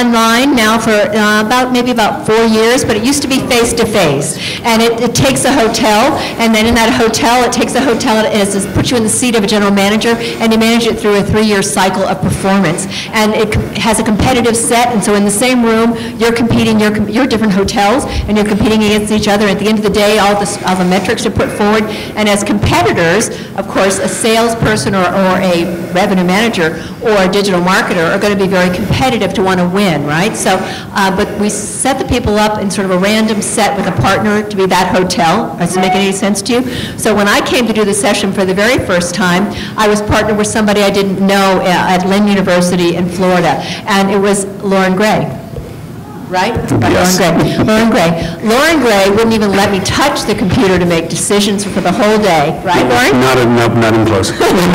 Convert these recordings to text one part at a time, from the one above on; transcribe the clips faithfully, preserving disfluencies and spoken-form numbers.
online now for uh, about maybe about four years, but it used to be face-to-face. And it, it takes a hotel, and then in that hotel, it takes a hotel, and it is, puts you in the seat of a general manager, and you manage it through a three-year cycle of performance. And it has a competitive set, and so in the same room, you're competing, you're, you're different hotels, and you're competing against each other. At the end of the day, all the, all the metrics are put forward, and as competitors, of course, a salesperson or, or a revenue manager or a digital marketer are going to be very competitive to want to win, right? So, uh, but we set the people up in sort of a random set with a partner to be that hotel. Does it make any sense to you? So when I came to do the session for the very first time, I was partnered with somebody I didn't know at Lynn University in Florida, and it was Loren Gray. Right? Yes. Loren Gray. Loren Gray. Loren Gray wouldn't even let me touch the computer to make decisions for the whole day. Right, Loren? Not, not, not even close.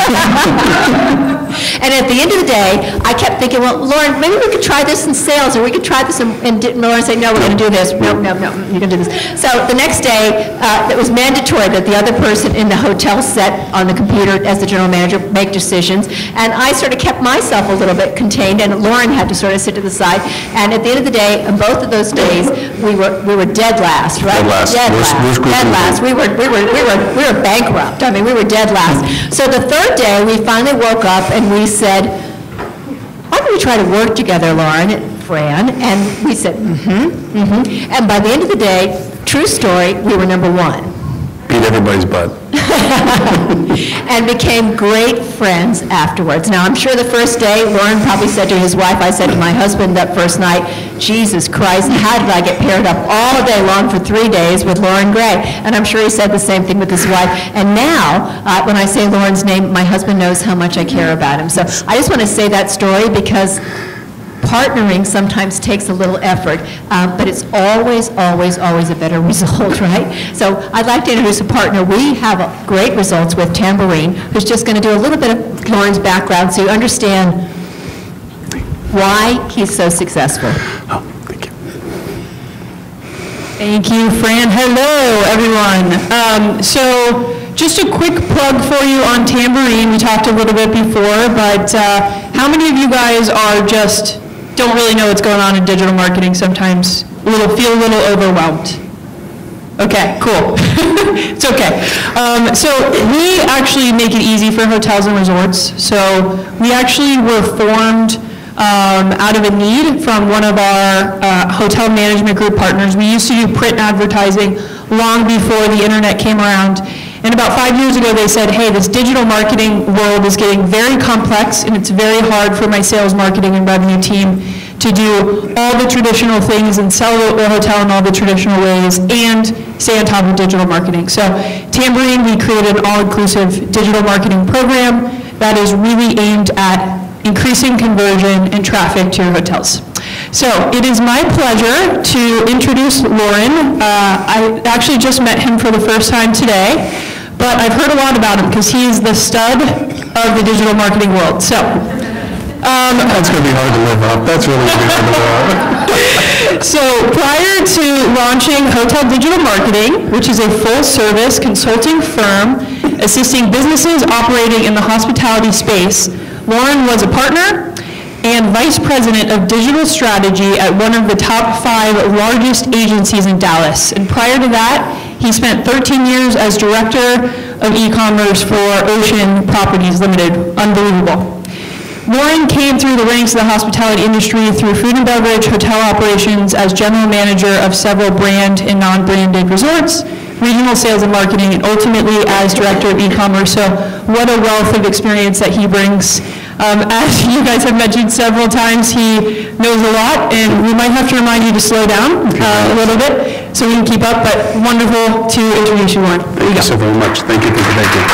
And at the end of the day, I kept thinking, well, Loren, maybe we could try this in sales, or we could try this in, and Loren said, no, we're going to do this. No, no, no, you're going to do this. So the next day, uh, it was mandatory that the other person in the hotel set on the computer as the general manager make decisions. And I sort of kept myself a little bit contained, and Loren had to sort of sit to the side. And at the end of the day, on both of those days, we were we were dead last, right? Dead last. Dead Worst, last. worst group dead last. We were we were we were we were bankrupt. I mean, we were dead last. So the third day, we finally woke up and we said, why don't we try to work together, Loren and Fran? And we said, mm-hmm, mm-hmm. And by the end of the day, true story, we were number one. Beat everybody's butt. And became great friends afterwards. Now, I'm sure the first day, Loren probably said to his wife, I said to my husband that first night, Jesus Christ, how did I get paired up all day long for three days with Loren Gray? And I'm sure he said the same thing with his wife. And now, uh, when I say Loren's name, my husband knows how much I care about him. So I just want to say that story because partnering sometimes takes a little effort, um, but it's always, always, always a better result, right? So I'd like to introduce a partner. We have a great results with Tambourine, who's just going to do a little bit of Loren's background so you understand why he's so successful. Oh, thank you. Thank you, Fran. Hello, everyone. Um, so just a quick plug for you on Tambourine. We talked a little bit before, but uh, how many of you guys are just don't really know what's going on in digital marketing sometimes? A little, feel a little overwhelmed. Okay, cool. It's okay. Um, so we actually make it easy for hotels and resorts. So we actually were formed um, out of a need from one of our uh, hotel management group partners. We used to do print advertising long before the internet came around. And about five years ago, they said, hey, this digital marketing world is getting very complex, and it's very hard for my sales, marketing, and revenue team to do all the traditional things and sell the hotel in all the traditional ways and stay on top of digital marketing. So Tambourine, we created an all-inclusive digital marketing program that is really aimed at increasing conversion and traffic to your hotels. So it is my pleasure to introduce Loren. Uh, I actually just met him for the first time today, but I've heard a lot about him because he is the stud of the digital marketing world. So, um, That's going to be hard to live up. That's really going to be hard to live up. So prior to launching Hotel Digital Marketing, which is a full-service consulting firm assisting businesses operating in the hospitality space, Loren was a partner and vice president of digital strategy at one of the top five largest agencies in Dallas. And prior to that, he spent thirteen years as director of e-commerce for Ocean Properties Limited. Unbelievable. Loren came through the ranks of the hospitality industry through food and beverage, hotel operations as general manager of several brand and non-branded resorts, regional sales and marketing, and ultimately as director of e-commerce. So what a wealth of experience that he brings. Um, as you guys have mentioned several times, he knows a lot, and we might have to remind you to slow down uh, a little bit so we can keep up, but wonderful to introduce you, Loren. Thank you so very much. Thank you, thank you, thank you.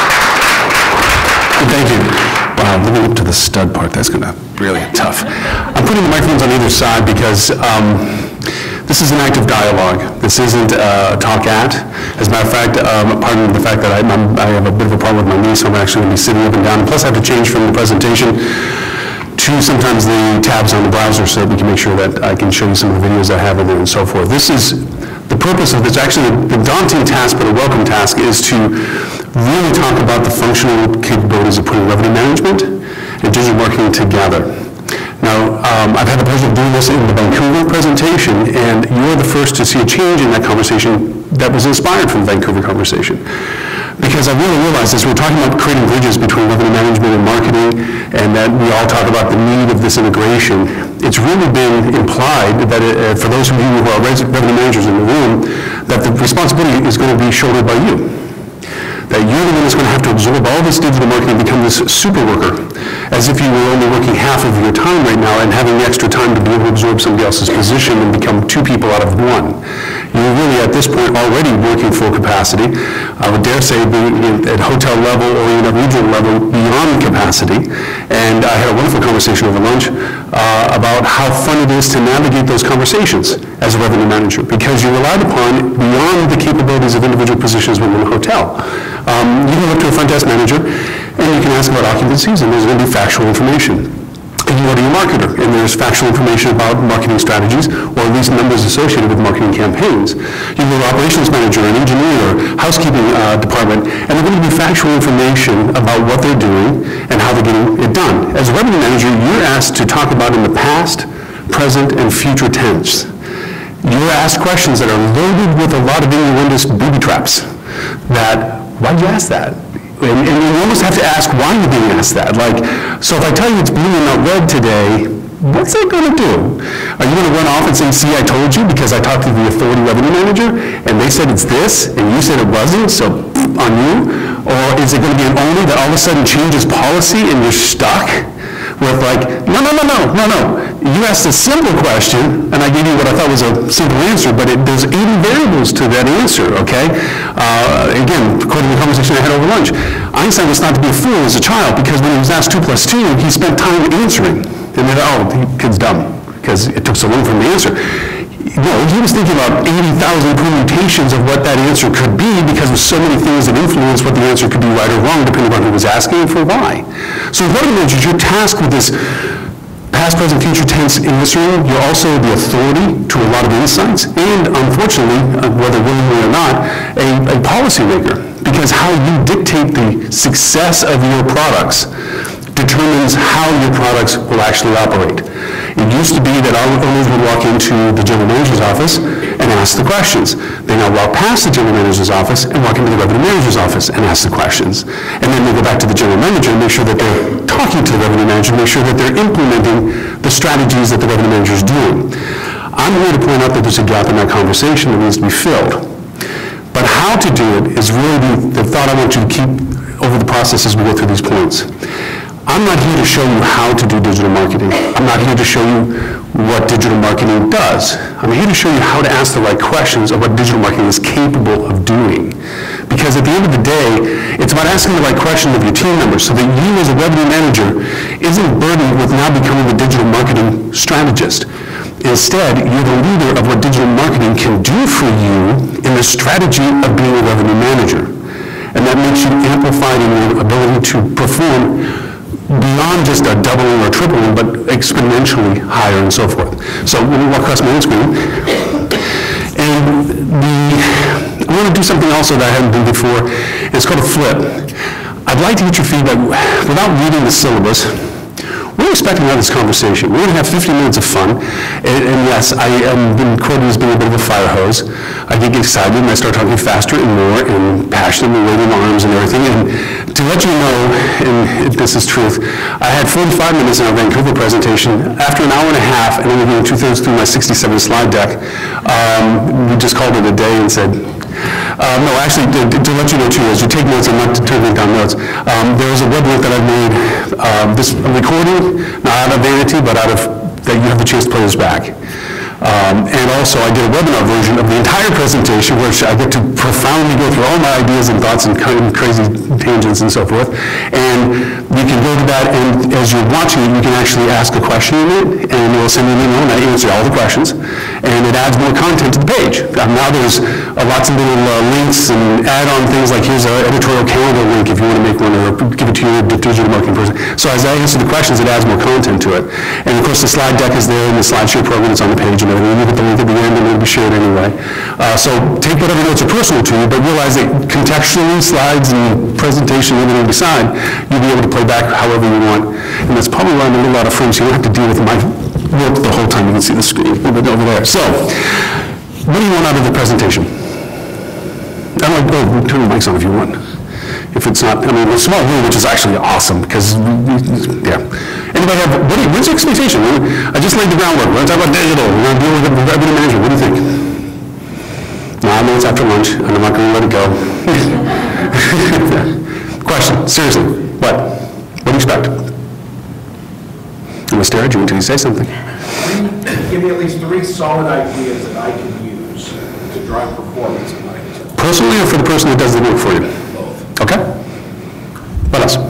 And thank you. Wow, living up to the stud part, that's going to really be tough. I'm putting the microphones on either side because um, this is an active dialogue. This isn't a talk at. As a matter of fact, um, pardon the fact that I, I'm, I have a bit of a problem with my knee, so I'm actually going to be sitting up and down. Plus, I have to change from the presentation to sometimes the tabs on the browser so that we can make sure that I can show you some of the videos I have in there and so forth. This is the purpose of this. Actually, the daunting task, but a welcome task, is to really talk about the functional capabilities of putting revenue management and digital marketing together. Now, Now, um, I've had the pleasure of doing this in the Vancouver presentation, and you're the first to see a change in that conversation that was inspired from the Vancouver conversation. Because I really realized as we're talking about creating bridges between revenue management and marketing, and that we all talk about the need of this integration, it's really been implied that it, uh, for those of you who are res- revenue managers in the room, that the responsibility is going to be shouldered by you. That you're the one that's going to have to absorb all this digital marketing and become this super worker, as if you were only working half of your time right now and having the extra time to be able to absorb somebody else's position and become two people out of one. You're really at this point already working full capacity. I would dare say being at hotel level or even at regional level beyond capacity. And I had a wonderful conversation over lunch uh, about how fun it is to navigate those conversations as a revenue manager, because you're relied upon beyond the capabilities of individual positions within a hotel. Um, you can look to a front desk manager and you can ask about occupancies, and there's going to be factual information. And you go to your marketer, and there's factual information about marketing strategies, or at least numbers associated with marketing campaigns. You go to operations manager, an engineer, housekeeping uh, department, and there's going to be factual information about what they're doing and how they're getting it done. As a revenue manager, you're asked to talk about in the past, present, and future tense. You're asked questions that are loaded with a lot of innuendous booby traps. That, why'd you ask that? And, and you almost have to ask why you're being asked that. Like, so if I tell you it's blue and not red today, what's that going to do? Are you going to run off and say, see, I told you because I talked to the authority revenue manager and they said it's this and you said it wasn't, so on you? Or is it going to be an only that all of a sudden changes policy and you're stuck with like, no, no, no, no, no, no. You asked a simple question, and I gave you what I thought was a simple answer, but it, there's eighty variables to that answer, okay? Uh, again, according to the conversation I had over lunch, Einstein was thought to be a fool as a child because when he was asked two plus two, he spent time answering. And they thought, oh, the kid's dumb, because it took so long for him to answer. No, he was thinking about eighty thousand permutations of what that answer could be because there's so many things that influence what the answer could be right or wrong depending on who was asking and for why. So as revenue managers, you're tasked with this past, present, future tense in this room. You're also the authority to a lot of insights and, unfortunately, uh, whether willingly or not, a, a policy maker, because how you dictate the success of your products determines how your products will actually operate. It used to be that our owners would walk into the general manager's office and ask the questions. They now walk past the general manager's office and walk into the revenue manager's office and ask the questions. And then they go back to the general manager and make sure that they're talking to the revenue manager, make sure that they're implementing the strategies that the revenue manager is doing. I'm here to point out that there's a gap in that conversation that needs to be filled. But how to do it is really the, the thought I want you to keep over the process as we go through these points. I'm not here to show you how to do digital marketing. I'm not here to show you what digital marketing does. I'm here to show you how to ask the right questions of what digital marketing is capable of doing. Because at the end of the day, it's about asking the right questions of your team members so that you as a revenue manager isn't burdened with now becoming a digital marketing strategist. Instead, you're the leader of what digital marketing can do for you in the strategy of being a revenue manager. And that makes you amplified in your ability to perform beyond just a doubling or tripling, but exponentially higher and so forth. So let me walk across my own screen. And the, I want to do something also that I haven't done before. It's called a flip. I'd like to get your feedback without reading the syllabus. We're expecting to have this conversation. We're going to have fifty minutes of fun. And, and yes, I am been quoted as being a bit of a fire hose. I get excited and I start talking faster and more and passionately waving my arms and everything. And to let you know, and if this is truth, I had forty-five minutes in our Vancouver presentation. After an hour and a half and only getting two-thirds through my sixty-seven slide deck, um, we just called it a day and said, Uh, no, actually, to, to let you know too, as you take notes, I'm not turning down notes, um, there is a web link that I've made, um, this recording, not out of vanity, but out of, that you have the chance to play this back. Um, and also, I did a webinar version of the entire presentation, which I get to profoundly go through all my ideas and thoughts and kind of crazy tangents and so forth. And you can go to that, and as you're watching it, you can actually ask a question in it, and it will send you an email, and I answer all the questions. And it adds more content to the page. Um, now there's uh, lots of little uh, links and add-on things, like here's an editorial calendar link if you want to make one, or give it to your digital marketing person. So as I answer the questions, it adds more content to it. And of course, the slide deck is there, and the slideshare program is on the page. And you get the link at the end and it'll be shared anyway. Uh, so take whatever notes are personal to you, but realize that contextually, slides and presentation, everything beside, you'll be able to play play back however you want. And that's probably why I'm a little out of frame, so you don't have to deal with my work the whole time. You can see the screen over there. So, what do you want out of the presentation? I'm like, oh, turn the mics on if you want. If it's not, I mean, a small room, which is actually awesome, because, yeah. Anybody have, what do you, what's your expectation? I just laid the groundwork. We're going to talk about digital. We're going to deal with revenue management. What do you think? No, I know it's after lunch, and I'm not going to let it go. Question, seriously, what? What do you expect? I'm going to stare at you until you say something. Give me at least three solid ideas that I can use to drive performance in my business. Personally or for the person that does the work for you? Both. Okay. What else?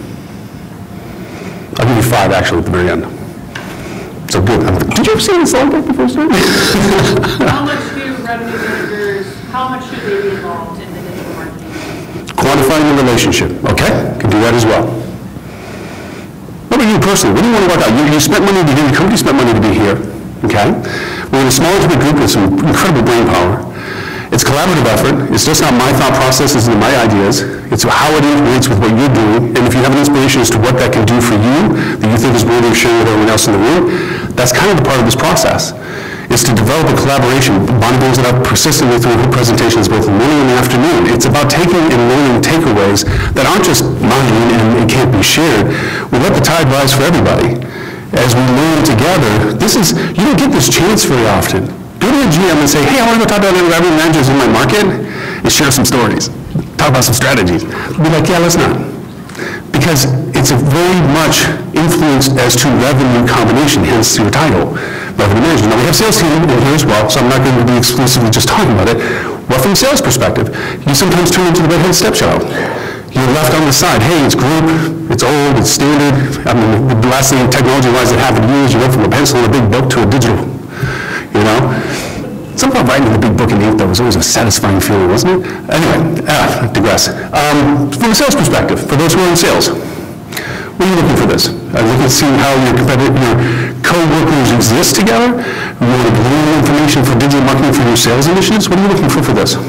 I'll give you five, actually, at the very end. So good. Did you ever see this slide deck before we started? How much do revenue managers, how much should they be involved in the digital marketing? Quantifying the relationship. Okay, can do that as well. What about you personally? What do you want to work out? You, you spent money to be here, your company spent money to be here. Okay? We're in a small intimate group with some incredible brain power. It's collaborative effort. It's just not my thought processes and my ideas. It's how it integrates with what you're doing. And if you have an inspiration as to what that can do for you, that you think is worthy of sharing with everyone else in the room, that's kind of the part of this process. Is to develop a collaboration. Bonnie brings it up persistently through her presentations, both in the morning and the afternoon. It's about taking and learning takeaways that aren't just mine and it can't be shared. We let the tide rise for everybody. As we learn together, this is, you don't get this chance very often. Go to a G M and say, hey, I want to go talk about revenue managers in my market and share some stories. Talk about some strategies. Be like, yeah, let's not. Because it's a very much influenced as to revenue combination, hence your title, revenue management. Now we have sales team in here as well, so I'm not going to be exclusively just talking about it. Well, from a sales perspective, you sometimes turn into the redheaded stepchild. You're left on the side. Hey, it's group, it's old, it's standard. I mean, the last thing technology-wise that happened to you is you went from a pencil and a big book to a digital. You know? Something about writing in the big book in ink, though, was always a satisfying feeling, wasn't it? Anyway, ah, I digress. Um, from a sales perspective, for those who are in sales, what are you looking for this? Are you looking to see how your competitor, your co-workers exist together? You want to glean information for digital marketing for your sales initiatives? What are you looking for for this?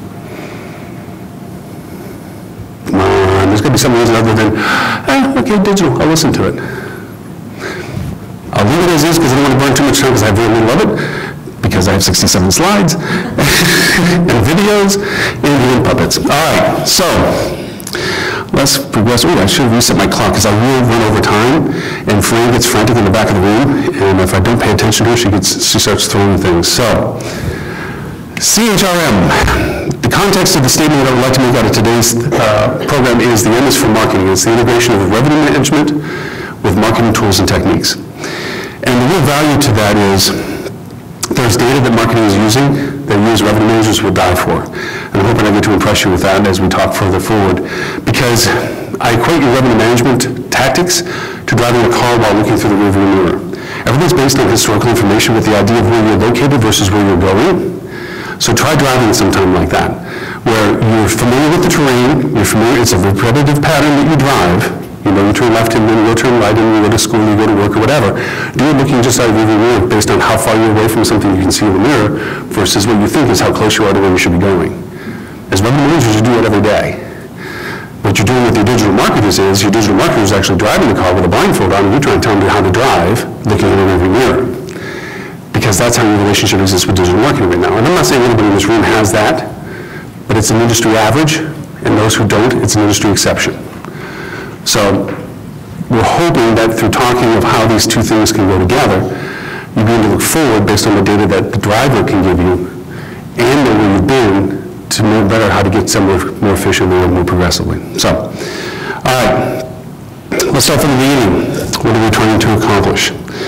Come on, there's got to be some reason other than, ah, okay, digital, I'll listen to it. I'll leave it as is because I don't want to burn too much time because I very little of it, because I have sixty-seven slides and videos and even puppets. All right, so let's progress. Oh, I should have reset my clock because I will run over time, and Fran gets frantic in the back of the room, and if I don't pay attention to her, she gets she starts throwing things. So, C H R M. The context of the statement that I would like to make out of today's uh, program is the M is for marketing. It's the integration of revenue management with marketing tools and techniques. And the real value to that is there's data that marketing is using that you as revenue managers will die for. And I'm hoping I get to impress you with that as we talk further forward. Because I equate your revenue management tactics to driving a car while looking through the rearview mirror. Everything's based on historical information with the idea of where you're located versus where you're going. So try driving sometime like that, where you're familiar with the terrain, you're familiar, it's a repetitive pattern that you drive. You know, you turn left and then you go turn right and you go to school, you go to work or whatever. Do it looking just out of your mirror based on how far you're away from something you can see in the mirror versus what you think is how close you are to where you should be going. As revenue managers, you do it every day. What you're doing with your digital marketers is your digital marketer is actually driving the car with a blindfold on and you're trying to tell them how to drive looking in the rearview mirror. Because that's how your relationship exists with digital marketing right now. And I'm not saying anybody in this room has that, but it's an industry average, and those who don't, it's an industry exception. So we're hoping that through talking of how these two things can go together, you begin to look forward based on the data that the driver can give you and know where you've been to know better how to get somewhere more efficiently and more progressively. So, all right, let's start from the beginning. What are we trying to accomplish?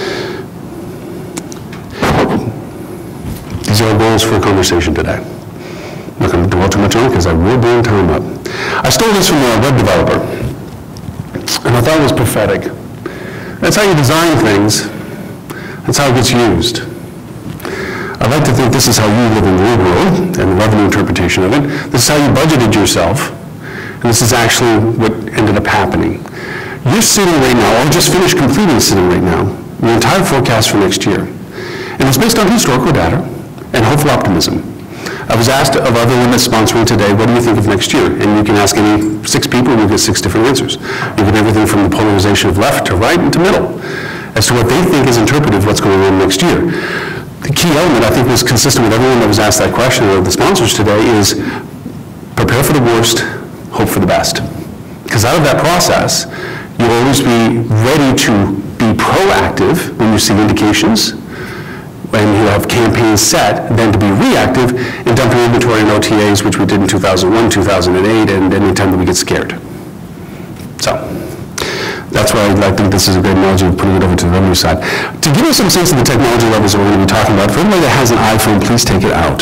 These are our goals for a conversation today. I'm not going to dwell too much on it because I will burn time up. I stole this from a web developer. And I thought it was prophetic. That's how you design things. That's how it gets used. I like to think this is how you live in your world and the revenue interpretation of it. This is how you budgeted yourself. And this is actually what ended up happening. You're sitting right now, or just finished completing sitting right now, your entire forecast for next year. And it's based on historical data and hopeful optimism. I was asked of other women sponsoring today, what do you think of next year? And you can ask any six people and you get six different answers. You get everything from the polarization of left to right and to middle as to what they think is interpretive of what's going on next year. The key element, I think, was consistent with everyone that was asked that question, or the sponsors today, is prepare for the worst, hope for the best. Because out of that process, you'll always be ready to be proactive when you see indications, when you have campaigns set, then to be reactive and dump your inventory in O T As, which we did in two thousand one, two thousand eight, and any time that we get scared. So, that's why I think this is a great analogy of putting it over to the revenue side. To give you some sense of the technology levels that we're going to be talking about, for anybody that has an iPhone, please take it out.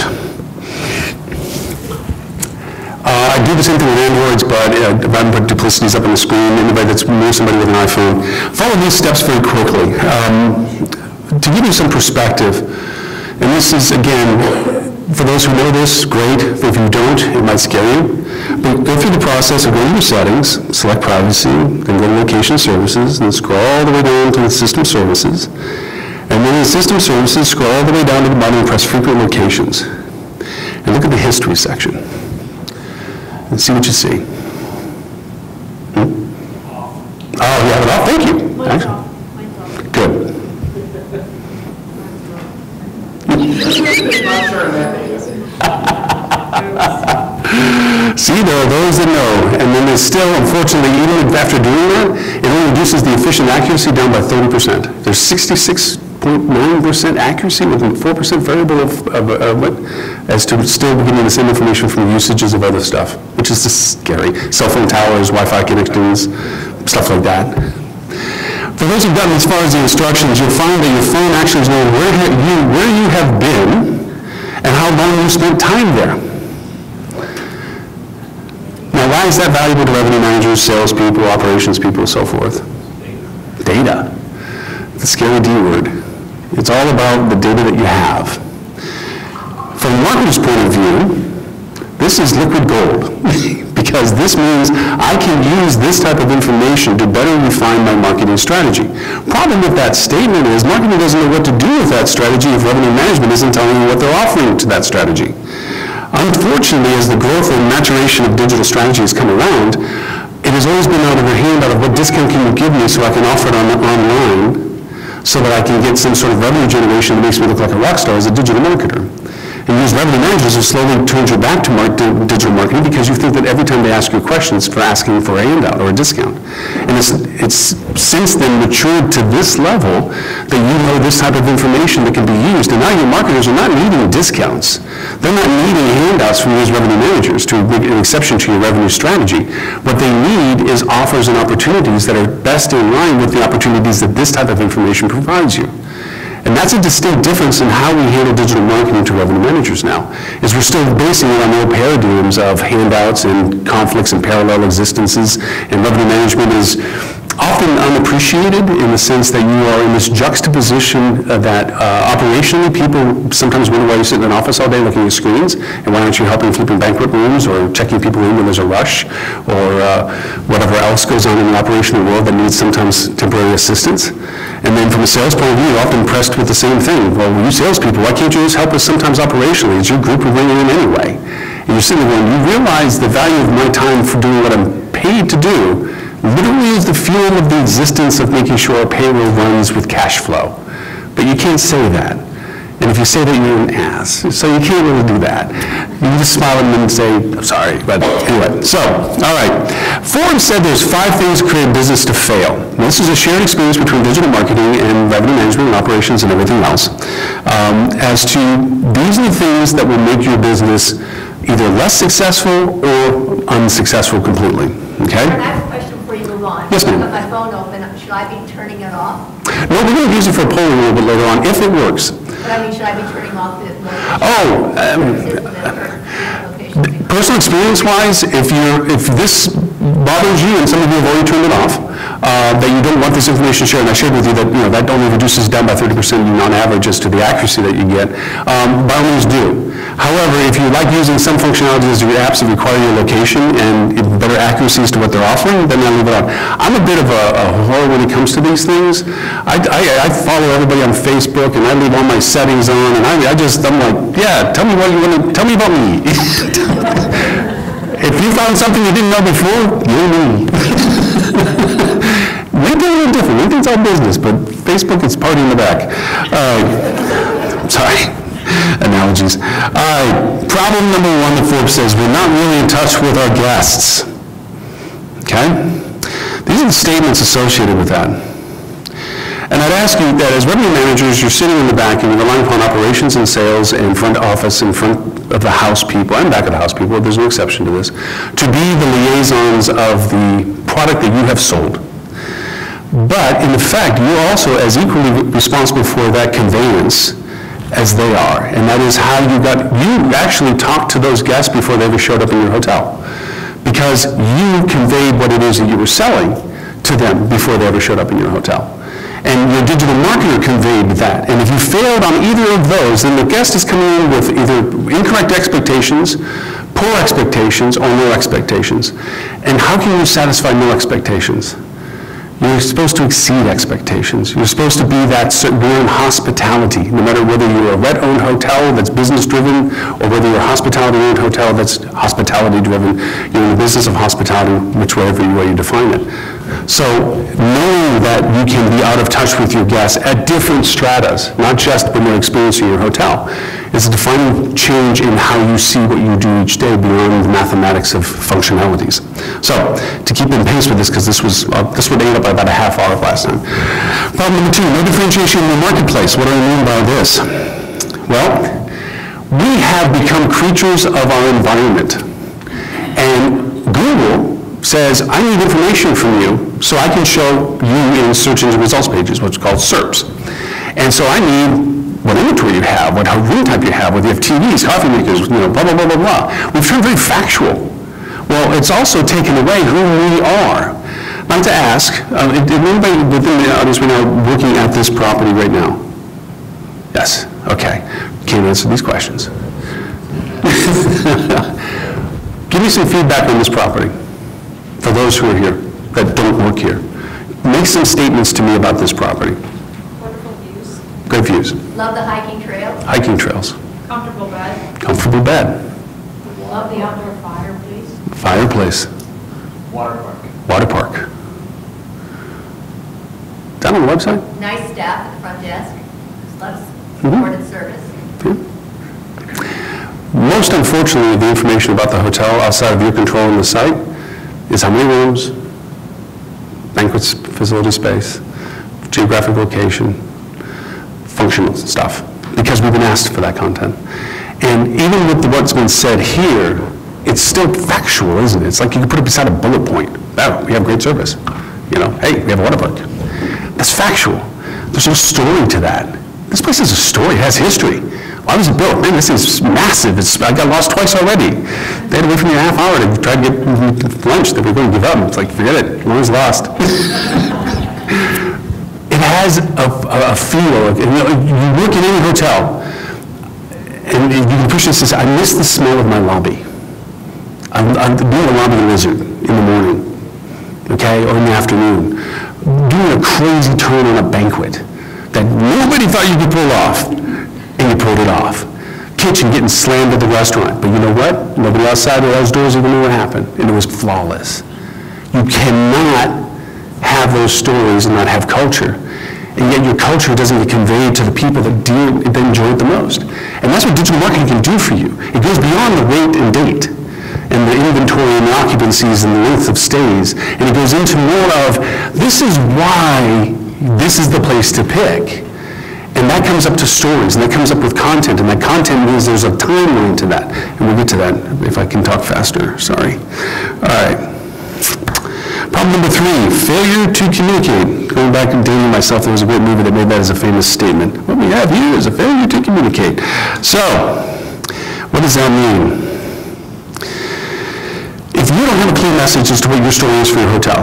Uh, I do the same thing with Androids, but uh, if I haven't put duplicities up on the screen, anybody that's knows somebody with an iPhone, follow these steps very quickly. Um, to give you some perspective, and this is, again, for those who know this, great. If you don't, it might scare you. But go through the process of going to your settings, select privacy, then go to location services, and then scroll all the way down to the system services. And then in system services, scroll all the way down to the bottom and press frequent locations. And look at the history section. And see what you see. Hmm? Oh, you have it off? Thank you. Mine's off. Mine's off. Good. See, there are those that know, and then there's still, unfortunately, even after doing that, it only reduces the efficient accuracy down by thirty percent. There's sixty-six point nine percent accuracy with a four percent variable of, of, of what, as to still getting the same information from usages of other stuff, which is just scary. Cell phone towers, Wi-Fi connections, stuff like that. For those who've gotten as far as the instructions, you'll find that your phone actually knows where you, where you have been and how long you spent time there. Now, why is that valuable to revenue managers, salespeople, operations people, and so forth? Data. The scary D word. It's all about the data that you have. From a marketer's point of view, this is liquid gold, because this means I can use this type of information to better refine my marketing strategy. Problem with that statement is marketing doesn't know what to do with that strategy if revenue management isn't telling you what they're offering to that strategy. Unfortunately, as the growth and maturation of digital strategy has come around, it has always been out of your hand, out of what discount can you give me so I can offer it on, online so that I can get some sort of revenue generation that makes me look like a rock star as a digital marketer. And these revenue managers have slowly turned your back to mar digital marketing because you think that every time they ask you questions for asking for a handout or a discount. And it's, it's since then matured to this level that you know this type of information that can be used. And now your marketers are not needing discounts. They're not needing handouts from these revenue managers to make an exception to your revenue strategy. What they need is offers and opportunities that are best in line with the opportunities that this type of information provides you. And that's a distinct difference in how we handle digital marketing to revenue managers now, is we're still basing it on old paradigms of handouts and conflicts and parallel existences, and revenue management is often unappreciated in the sense that you are in this juxtaposition uh, that uh, operationally people sometimes wonder why you sit in an office all day looking at screens, and why aren't you helping flipping banquet rooms or checking people in when there's a rush, or uh, whatever else goes on in the operational world that needs sometimes temporary assistance. And then from a sales point of view, you're often pressed with the same thing. Well, you salespeople, why can't you just help us sometimes operationally? It's your group we're bringing in anyway. And you're sitting there going, you realize the value of my time for doing what I'm paid to do literally is the fuel of the existence of making sure our payroll runs with cash flow. But you can't say that. And if you say that, you're an ass. So you can't really do that. You can just smile at them and say, I'm sorry. But anyway, so, all right. Forbes said there's five things that create business to fail. Now, this is a shared experience between digital marketing and revenue management and operations and everything else. Um, as to, these are the things that will make your business either less successful or unsuccessful completely. Okay? I have a question before you move on. Yes, ma'am. I've got my phone open. Should I be turning it off? No, we're going to use it for a poll a little bit later on, if it works. But I mean, should I be turning off the Oh, um, personal experience-wise, if you're, if this bothers you, and some of you have already turned it off, uh, that you don't want this information shared, and I shared with you that, you know, that only reduces down by thirty percent on average as to the accuracy that you get, um, by all means do. However, if you like using some functionalities of your apps that require your location and better accuracy as to what they're offering, then I leave it on. I'm a bit of a, a whore when it comes to these things. I, I, I follow everybody on Facebook, and I leave all my settings on, and I, I just, I'm like, yeah, tell me what you want to, tell me about me. If you found something you didn't know before, you're me. LinkedIn a little different. LinkedIn's all business, but Facebook, it's party in the back. Uh, sorry. Analogies. All right, problem number one that Forbes says, we're not really in touch with our guests. Okay? These are the statements associated with that. And I'd ask you that as revenue managers, you're sitting in the back and you're relying upon operations and sales and front office and front of the house people and back of the house people, there's no exception to this, to be the liaisons of the product that you have sold. But in effect, you're also as equally responsible for that conveyance as they are, and that is how you got, you actually talked to those guests before they ever showed up in your hotel, because you conveyed what it is that you were selling to them before they ever showed up in your hotel. And your digital marketer conveyed that, and if you failed on either of those, then the guest is coming in with either incorrect expectations, poor expectations, or no expectations. And how can you satisfy no expectations? You're supposed to exceed expectations. You're supposed to be that certain hospitality, no matter whether you're a rent-owned hotel that's business-driven or whether you're a hospitality-owned hotel that's hospitality-driven. You're in the business of hospitality, whichever way you define it. So knowing that you can be out of touch with your guests at different stratas, not just when they're experiencing your hotel, is a defining change in how you see what you do each day beyond the mathematics of functionalities. So to keep in pace with this, because this was uh, this would end up by about a half hour last time. Problem number two, no differentiation in the marketplace. What do I mean by this? Well, we have become creatures of our environment, and Google says, I need information from you so I can show you in search engine results pages, what's called S E R Ps. And so I need what inventory you have, what room type you have, whether you have T Vs, coffee makers, you know, blah, blah, blah, blah, blah. We've turned very factual. Well, it's also taken away who we are. I'd like to ask, uh, is anybody within the audience right now working at this property right now? Yes, okay. Can't answer these questions. Give me some feedback on this property for those who are here that don't work here. Make some statements to me about this property. Wonderful views. Great views. Love the hiking trails. Hiking trails. Comfortable bed. Comfortable bed. Love the outdoor fireplace. Fireplace. Water park. Water park. Is that on the website? Nice staff at the front desk. Loves Mhm. supported service. Most unfortunately, the information about the hotel outside of your control on the site is how many rooms, banquet facility space, geographic location, functional stuff, because we've been asked for that content. And even with the, what's been said here, it's still factual, isn't it? It's like you can put it beside a bullet point. Oh, we have great service. You know, hey, we have a water park. That's factual. There's no story to that. This place has a story, it has history. Why was it built? Man, this is massive. It's, I got lost twice already. They had to wait for me a half hour to try to get lunch that we're going to give up. It's like, forget it, one's lost. It has a, a, a feel. Of, you know, you work in any hotel, and you can push this and say, I miss the smell of my lobby. I'm, I'm being a lobby lizard in the morning, okay, or in the afternoon, doing a crazy turn on a banquet that nobody thought you could pull off, and you pulled it off. Kitchen getting slammed at the restaurant, but you know what? Nobody outside or those doors even knew what happened, and it was flawless. You cannot have those stories and not have culture, and yet your culture doesn't get conveyed to the people that, deal, that enjoy it the most. And that's what digital marketing can do for you. It goes beyond the rate and date, and the inventory and the occupancies and the length of stays, and it goes into more of, this is why this is the place to pick. And that comes up to stories, and that comes up with content, and that content means there's a timeline to that. And we'll get to that if I can talk faster, sorry. All right. Problem number three, failure to communicate. Going back and dating myself, there was a great movie that made that as a famous statement. What we have here is a failure to communicate. So, what does that mean? If you don't have a clear message as to what your story is for your hotel,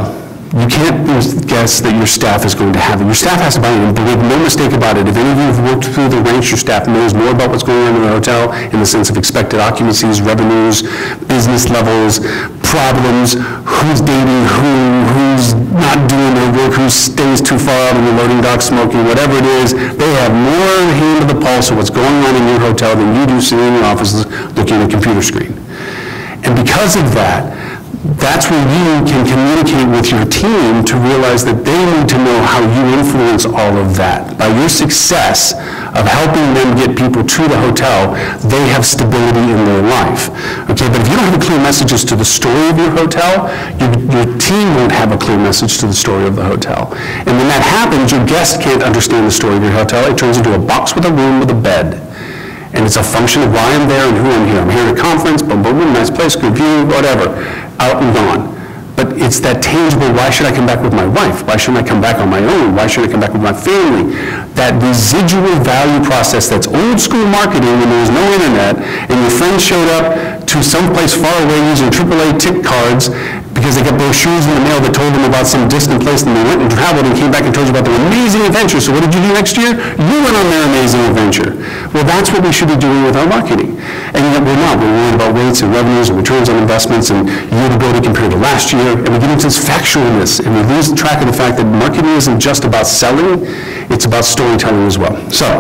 You can't guess that your staff is going to have it. Your staff has to buy in, but make no mistake about it. If any of you have worked through the ranks, your staff knows more about what's going on in the hotel in the sense of expected occupancies, revenues, business levels, problems, who's dating who, who's not doing their work, who stays too far out in the loading dock smoking, whatever it is. They have more hand of the pulse of what's going on in your hotel than you do sitting in your office looking at a computer screen. And because of that, that's where you can communicate with your team to realize that they need to know how you influence all of that. By your success of helping them get people to the hotel, they have stability in their life. Okay, but if you don't have clear messages to the story of your hotel, your, your team won't have a clear message to the story of the hotel. And when that happens, your guests can't understand the story of your hotel. It turns into a box with a room with a bed. And it's a function of why I'm there and who I'm here. I'm here at a conference, boom, boom, boom, nice place, good view, whatever, out and gone. But it's that tangible, why should I come back with my wife? Why shouldn't I come back on my own? Why should I come back with my family? That residual value process that's old school marketing when there was no internet and your friends showed up to someplace far away using triple A tick cards because they got brochures in the mail that told them about some distant place and they went and traveled and came back and told you about their amazing adventure. So what did you do next year? You went on their amazing adventure. Well, that's what we should be doing with our marketing. And yet we're not. We're worried about rates and revenues and returns on investments and year-to-go compared to last year. And we get into this factualness and we lose track of the fact that marketing isn't just about selling, it's about storytelling as well. So,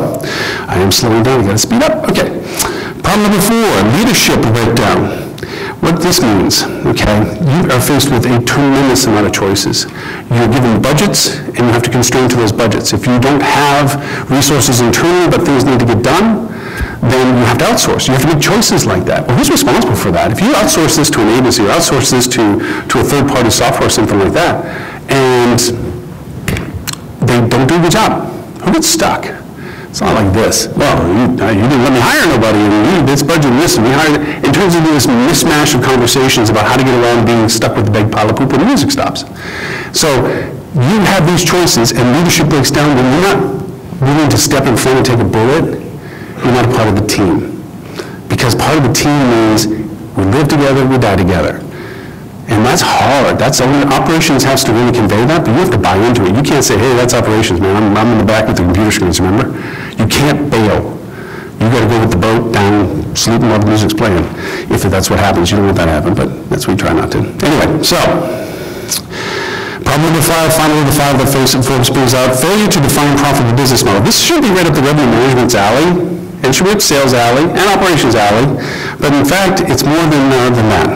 I am slowing down. I got to speed up. Okay. Problem number four, leadership breakdown. What this means, okay, you are faced with a tremendous amount of choices. You're given budgets, and you have to constrain to those budgets. If you don't have resources internally, but things need to get done, then you have to outsource. You have to make choices like that. Well, who's responsible for that? If you outsource this to an agency, or outsource this to, to a third-party software or something like that, and they don't do a good job, who gets stuck? It's not like this. Well, you, uh, you didn't let me hire nobody, and we this budget and this, and we hired. It turns into this mismatch of conversations about how to get around being stuck with the big pile of poop when the music stops. So you have these choices, and leadership breaks down when you're not willing to step in front and take a bullet. You're not a part of the team, because part of the team means we live together, we die together. And that's hard. That's only operations has to really convey that, but you have to buy into it. You can't say, hey, that's operations, man. I'm, I'm in the back with the computer screens, remember? You can't bail. You got to go with the boat down, sleeping while the music's playing. If that's what happens, you don't want that to happen, but that's what we try not to. Anyway, so, problem number five, final number five that Forbes brings out, failure to define profitable business model. This should be right up the revenue management's alley, and should be up sales alley, and operations alley, but in fact, it's more than, uh, than that.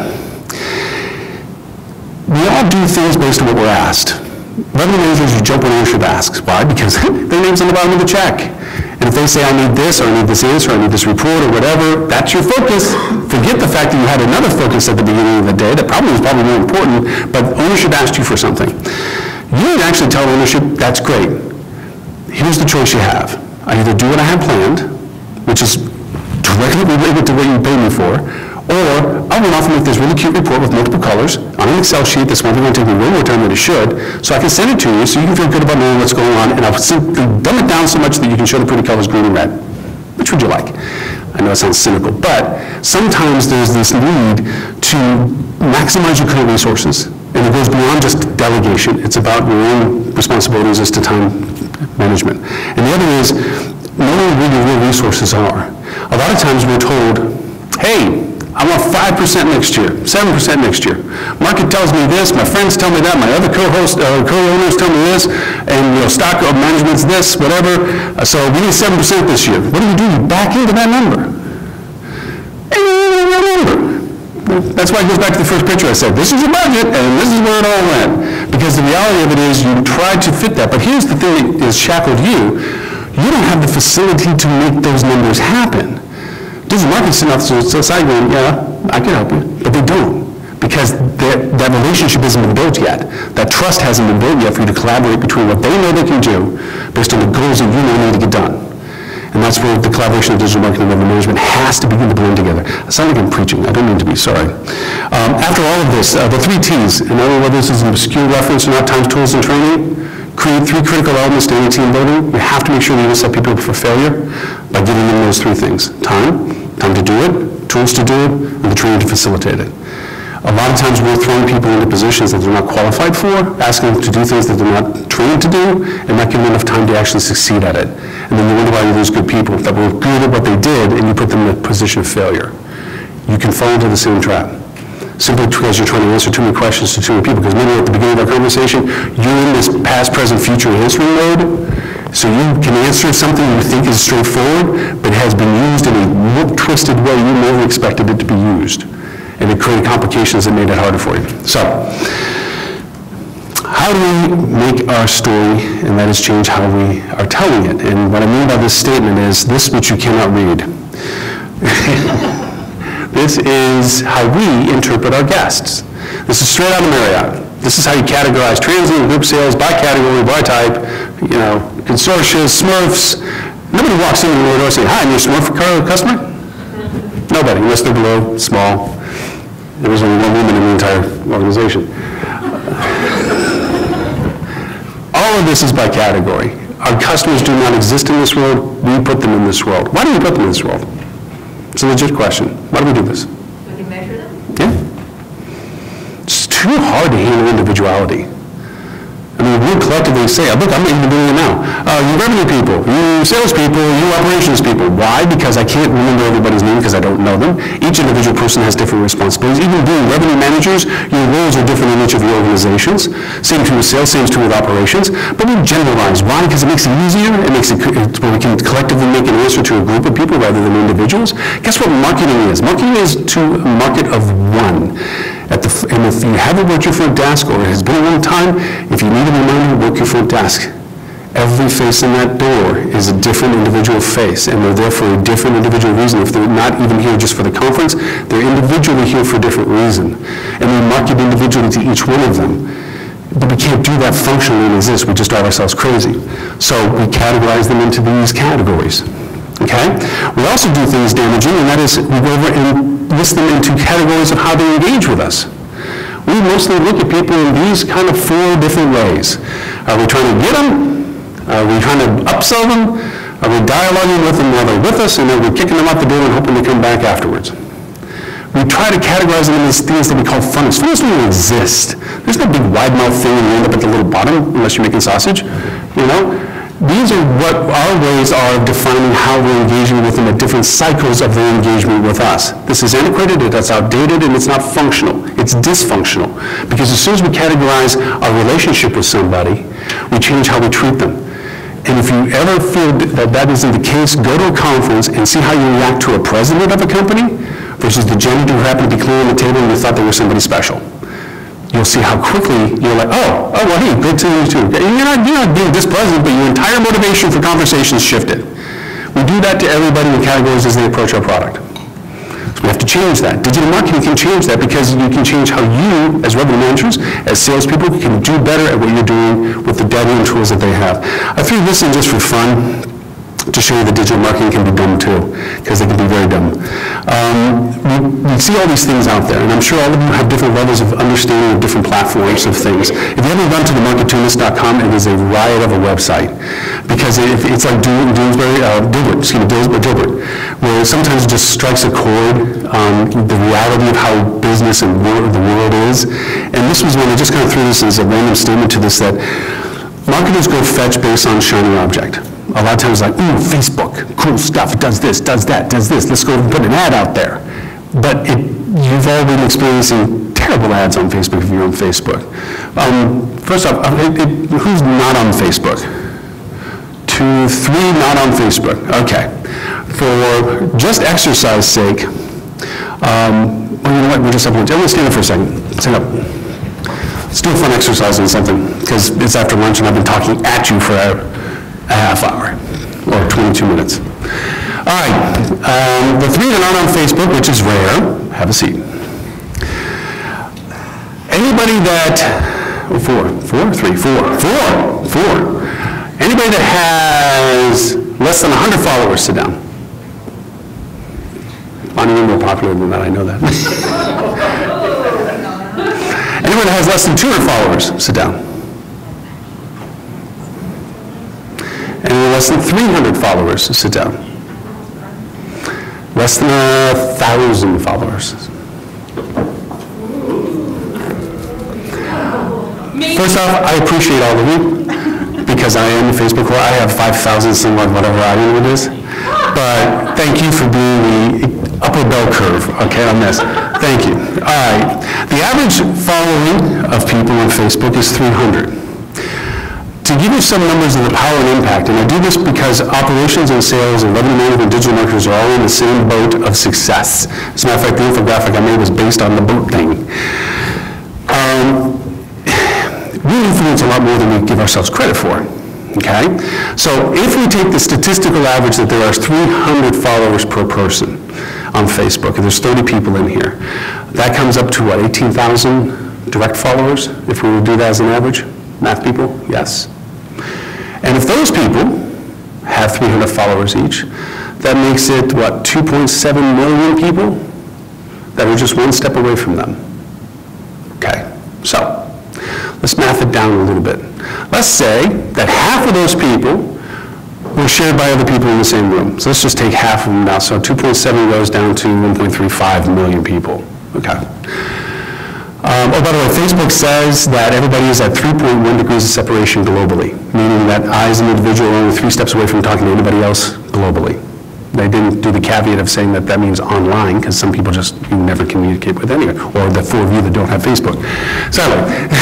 We all do things based on what we're asked. Revenue managers, you jump when ownership asks. Why? Because their name's on the bottom of the check. And if they say, I need this, or I need this answer, or I need this report, or whatever, that's your focus. Forget the fact that you had another focus at the beginning of the day. That probably was probably more important, but ownership asked you for something. You would actually tell ownership, that's great. Here's the choice you have. I either do what I have planned, which is directly related to what you paid me for, or I'll run off and make this really cute report with multiple colors on an Excel sheet that's probably going to take me way more time than it should, so I can send it to you so you can feel good about knowing what's going on, and I'll simply dumb it down so much that you can show the pretty colors green and red. Which would you like? I know it sounds cynical, but sometimes there's this need to maximize your current resources, and it goes beyond just delegation. It's about your own responsibilities as to time management. And the other is knowing where your real resources are. A lot of times we're told, hey, I want five percent next year, seven percent next year. Market tells me this, my friends tell me that, my other co-host, uh, co-owners tell me this, and you know, stock management's this, whatever. Uh, so we need seven percent this year. What do you do? You back into that number. And you don't know that number. That's why it goes back to the first picture I said, this is your budget, and this is where it all went. Because the reality of it is you tried to fit that, but here's the thing that has shackled you. You don't have the facility to make those numbers happen. Digital marketing sitting off to the side going, yeah, I can help you, but they don't, because that, that relationship hasn't been built yet. That trust hasn't been built yet for you to collaborate between what they know they can do based on the goals that you know need to get done. And that's where the collaboration of digital marketing and revenue management has to begin to blend together. I sound like I'm preaching. I don't mean to be, sorry. Um, after all of this, uh, the three T's, and I don't know whether this is an obscure reference or not, times, tools, and training, create three critical elements to any team building. You have to make sure that you don't set people up for failure by giving them those three things. Time, time to do it, tools to do it, and the training to facilitate it. A lot of times we're throwing people into positions that they're not qualified for, asking them to do things that they're not trained to do, and not giving them enough time to actually succeed at it. And then you wonder why you lose good people that were good at what they did, and you put them in a position of failure. You can fall into the same trap, simply because you're trying to answer too many questions to too many people, because maybe at the beginning of our conversation, you're in this past, present, future answering mode, so you can answer something you think is straightforward, but has been used in a twisted way you never expected it to be used. And it created complications that made it harder for you. So, how do we make our story, and that is change how we are telling it? And what I mean by this statement is this which you cannot read. This is how we interpret our guests. This is straight out of Marriott. This is how you categorize transient, group sales, by category, by type, you know, consortia, Smurfs. Nobody walks in the door saying, hi, I'm your Smurf customer? Nobody, unless they're below, small. There was only one woman in the entire organization. All of this is by category. Our customers do not exist in this world. We put them in this world. Why do we put them in this world? It's a legit question. Why do we do this? We can measure them? Yeah. It's too hard to handle individuality. I mean, we collectively say, look, I'm even doing it now. Uh, you revenue people, you sales people, you operations people. Why? Because I can't remember everybody's name because I don't know them. Each individual person has different responsibilities. Even being revenue managers, your roles are different in each of your organizations. Same true with sales, same true with operations. But we generalize. Why? Because it makes it easier. It makes it where we can collectively make an answer to a group of people rather than individuals. Guess what marketing is? Marketing is to a market of one. At the, and if you haven't worked your front desk, or it has been a long time, if you need a reminder, work your front desk. Every face in that door is a different individual face, and they're there for a different individual reason. If they're not even here just for the conference, they're individually here for a different reason. And we market individually to each one of them. But we can't do that functionally and exist. We just drive ourselves crazy. So we categorize them into these categories. Okay? We also do things damaging, and that is we go over and list them into categories of how they engage with us. We mostly look at people in these kind of four different ways. Are we trying to get them? Are we trying to upsell them? Are we dialoguing with them while they're with us, and then we're kicking them out the door and hoping they come back afterwards? We try to categorize them as things that we call funnels. Funnels don't even exist. There's no big wide mouth thing and you end up at the little bottom unless you're making sausage, you know? These are what our ways are of defining how we're engaging with them at different cycles of their engagement with us. This is antiquated, it's outdated, and it's not functional. It's dysfunctional. Because as soon as we categorize our relationship with somebody, we change how we treat them. And if you ever feel that that isn't the case, go to a conference and see how you react to a president of a company versus the janitor who happened to be clearing the table and you thought they were somebody special. You'll see how quickly you're like, oh, oh, well, hey, good to you too. You're not, you're not being displeasant, but your entire motivation for conversation is shifted. We do that to everybody in categories as they approach our product. So we have to change that. Digital marketing can change that because you can change how you, as revenue managers, as salespeople, can do better at what you're doing with the data and tools that they have. I threw this in just for fun, to show you that digital marketing can be dumb too, because they can be very dumb. Um, we, we see all these things out there, and I'm sure all of you have different levels of understanding of different platforms of things. If you haven't gone to the market tunis dot com, it is a riot of a website, because it, it's like Doom, Doomsbury, uh, Dilbert, excuse me, Dilbert, Dilbert, where it sometimes just strikes a chord, um, the reality of how business and wor the world is. And this was when I just kind of threw this as a random statement to this, that marketers go fetch based on shiny object. A lot of times like, ooh, Facebook, cool stuff, it does this, does that, does this, let's go and put an ad out there. But it, you've all been experiencing terrible ads on Facebook if you're on Facebook. Um, first off, it, it, who's not on Facebook? Two, three not on Facebook, okay. For just exercise sake, um, well, you know what, we're just up here. Everyone stand up for a second, stand up. Let's do a fun exercise on something, because it's after lunch and I've been talking at you for a, a half hour, or twenty-two minutes. All right, um, the three that aren't on Facebook, which is rare, have a seat. Anybody that, oh, four, four, three, four, four, four. Anybody that has less than one hundred followers, sit down. Bonnie, you're more popular than that, I know that. Anyone that has less than two hundred followers, sit down. Anyone less than three hundred followers, sit down. Less than a thousand followers. First off, I appreciate all of you, because I am a Facebook, I have five thousand some odd whatever I don't know what it is. But thank you for being the upper bell curve, okay, on this. Thank you. All right. The average following of people on Facebook is three hundred. To give you some numbers of the power and impact, and I do this because operations and sales and revenue management and digital marketers are all in the same boat of success. As a matter of fact, the infographic I made was based on the boat thing. Um, we influence a lot more than we give ourselves credit for. Okay? So if we take the statistical average that there are three hundred followers per person on Facebook, and there's thirty people in here, that comes up to what, eighteen thousand direct followers, if we would do that as an average? Math people? Yes. And if those people have three hundred followers each, that makes it, what, two point seven million people that are just one step away from them. Okay, so let's math it down a little bit. Let's say that half of those people were shared by other people in the same room. So let's just take half of them now. So two point seven goes down to one point three five million people. Okay. Um, oh, by the way, Facebook says that everybody is at three point one degrees of separation globally, meaning that I as an individual are only three steps away from talking to anybody else globally. They didn't do the caveat of saying that that means online, because some people just you never communicate with anyway, or the four of you that don't have Facebook. Sorry.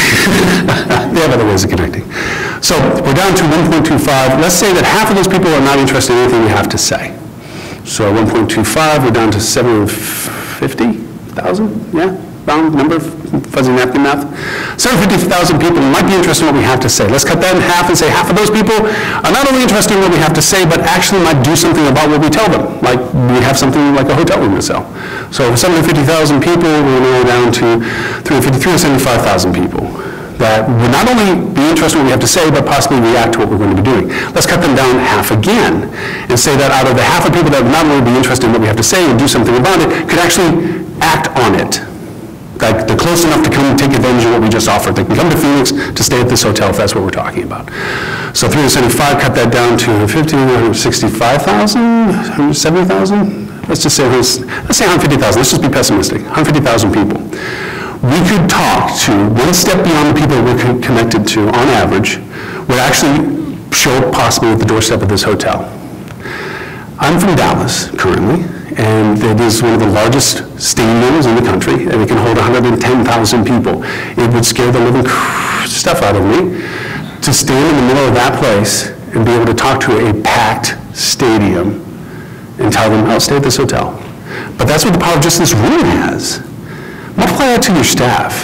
They have other ways of connecting. So we're down to one point two five. Let's say that half of those people are not interested in anything we have to say. So one point two five, we're down to seven hundred fifty thousand, yeah? Round number, fuzzy napkin math. seven hundred fifty thousand people might be interested in what we have to say. Let's cut that in half and say half of those people are not only interested in what we have to say, but actually might do something about what we tell them. Like we have something like a hotel room to sell. So seven hundred fifty thousand people, we're now down to three hundred fifty, three hundred seventy-five thousand people that would not only be interested in what we have to say, but possibly react to what we're going to be doing. Let's cut them down half again and say that out of the half of people that would not only be interested in what we have to say and do something about it, could actually act on it. Like they're close enough to come and take advantage of what we just offered. They can come to Phoenix to stay at this hotel if that's what we're talking about. So three hundred seventy-five, cut that down to fifty, one hundred sixty-five thousand, one hundred seventy thousand. Let's just say, let's say one hundred fifty thousand. Let's just be pessimistic. one hundred fifty thousand people. We could talk to one step beyond the people we're connected to on average, would actually show up possibly at the doorstep of this hotel. I'm from Dallas currently, and it is one of the largest stadiums in the country, and it can hold one hundred ten thousand people. It would scare the living stuff out of me to stand in the middle of that place and be able to talk to a packed stadium and tell them, oh, stay at this hotel. But that's what the power of just this room has. Multiply that to your staff.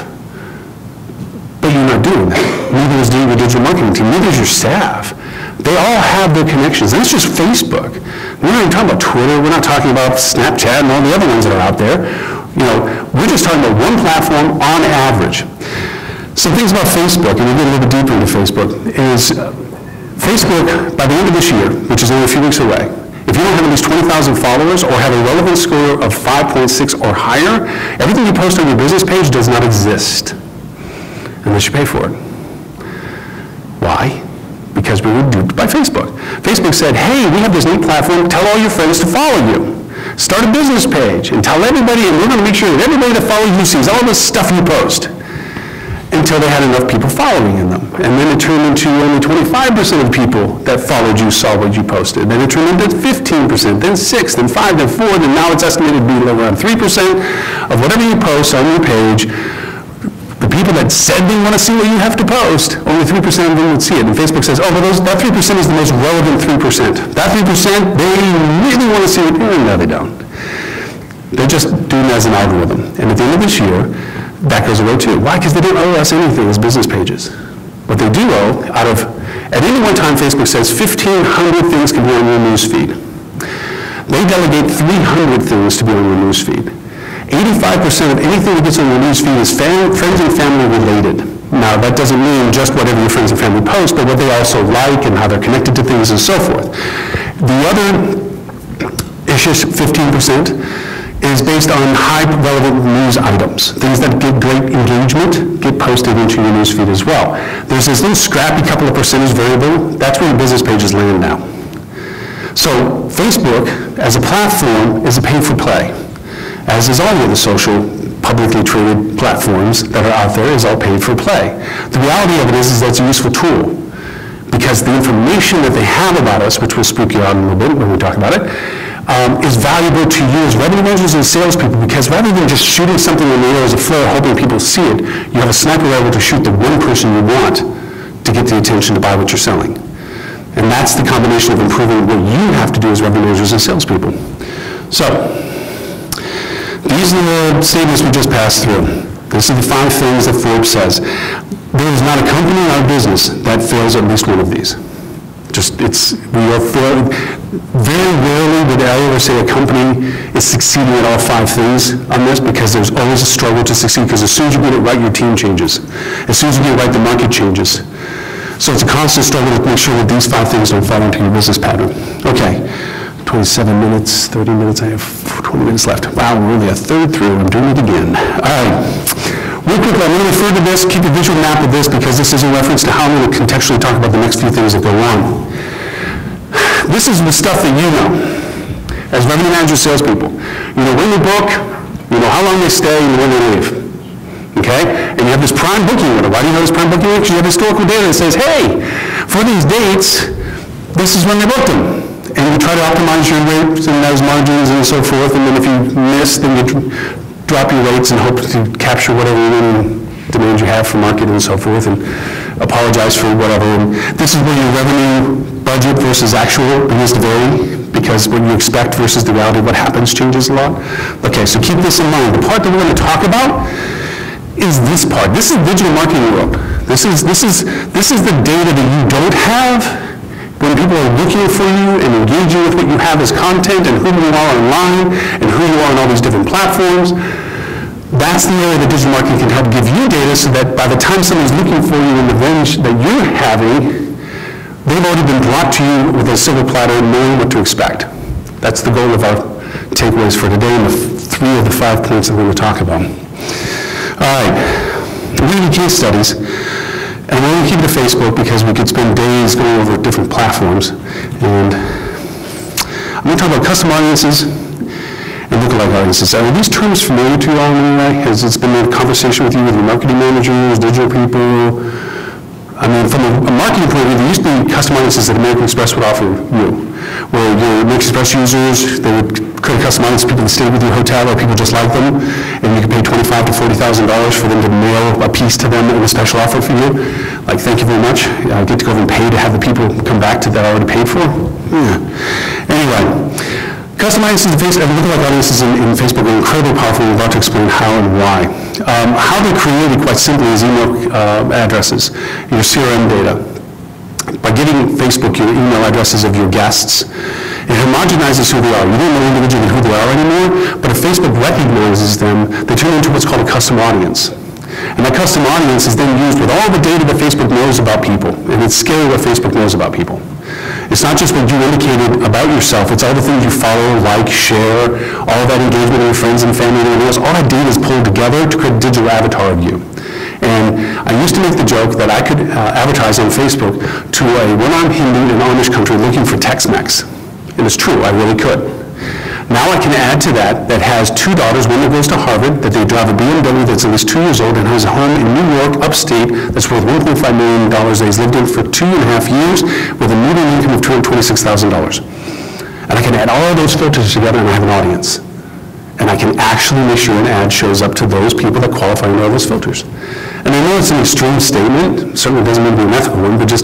But you're not doing that. Neither is doing your digital marketing team, neither is your staff. They all have their connections. And it's just Facebook. We're not even talking about Twitter. We're not talking about Snapchat and all the other ones that are out there. You know, we're just talking about one platform on average. Some things about Facebook, and we'll get a little bit deeper into Facebook, is uh, Facebook, by the end of this year, which is only a few weeks away, if you don't have at least twenty thousand followers or have a relevance score of five point six or higher, everything you post on your business page does not exist unless you pay for it. Why? Because we were duped by Facebook. Facebook said, hey, we have this new platform, tell all your friends to follow you. Start a business page and tell everybody, and we're going to make sure that everybody that follows you sees all this stuff you post. Until they had enough people following in them. And then it turned into only twenty-five percent of people that followed you saw what you posted. Then it turned into fifteen percent, then six, then five, then four, then now it's estimated to be around three percent of whatever you post on your page. The people that said they want to see what you have to post, only three percent of them would see it. And Facebook says, oh, well, those, that three percent is the most relevant three percent. That three percent, they really want to see it. No, they don't. They're just doing it as an algorithm. And at the end of this year, that goes away too. Why? Because they don't owe us anything as business pages. What they do owe, out of, at any one time, Facebook says fifteen hundred things can be on your news feed. They delegate three hundred things to be on your news feed. eighty-five percent of anything that gets on your news feed is fam friends and family related. Now, that doesn't mean just whatever your friends and family post, but what they also like and how they're connected to things and so forth. The other issue, fifteen percent, is based on high relevant news items. Things that get great engagement get posted into your news feed as well. There's this little scrappy couple of percentage variable. That's where your business pages land now. So Facebook, as a platform, is a pay for play, as is all of the social publicly traded platforms that are out there is all paid for play. The reality of it is, is that it's a useful tool, because the information that they have about us, which will spook you out in a little bit when we talk about it, um, is valuable to you as revenue managers and salespeople, because rather than just shooting something in the air as a flare, hoping people see it, you have a sniper rifle to shoot the one person you want to get the attention to buy what you're selling. And that's the combination of improving what you have to do as revenue managers and salespeople. So, these are the statements we just passed through. These are the five things that Forbes says. There is not a company in our business that fails at least one of these. Just, it's, we are fail, very rarely would I ever say a company is succeeding at all five things on this, because there's always a struggle to succeed, because as soon as you get it right, your team changes. As soon as you get it right, the market changes. So it's a constant struggle to make sure that these five things don't fall into your business pattern. Okay, twenty-seven minutes, thirty minutes, I have twenty minutes left. Wow, we're only a third through, I'm doing it again. All right, real quickly, I'm going to refer to this, keep a visual map of this, because this is a reference to how I'm going to contextually talk about the next few things that go on. This is the stuff that you know, as revenue managers, salespeople. You know when they book, you know how long they stay, and when they leave. Okay? And you have this prime booking order. Why do you know this prime booking order? Because you have historical data that says, hey, for these dates, this is when they booked them. And you try to optimize your rates and those margins and so forth, and then if you miss, then you drop your rates and hope to capture whatever demand you have for market and so forth, and apologize for whatever. And this is where your revenue budget versus actual begins to vary, because what you expect versus the reality of what happens changes a lot. Okay, so keep this in mind. The part that we're going to talk about is this part. This is digital marketing world. This is, this is, this is the data that you don't have when people are looking for you and engaging with what you have as content and who you are online and who you are on all these different platforms. That's the area that digital marketing can help give you data, so that by the time someone's looking for you in the range that you're having, they've already been brought to you with a silver platter, knowing what to expect. That's the goal of our takeaways for today, and the three of the five points that we're going to talk about. All right, we're going to do case studies, and we're going to keep it to Facebook because we could spend days going over different platforms. And I'm going to talk about custom audiences and lookalike audiences. Are these terms familiar to you all in any way? Has it been a conversation with you, with your marketing managers, digital people? I mean, from a, a marketing point of view, there used to be custom audiences that American Express would offer you, where your American Express users, they would create custom audiences, people that stayed with your hotel, or people just like them, and you could pay twenty-five to forty thousand dollars for them to mail a piece to them in a special offer for you. Like, thank you very much. I get to go over and pay to have the people come back to that I already paid for. Yeah. Anyway. Custom audiences and lookalike audiences in, in Facebook are incredibly powerful, and we're about to explain how and why. Um, how they're created, quite simply, is email uh, addresses, your C R M data. By giving Facebook your email addresses of your guests, it homogenizes who they are. You don't know individually who they are anymore, but if Facebook recognizes them, they turn into what's called a custom audience. And that custom audience is then used with all the data that Facebook knows about people, and it's scary what Facebook knows about people. It's not just what you indicated about yourself, it's all the things you follow, like, share, all that engagement with your friends and family and everything else. All that data is pulled together to create a digital avatar of you. And I used to make the joke that I could uh, advertise on Facebook to a one-armed Hindu in an Amish country looking for Tex-Mex. And it's true, I really could. Now I can add to that that has two daughters, one that goes to Harvard, that they drive a B M W that's at least two years old and has a home in New York, upstate, that's worth one point five million dollars that he's lived in for two and a half years with a median income of two hundred twenty-six thousand dollars. And I can add all of those filters together and I have an audience. And I can actually make sure an ad shows up to those people that qualify under all those filters. And I know it's an extreme statement, certainly doesn't mean to be an ethical one, but just,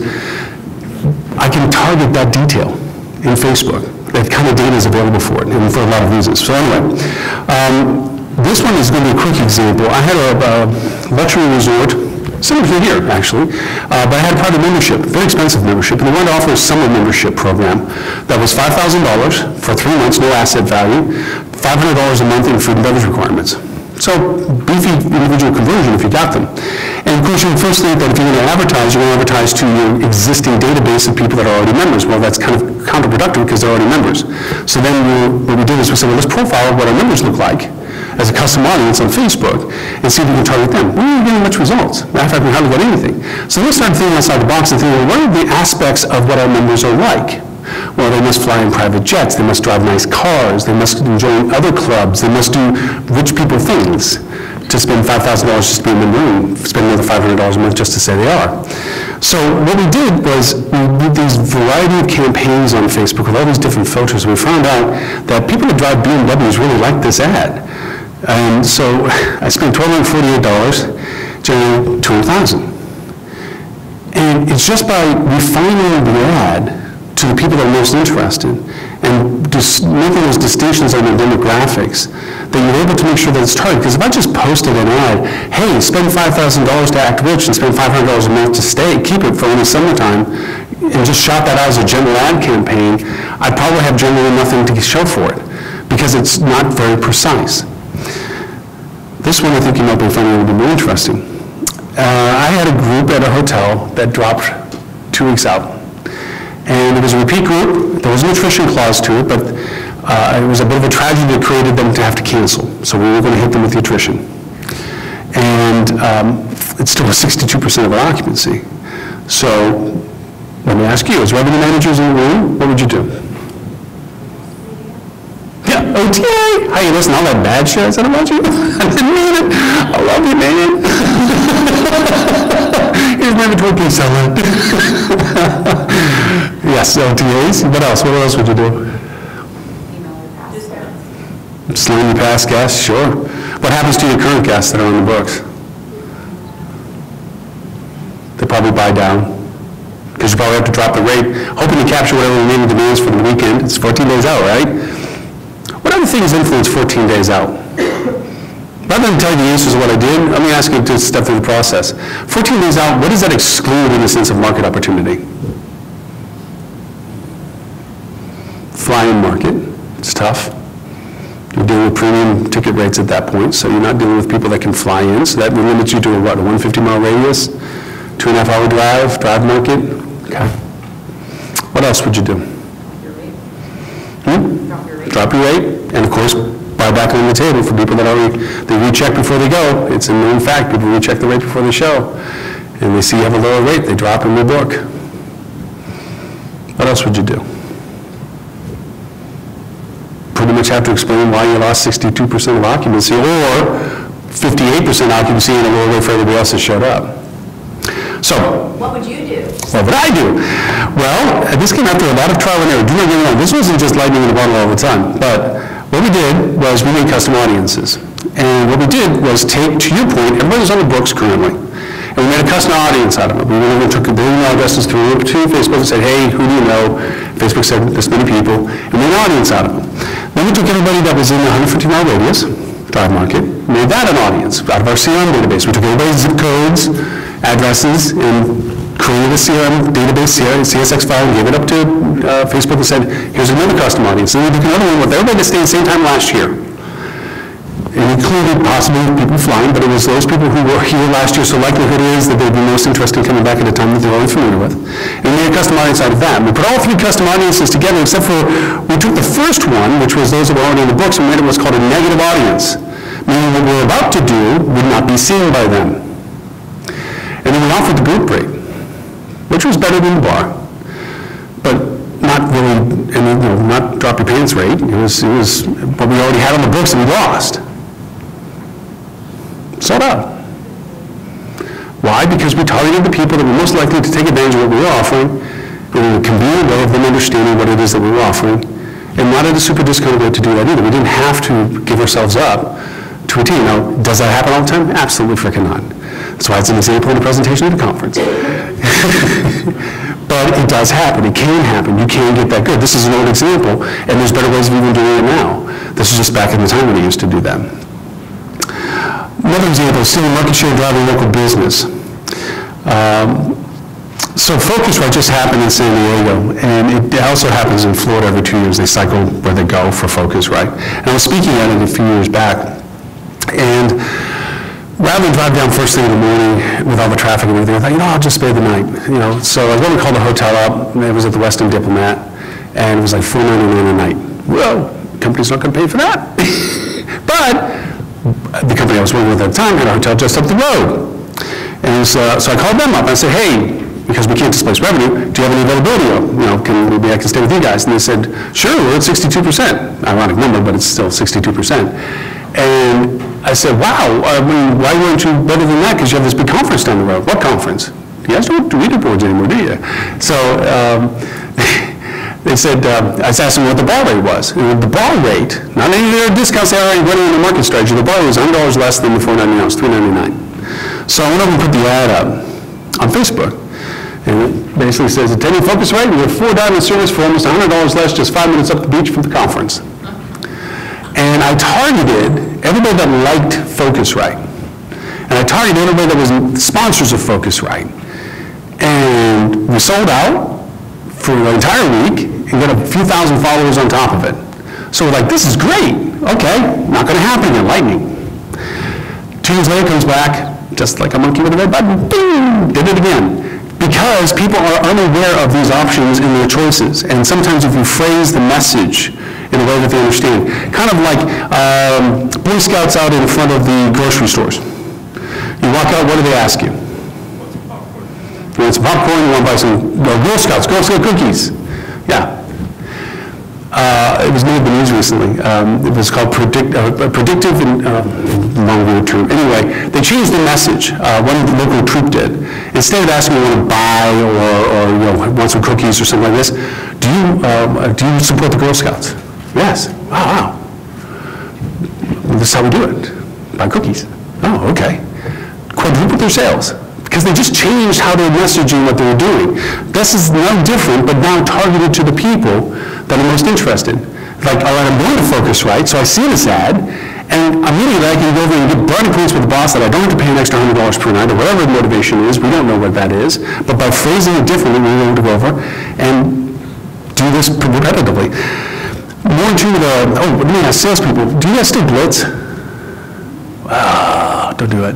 I can target that detail in Facebook. That kind of data is available for it, and for a lot of reasons. So anyway, um, this one is going to be a quick example. I had a, a luxury resort, similar to here, actually, uh, but I had a private membership, very expensive membership, and they wanted to offer a summer membership program that was five thousand dollars for three months, no asset value, five hundred dollars a month in food and beverage requirements. So, beefy individual conversion if you got them. And of course, you would first think that if you're going to advertise, you're going to advertise to your existing database of people that are already members. Well, that's kind of counterproductive because they're already members. So then we, what we did is we said, well, let's profile what our members look like as a custom audience on Facebook and see if we can target them. We weren't getting much results. Matter of fact, we hardly got anything. So we started thinking outside the box and thinking, well, what are the aspects of what our members are like? Well, they must fly in private jets, they must drive nice cars, they must join other clubs, they must do rich people things. to spend five thousand dollars just to be in the room, spend another five hundred dollars a month just to say they are. So what we did was we did these variety of campaigns on Facebook with all these different filters. We found out that people that drive B M Ws really like this ad. And so I spent one thousand two hundred forty-eight dollars, generating two hundred thousand dollars. And it's just by refining the ad to the people that are most interested and just making those distinctions on the demographics that you're able to make sure that it's targeted. Because if I just posted an ad, hey, spend five thousand dollars to act rich and spend five hundred dollars a month to stay, keep it for only summertime, and just shot that out as a general ad campaign, I'd probably have generally nothing to show for it because it's not very precise. This one I think you might be finding a little bit more interesting. Uh, I had a group at a hotel that dropped two weeks out. And it was a repeat group. There was a nutrition clause to it, but uh, it was a bit of a tragedy that created them to have to cancel. So we were going to hit them with the attrition. And um, it still was sixty-two percent of our occupancy. So let me ask you, as revenue managers in the room, what would you do? Yeah, O T A. Hey, listen, all that bad shit I said about you, I didn't mean it. I love you, man. Here's my inventory, please sell it. Yes, O T As. What else? What else would you do? Slime your past guests, sure. What happens to your current guests that are on the books? They probably buy down. Because you probably have to drop the rate, hoping to capture whatever remaining demands for the weekend. It's fourteen days out, right? What other things influence fourteen days out? Rather than tell you the answers of what I did, let me ask you to step through the process. fourteen days out, what does that exclude in the sense of market opportunity? Fly-in market, it's tough. You're dealing with premium ticket rates at that point, so you're not dealing with people that can fly in, so that limits you to a, what, a one hundred fifty mile radius, two and a half hour drive, drive market. Okay. What else would you do? Hmm? Drop your rate. Drop your rate, and of course, buy back on the table for people that already, they recheck before they go. It's a known fact, people recheck the rate before they show. And they see you have a lower rate, they drop in the book. What else would you do? Pretty much have to explain why you lost sixty-two percent of occupancy or fifty-eight percent occupancy and a lower rate for everybody else that showed up. So, what would you do? What would I do? Well, this came after a lot of trial and error. Do not get me wrong, this wasn't just lightning in the bottle all the time, but what we did was we made custom audiences. And what we did was take, to your point, everybody's on the books currently. And we made a custom audience out of it. We went over and took their email addresses through to Facebook and said, hey, who do you know? Facebook said this many people, and made an audience out of them. Then we took everybody that was in the one hundred fifty mile radius, drive market, made that an audience out of our C R M database. We took everybody's zip codes, addresses, and created a C R M database, C S X file, and gave it up to uh, Facebook and said, here's another custom audience. And then we took another one with everybody that stayed the same time last year. It included possibly people flying, but it was those people who were here last year, so likelihood is that they'd be most interested in coming back at a time that they're already familiar with. And we made a custom audience out of that. And we put all three custom audiences together, except for we took the first one, which was those that were already in the books, and made it what's called a negative audience, meaning what we're about to do would not be seen by them. And then we offered the group rate, which was better than the bar, but not really, and you know, not drop your pants rate. It was, it was what we already had on the books and we lost. Sold out. Why? Because we targeted the people that were most likely to take advantage of what we were offering, and we were convenient way of them understanding what it is that we were offering, and not at a super discounted rate to do that either. We didn't have to give ourselves up to a team. Now, does that happen all the time? Absolutely freaking not. That's why it's an example in the presentation at the conference. But it does happen. It can happen. You can get that good. This is an old example, and there's better ways of even doing it now. This is just back in the time when they used to do that. Another example, stealing market share driving local business. Um, so Focusrite just happened in San Diego, and it also happens in Florida every two years. They cycle where they go for Focusrite. And I was speaking at it a few years back, and rather than drive down first thing in the morning with all the traffic and everything, I thought, you know, I'll just stay the night. You know, so I went and called the hotel up. It was at the Westin Diplomat, and it was like four ninety-nine a night. Well, the company's not going to pay for that. But the company I was working with at the time had a hotel just up the road. And so, so I called them up and I said, hey, because we can't displace revenue, do you have any availability? You know, can maybe I can stay with you guys? And they said, sure, we're at sixty-two percent. Ironic number, but it's still sixty-two percent. And I said, wow, I mean, why weren't you better than that? Because you have this big conference down the road. What conference? You guys don't do reader boards anymore, do you? So um, they said, uh, I asked them what the bar rate was. And the bar rate, not any of their discounts they already went in the market strategy, the bar rate was one hundred dollars less than the four ninety-nine, it was three ninety-nine. So I went over and put the ad up on Facebook. And it basically says, attending Focusrite, we have four diamond service for almost one hundred dollars less, just five minutes up the beach from the conference. And I targeted everybody that liked Focusrite. And I targeted everybody that was sponsors of Focusrite. And we sold out for the entire week and got a few thousand followers on top of it. So we're like, this is great. Okay, not going to happen again, lightning. Two years later comes back, just like a monkey with a red button, boom, did it again. Because people are unaware of these options in their choices. And sometimes if you phrase the message in a way that they understand, kind of like um, Boy Scouts out in front of the grocery stores. You walk out, what do they ask you? You want some popcorn, you want to buy some well, Girl Scouts, Girl Scout cookies. Yeah. Uh, it was made in the news recently. Um, it was called predict, uh, predictive and uh, long-worded term. Anyway, they changed the message. Uh, one local troop did. Instead of asking you want to buy or, or you know, want some cookies or something like this, do you um, do you support the Girl Scouts? Yes. Oh, wow. Well, this is how we do it. Buy cookies. Oh, okay. Quadruple their sales. Because they just changed how they're messaging what they're doing. This is no different, but now targeted to the people that are most interested. Like, all right, I'm going to Focusrite, so I see this ad, and immediately I can go over and get brownie points with the boss that I don't have to pay an extra one hundred dollars per night, or whatever the motivation is. We don't know what that is. But by phrasing it differently, we're going to go over and do this repetitively. More to the, oh, let me ask salespeople, do you guys still blitz? Ah, don't do it.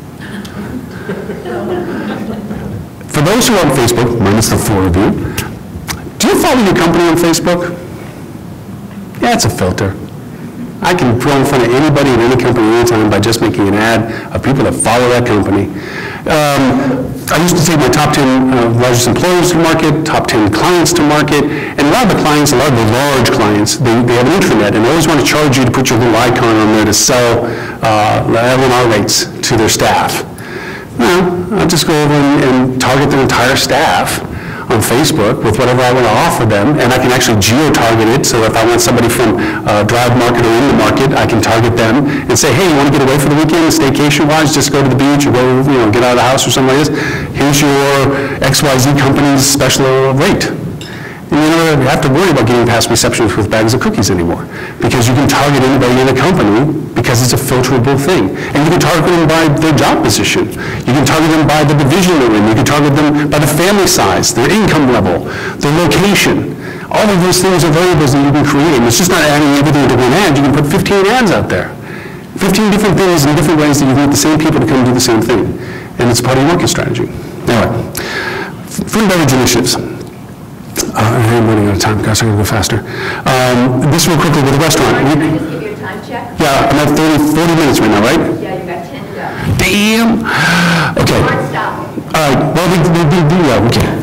For those who are on Facebook, minus the four of you, do you follow your company on Facebook? Yeah, it's a filter. I can throw in front of anybody at any company anytime by just making an ad of people that follow that company. Um, I used to take my top ten uh, largest employers to market, top ten clients to market, and a lot of the clients, a lot of the large clients, they, they have an intranet, and they always want to charge you to put your little icon on there to sell uh, L and R rates to their staff. Well, I'll just go over and, and target their entire staff on Facebook with whatever I want to offer them, and I can actually geo-target it, so if I want somebody from uh, Drive Market or in the market, I can target them and say, hey, you want to get away for the weekend, staycation-wise, just go to the beach or go, you know, get out of the house or something like this. Here's your X Y Z company's special rate. And you don't have to worry about getting past receptions with bags of cookies anymore, because you can target anybody in the company because it's a filterable thing. And you can target them by their job position. You can target them by the division they're in. You can target them by the family size, their income level, their location. All of those things are variables that you can create. And it's just not adding everything into one ad. You can put fifteen ads out there. fifteen different things in different ways that you can get the same people to come do the same thing. And it's part of your market strategy. All right. Food and beverage initiatives. Uh, I'm running out of time, guys. I'm going to go faster. Um, this real quickly with the restaurant. Can I just give you a time check? Yeah, I'm at thirty, forty minutes right now, right? Yeah, you got ten to go. Damn. Okay. Hard stop. All right. Well, we we we do yeah, we can.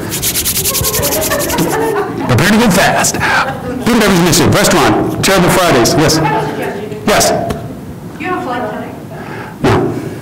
Prepare to go fast. Food and beverage initiative. Restaurant. Terrible Fridays. Yes. I have a suggestion. Yes. You have a flight tonight? No.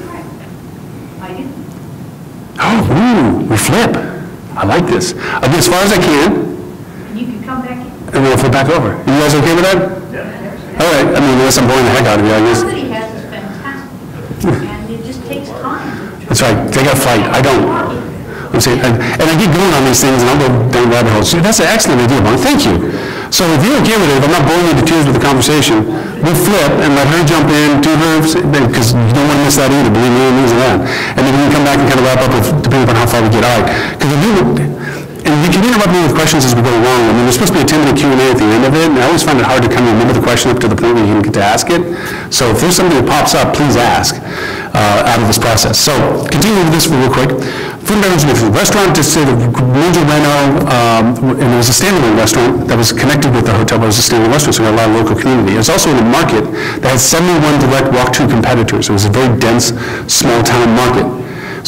I do. Oh, ooh, we flip. I like this. I'll get as far as I can, You can come back in. and we'll flip back over. You guys okay with that? Yeah. All right. I mean, unless I'm boring the heck out of you, I guess. What he has is fantastic, and it just takes time. That's right. They got to fight. I don't. I'm saying, and, and I get going on these things, and I'll go down rabbit holes. So that's an excellent idea, Mark. Thank you. So if you're okay with it, if I'm not boring you to tears with the conversation, we'll flip and let her jump in, do her, because you don't want to miss that either, believe me, and these and that. And then we can come back and kind of wrap up with, depending upon how far we get. All right. Because if you would, and you can interrupt me with questions as we go along. I mean, there's supposed to be a ten minute Q and A at the end of it, and I always find it hard to kind of remember the question up to the point where you can get to ask it. So if there's something that pops up, please ask uh, out of this process. So continuing with this real quick. Food and beverage initiative. Restaurant, just say the major reno, um, and it was a standalone restaurant that was connected with the hotel, but it was a standalone restaurant, so we got a lot of local community. It was also in a market that had seventy-one direct walk-to competitors. It was a very dense, small-town market.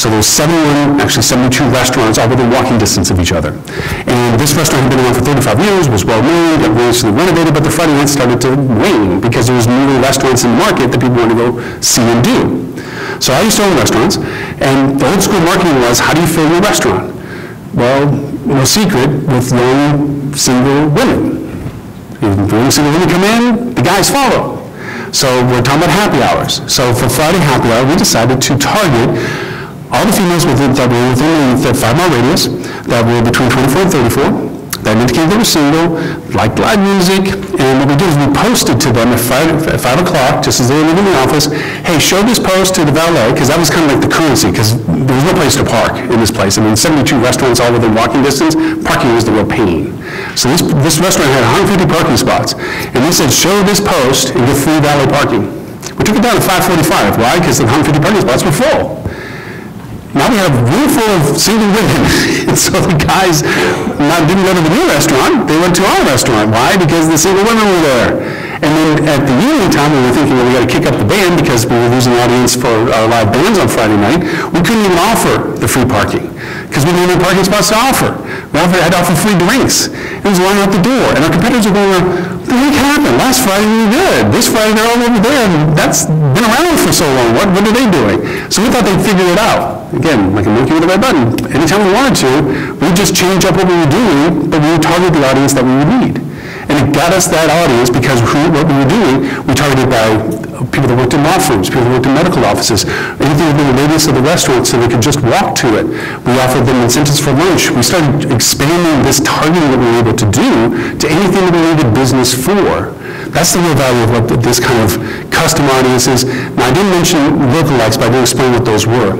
So there's seventy-one, actually seventy-two restaurants all within walking distance of each other. And this restaurant had been around for thirty-five years, was well-known, got recently renovated, but the Friday night started to wane because there was newer restaurants in the market that people wanted to go see and do. So I used to own restaurants, and the old school marketing was, how do you fill your restaurant? Well, no secret, with young, single women. If the young single women come in, the guys follow. So we're talking about happy hours. So for Friday happy hour, we decided to target all the females within, that were within the five-mile radius, that were between twenty-four and thirty-four, that indicated they were single, liked live music, and what we did is we posted to them at five, at five o'clock, just as they were leaving the office, hey, show this post to the valet, because that was kind of like the currency, because there was no place to park in this place. I mean, seventy-two restaurants all within walking distance, parking was the real pain. So this, this restaurant had one hundred fifty parking spots, and we said, show this post and get free valet parking. We took it down to five forty-five. Why? Because the one hundred fifty parking spots were full. Now we have a room full of single women. And so the guys not, didn't go to the new restaurant, they went to our restaurant. Why? Because the single women were there. And then at the evening time, we were thinking, well, we got to kick up the band because we were losing audience for our live bands on Friday night. We couldn't even offer the free parking because we didn't have parking spots to offer. We offered, had to offer free drinks. It was lying out the door. And our competitors are going, what the heck happened? Last Friday we were good. This Friday they're all over there, and that's been around for so long. What, what are they doing? So we thought they'd figure it out. Again, like a monkey with a red button. Anytime we wanted to, we'd just change up what we were doing, but we would target the audience that we would need. And it got us that audience because who, what we were doing, we targeted by people that worked in law firms, people that worked in medical offices, anything within the radius of the restaurant so they could just walk to it. We offered them incentives for lunch. We started expanding this targeting that we were able to do to anything that we needed business for. That's the real value of what this kind of custom audience is. Now, I didn't mention lookalikes, but I didn't explain what those were.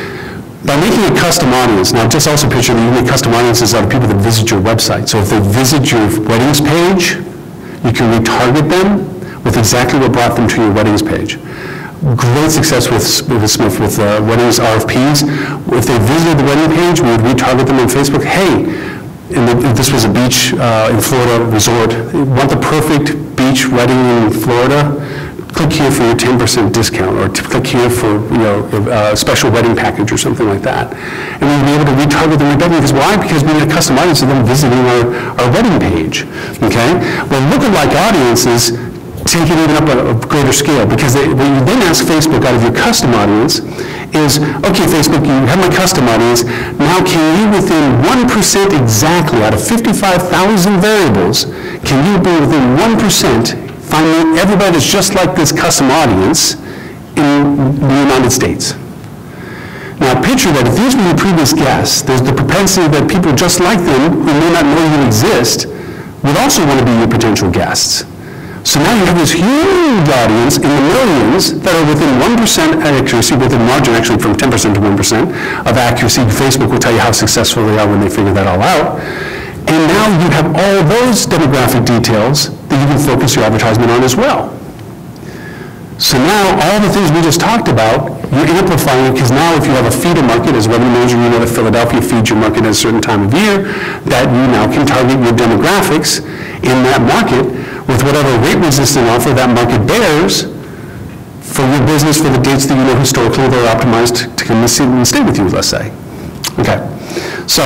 By making a custom audience, now just also picture that you make custom audiences out of people that visit your website. So if they visit your weddings page, you can retarget them with exactly what brought them to your weddings page. Great success with, with Smith with uh, weddings R F Ps. If they visited the wedding page, we would retarget them on Facebook. Hey, and the, if this was a beach uh, in Florida resort, want the perfect beach wedding in Florida? Click here for your ten percent discount, or click here for, you know, a special wedding package or something like that. And we'll be able to retarget them right back. Because why? Because we need a custom audience of them visiting our, our wedding page, okay? Well, lookalike audiences take it even up a, a greater scale, because they, when you then ask Facebook out of your custom audience is, okay, Facebook, you have my custom audience, now can you within one percent exactly, out of fifty-five thousand variables, can you be within one percent find everybody that's just like this custom audience in the United States. Now picture that if these were your previous guests, there's the propensity that people just like them who may not know you exist would also want to be your potential guests. So now you have this huge audience in the millions that are within one percent accuracy, within margin actually from ten percent to one percent of accuracy. Facebook will tell you how successful they are when they figure that all out. And now you have all those demographic details that you can focus your advertisement on as well. So now all the things we just talked about, you're amplifying, because now if you have a feeder market, as a revenue manager, you know that Philadelphia feeds your market at a certain time of year, that you now can target your demographics in that market with whatever rate resistant offer that market bears for your business for the dates that you know historically they're optimized to come and stay with you, let's say. Okay, so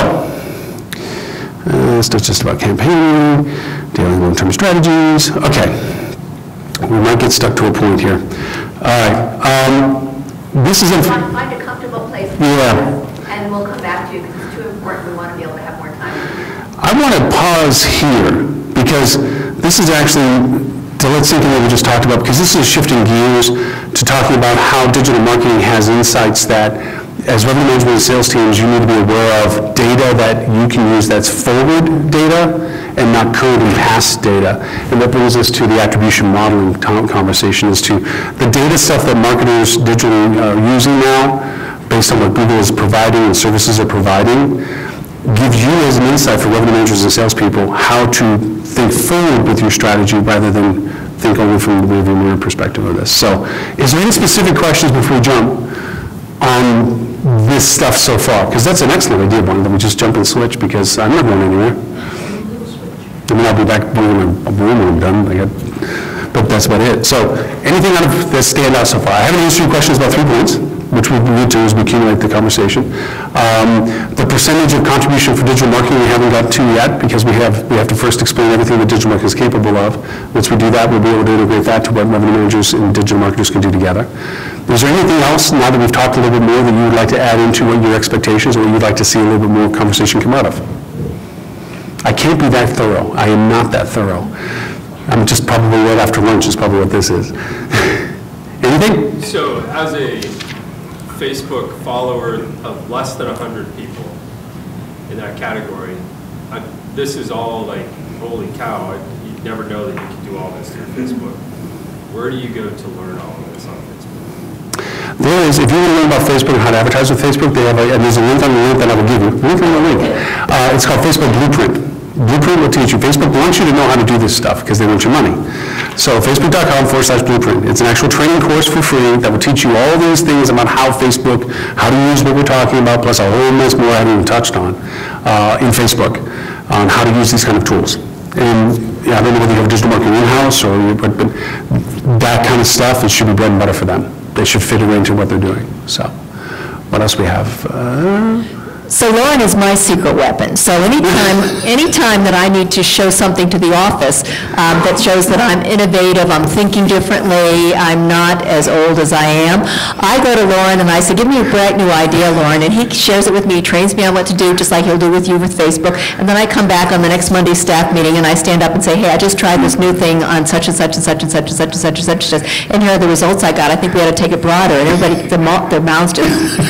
uh, this is just about campaigning, daily long-term strategies. Okay, we might get stuck to a point here. All right, um, this is... Find find a comfortable place. Yeah. And we'll come back to you because it's too important. We want to be able to have more time. I want to pause here because this is actually, to let's think of what we just talked about, because this is shifting gears to talking about how digital marketing has insights that, as revenue management and sales teams, you need to be aware of data that you can use that's forward data and not current and past data. And that brings us to the attribution modeling conversation, as to the data stuff that marketers digitally are using now, based on what Google is providing and services are providing, gives you as an insight for revenue managers and salespeople how to think forward with your strategy rather than think only from the rearview mirror perspective of this. So is there any specific questions before we jump on this stuff so far? Because that's an excellent idea, Bonnie, that we just jump and switch, because I'm not going anywhere. I mean, I'll be back in a room when I'm done, I got, but that's about it. So anything out of this stand out so far? I haven't answered your questions about three points. which we need to as we accumulate the conversation. Um, the percentage of contribution for digital marketing we haven't got to yet, because we have we have to first explain everything that digital marketing is capable of. Once we do that, we'll be able to integrate that to what revenue managers and digital marketers can do together. Is there anything else, now that we've talked a little bit more, that you would like to add into what your expectations, or what you'd like to see a little bit more conversation come out of? I can't be that thorough. I am not that thorough. I'm just probably right after lunch is probably what this is. Anything? So as a Facebook follower of less than one hundred people in that category, I, this is all like, holy cow, I, you'd never know that you can do all this through Facebook. Where do you go to learn all of this on Facebook? There is, if you want to learn about Facebook and how to advertise with Facebook, they have a, and there's a link on the link that I will give you. Link on the link. Uh, it's called Facebook Blueprint. Blueprint will teach you. Facebook wants you to know how to do this stuff because they want your money. So facebook.com forward slash blueprint. It's an actual training course for free that will teach you all these things about how Facebook, how to use what we're talking about, plus a whole mess more I haven't even touched on uh, in Facebook on how to use these kind of tools. And yeah, I don't know whether you have digital marketing in-house or, but, but that kind of stuff, it should be bread and butter for them. They should fit it into what they're doing. So what else we have? Uh, So Loren is my secret weapon. So anytime, anytime that I need to show something to the office um, that shows that I'm innovative, I'm thinking differently, I'm not as old as I am, I go to Loren and I say, give me a bright new idea, Loren, and he shares it with me, trains me on what to do, just like he'll do with you with Facebook, and then I come back on the next Monday staff meeting and I stand up and say, hey, I just tried this new thing on such and such and such and such and such and such and such and such, and here are the results I got. I think we ought to take it broader, and everybody, their, their mouths just,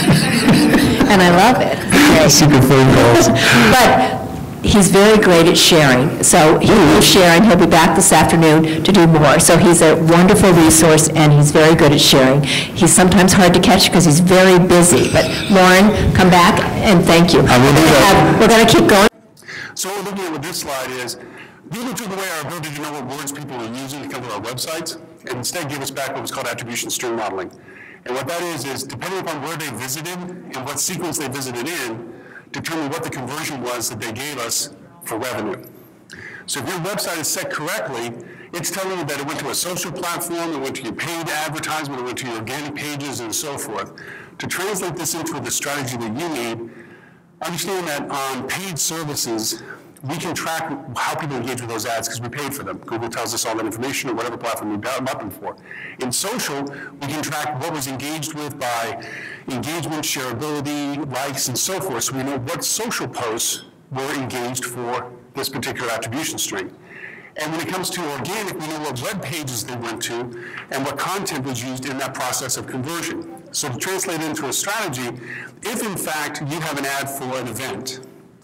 and I love it. Secret phone calls. But he's very great at sharing. So he will share, and he'll be back this afternoon to do more. So he's a wonderful resource, and he's very good at sharing. He's sometimes hard to catch because he's very busy. But Loren, come back, and thank you. I will do that. We're going to keep going. So what we're looking at with this slide is, really took away our ability to know what words people are using to come to our websites, and instead gave us back what was called attribution string modeling. And what that is, is depending upon where they visited and what sequence they visited in, determine what the conversion was that they gave us for revenue. So if your website is set correctly, it's telling you that it went to a social platform, it went to your paid advertisement, it went to your organic pages, and so forth. To translate this into the strategy that you need, understand that on paid services, we can track how people engage with those ads because we paid for them. Google tells us all that information or whatever platform we bought them for. In social, we can track what was engaged with by engagement, shareability, likes, and so forth. So we know what social posts were engaged for this particular attribution string. And when it comes to organic, we know what web pages they went to and what content was used in that process of conversion. So to translate it into a strategy, if in fact you have an ad for an event,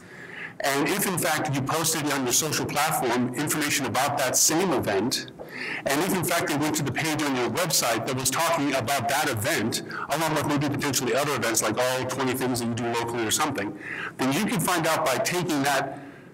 and if, in fact, you posted on your social platform information about that same event, and if, in fact, they went to the page on your website that was talking about that event, along with maybe potentially other events like all twenty things that you do locally or something, then you can find out by taking that,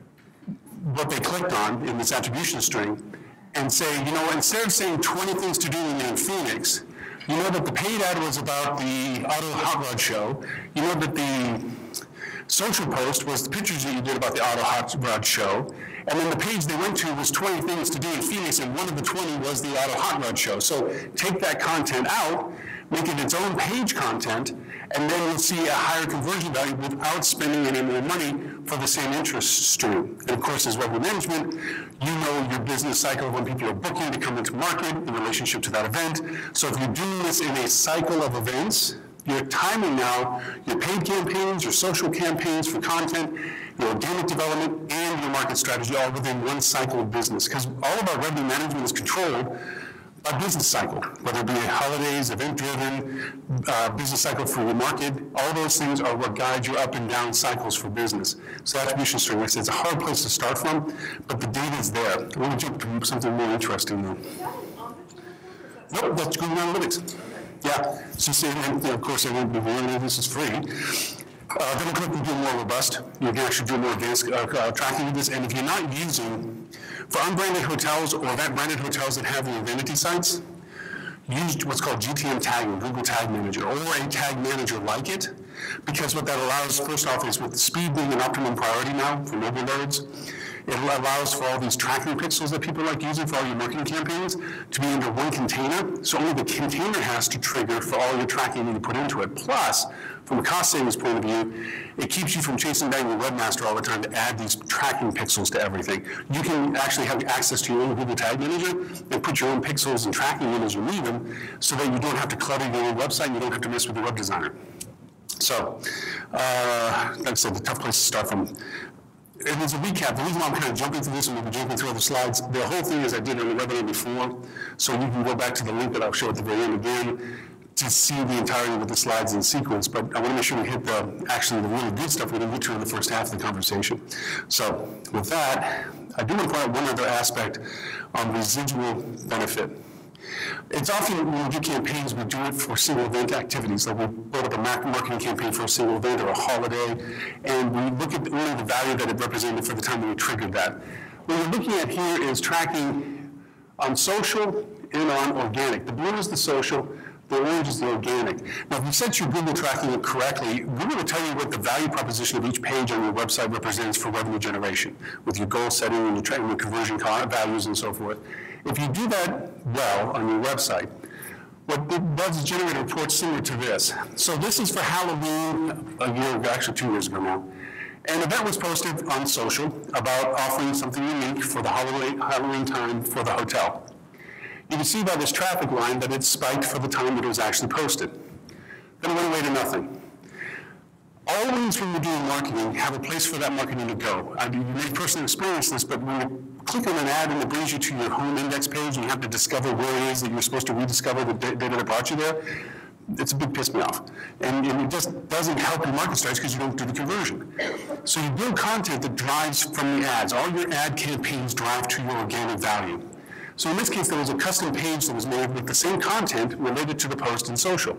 what they clicked on in this attribution string, and say, you know, instead of saying twenty things to do when you're in Phoenix, you know that the paid ad was about the Auto Hot Rod Show, you know that the social post was the pictures that you did about the Auto Hot Rod Show, and then the page they went to was twenty things to do in Phoenix, and one of the twenty was the Auto Hot Rod Show. So take that content out, make it its own page content, and then you'll see a higher conversion value without spending any more money for the same interest stream. And of course, as revenue management, you know your business cycle when people are booking to come into market in relationship to that event. So if you're doing this in a cycle of events, you're timing now your paid campaigns, your social campaigns for content, your organic development, and your market strategy all within one cycle of business. Because all of our revenue management is controlled by business cycle, whether it be holidays, event-driven, uh, business cycle for your market. All those things are what guide your up and down cycles for business. So attribution string, like I said, it's a hard place to start from, but the data is there. I want to jump to something more interesting though. Nope, that's Google Analytics. Yeah, so say, and of course I won't be warning, this is free. Uh, then click and do more robust. You can actually do more advanced uh, uh, tracking of this. And if you're not using, for unbranded hotels or that branded hotels that have your vanity sites, use what's called G T M tagging, Google Tag Manager, or a tag manager like it, because what that allows, first off, is with speed being an optimum priority now for mobile loads, It allows for all these tracking pixels that people like using for all your marketing campaigns to be under one container. So only the container has to trigger for all your tracking you need to put into it. Plus, from a cost savings point of view, it keeps you from chasing down your webmaster all the time to add these tracking pixels to everything. You can actually have access to your own Google Tag Manager and put your own pixels and tracking in as you need them so that you don't have to clutter your own website and you don't have to mess with the web designer. So, uh, like I said, the tough place to start from. And as a recap, the reason why I'm kind of jumping through this and we'll be jumping through other slides, the whole thing is I did it on the webinar before, so you can go back to the link that I'll show at the very end again to see the entirety of the slides in sequence, but I want to make sure we hit the, actually the really good stuff we didn't get to in the first half of the conversation. So with that, I do want to point out one other aspect on residual benefit. It's often when we do campaigns, we do it for single event activities, like we build up a marketing campaign for a single event or a holiday, and we look at only the value that it represented for the time that we triggered that. What we're looking at here is tracking on social and on organic. The blue is the social, the orange is the organic. Now, if you set your Google tracking it correctly, Google will tell you what the value proposition of each page on your website represents for revenue generation, with your goal setting and your, and your conversion values and so forth. If you do that well on your website, what it does is generate reports similar to this. So this is for Halloween a year ago, actually two years ago now. An event was posted on social about offering something unique for the Halloween, Halloween time for the hotel. You can see by this traffic line that it spiked for the time that it was actually posted. Then it went away to nothing. Always when you're doing marketing, have a place for that marketing to go. I mean, you may personally experience this, but when you click on an ad and it brings you to your home index page and you have to discover where it is that you're supposed to rediscover the data that brought you there, it's a big piss me off. And, and it just doesn't help your market strategy because you don't do the conversion. So you build content that drives from the ads. All your ad campaigns drive to your organic value. So in this case, there was a custom page that was made with the same content related to the post in social.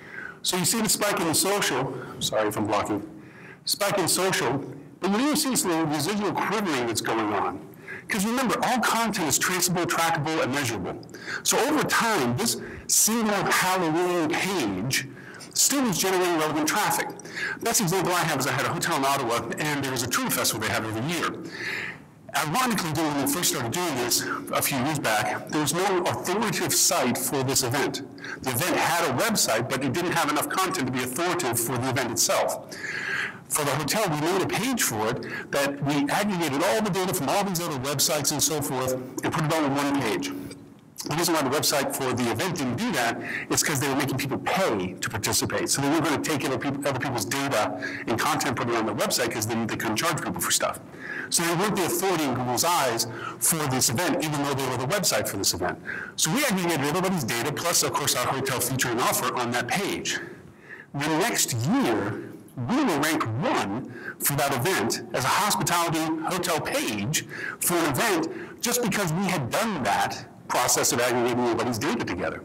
So you see the spike in the social, sorry if I'm blocking, spike in social, but you do see some residual quivering that's going on. Because remember, all content is traceable, trackable, and measurable. So over time, this single Halloween page still is generating relevant traffic. Best example I have is I had a hotel in Ottawa, and there was a tour festival they have every year. Ironically, when we first started doing this a few years back, there was no authoritative site for this event. The event had a website, but it didn't have enough content to be authoritative for the event itself. For the hotel, we made a page for it that we aggregated all the data from all these other websites and so forth and put it all on one page. The reason why the website for the event didn't do that is because they were making people pay to participate. So they weren't going to take other, people, other people's data and content, put it on their website because they, they couldn't charge people for stuff. So they weren't the authority in Google's eyes for this event, even though they were the website for this event. So we aggregated everybody's data, plus, of course, our hotel feature and offer on that page. The next year, we will rank one for that event as a hospitality hotel page for an event just because we had done that process of aggregating everybody's data together.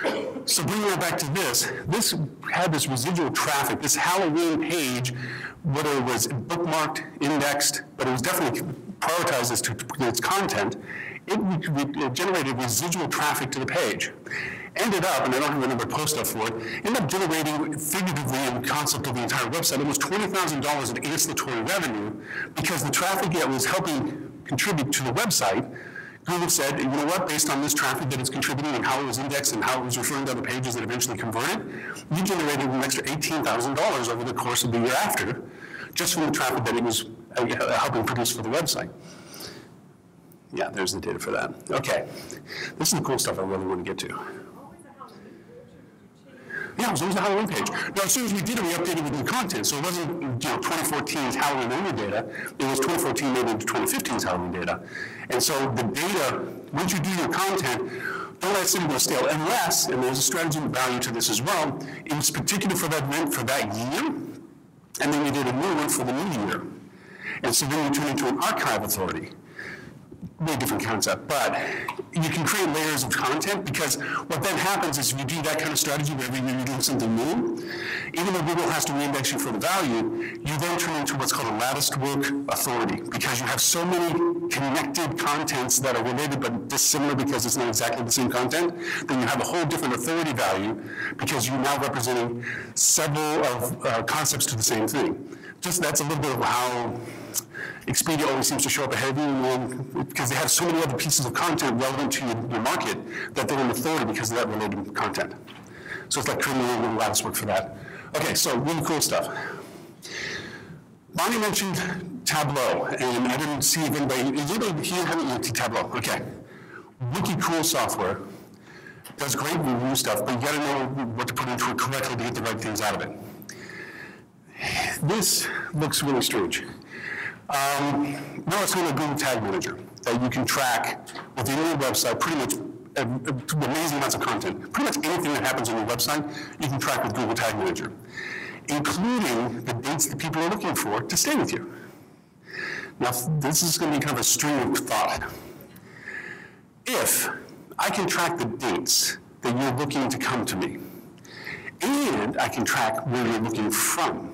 So bringing it back to this, this had this residual traffic, this Halloween page, whether it was bookmarked, indexed, but it was definitely prioritized as to its content, it, it generated residual traffic to the page. Ended up, and I don't have the number of post up for it, ended up generating, figuratively in the concept of the entire website, almost twenty thousand dollars in ancillary revenue because the traffic that was helping contribute to the website, Google said, you know what, based on this traffic that it's contributing and how it was indexed and how it was referring to other pages that eventually converted, you generated an extra eighteen thousand dollars over the course of the year after, just from the traffic that it was uh, helping produce for the website. Yeah, there's the data for that. Okay, this is the cool stuff I really want to get to. Yeah, it was always the Halloween page. Now, as soon as we did it, we updated with new content. So it wasn't, you know, twenty fourteen's Halloween only data. It was twenty fourteen made into twenty fifteen's Halloween data. And so the data, once you do your content, don't let it sit and go stale. Unless, and there's a strategy and value to this as well, it was particular for that event for that year, and then we did a new one for the new year. And so then you turn into an archive authority. Very different concept, but you can create layers of content because what then happens is if you do that kind of strategy where every year you're doing something new, even though Google has to reindex you for the value, you then turn into what's called a latticed work authority because you have so many connected contents that are related but dissimilar because it's not exactly the same content, then you have a whole different authority value because you're now representing several of uh, concepts to the same thing. just that's a little bit of how Expedia always seems to show up ahead of you, and, because they have so many other pieces of content relevant to your, your market that they're an authority because of that related content. So it's like creating a little lattice work for that. Okay, so really cool stuff. Bonnie mentioned Tableau, and I didn't see if anybody, is anybody here haven't used Tableau? Okay. Wicked cool software. Does great review stuff, but you gotta know what to put into it correctly to get the right things out of it. This looks really strange. Um, no, it's called a Google Tag Manager that you can track within your website pretty much uh, amazing amounts of content. Pretty much anything that happens on your website, you can track with Google Tag Manager, including the dates that people are looking for to stay with you. Now, this is going to be kind of a string of thought. If I can track the dates that you're looking to come to me, and I can track where you're looking from,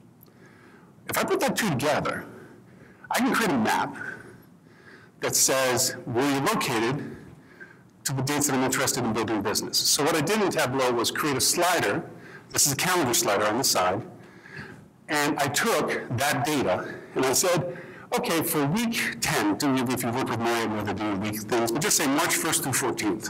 if I put that two together, I can create a map that says where you're located to the dates that I'm interested in building business. So what I did in Tableau was create a slider. This is a calendar slider on the side. And I took that data and I said, okay, for week ten, if you work with Mary, I know they're doing week things, but just say March first through fourteenth.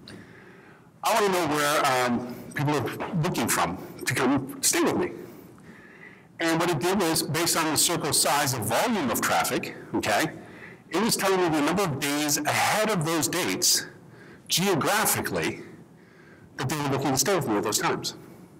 I want to know where um, people are looking from to come stay with me. And what it did was, based on the circle size of volume of traffic, okay, it was telling me the number of days ahead of those dates, geographically, that they were looking to stay with me at those times.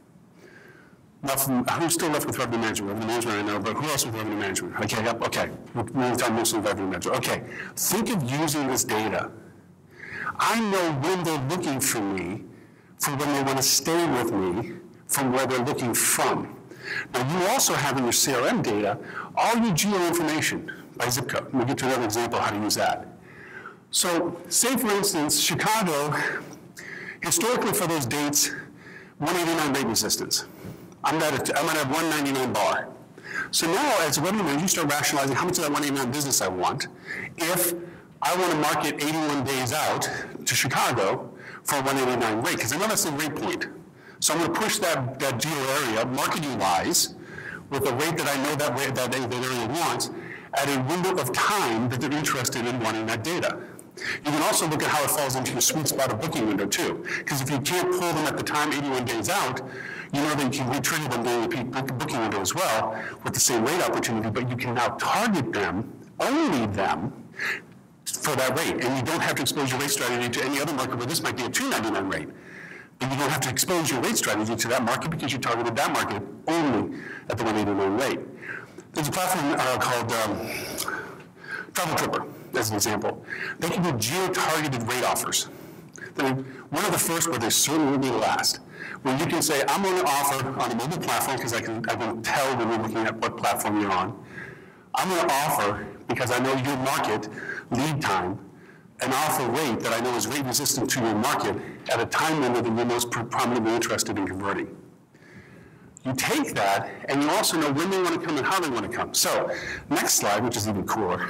Now, from, who's still left with revenue management? Revenue management, I know, but who else with revenue management? Okay, yep, okay. We're talking mostly revenue management. Okay, think of using this data. I know when they're looking for me, from when they want to stay with me, from where they're looking from. Now, you also have in your C R M data all your geo information by zip code. We'll get to another example of how to use that. So, say for instance, Chicago, historically for those dates, one eighty-nine rate resistance. I'm at a, I'm at a one ninety-nine bar. So now, as a revenue manager, you start rationalizing how much of that one eighty-nine business I want. If I want to market eighty-one days out to Chicago for a one eighty-nine rate, because I know that's the rate point. So I'm going to push that, that geo area, marketing-wise, with a rate that I know that, rate, that, that area wants, at a window of time that they're interested in wanting that data. You can also look at how it falls into your sweet spot of booking window, too. Because if you can't pull them at the time eighty-one days out, you know that you can re-trigger them during the peak booking window as well with the same rate opportunity, but you can now target them, only them, for that rate. And you don't have to expose your rate strategy to any other market where this might be a two ninety-nine rate. But you don't have to expose your rate strategy to that market because you targeted that market only at the one eighty-nine rate. There's a platform uh, called um, Travel Tripper, as an example. They can do geo-targeted rate offers. They're one of the first, but they certainly will be the last. Where you can say, I'm going to offer on a mobile platform, because I can, I can tell when you're looking at what platform you're on. I'm going to offer, because I know your market, lead time, an offer rate that I know is rate resistant to your market at a time window that you're most prominently interested in converting. You take that, and you also know when they want to come and how they want to come. So, next slide, which is even cooler,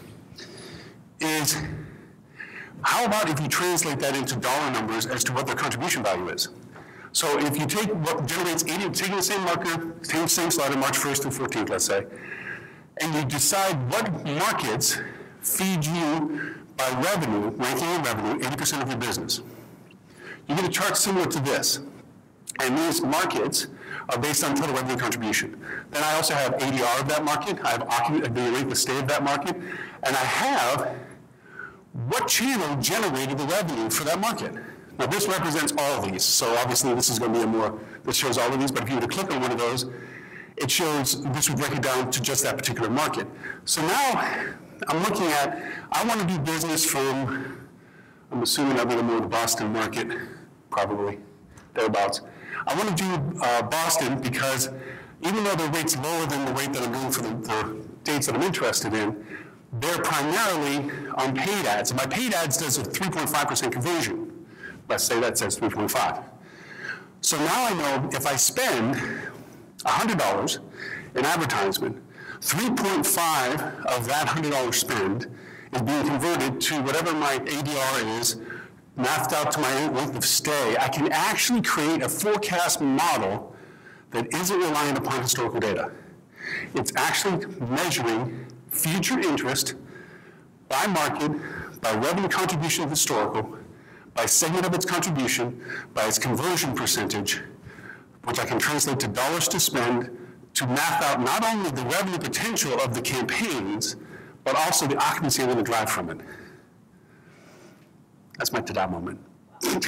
is how about if you translate that into dollar numbers as to what their contribution value is? So if you take what generates eighty, taking the same marker, same, same slide on March first through fourteenth, let's say, and you decide what markets feed you by revenue, ranking in revenue, eighty percent of your business. You get a chart similar to this. And these markets are based on total revenue contribution. Then I also have A D R of that market. I have the rate of stay of that market. And I have what channel generated the revenue for that market. Now this represents all of these. So obviously this is going to be a more, this shows all of these. But if you were to click on one of those, it shows, this would break it down to just that particular market. So now I'm looking at, I want to do business from, I'm assuming I'll be the more Boston market, probably, thereabouts. I want to do uh, Boston because even though the rate's lower than the rate that I'm doing for the, the dates that I'm interested in, they're primarily on paid ads. And my paid ads does a three point five percent conversion. Let's say that says three point five. So now I know if I spend one hundred dollars in advertisement, three point five of that one hundred dollar spend is being converted to whatever my A D R is, mathed out to my length of stay. I can actually create a forecast model that isn't reliant upon historical data. It's actually measuring future interest by market, by revenue contribution of historical, by segment of its contribution, by its conversion percentage, which I can translate to dollars to spend, to map out not only the revenue potential of the campaigns, but also the occupancy I'm going to drive from it. That's my ta-da moment. And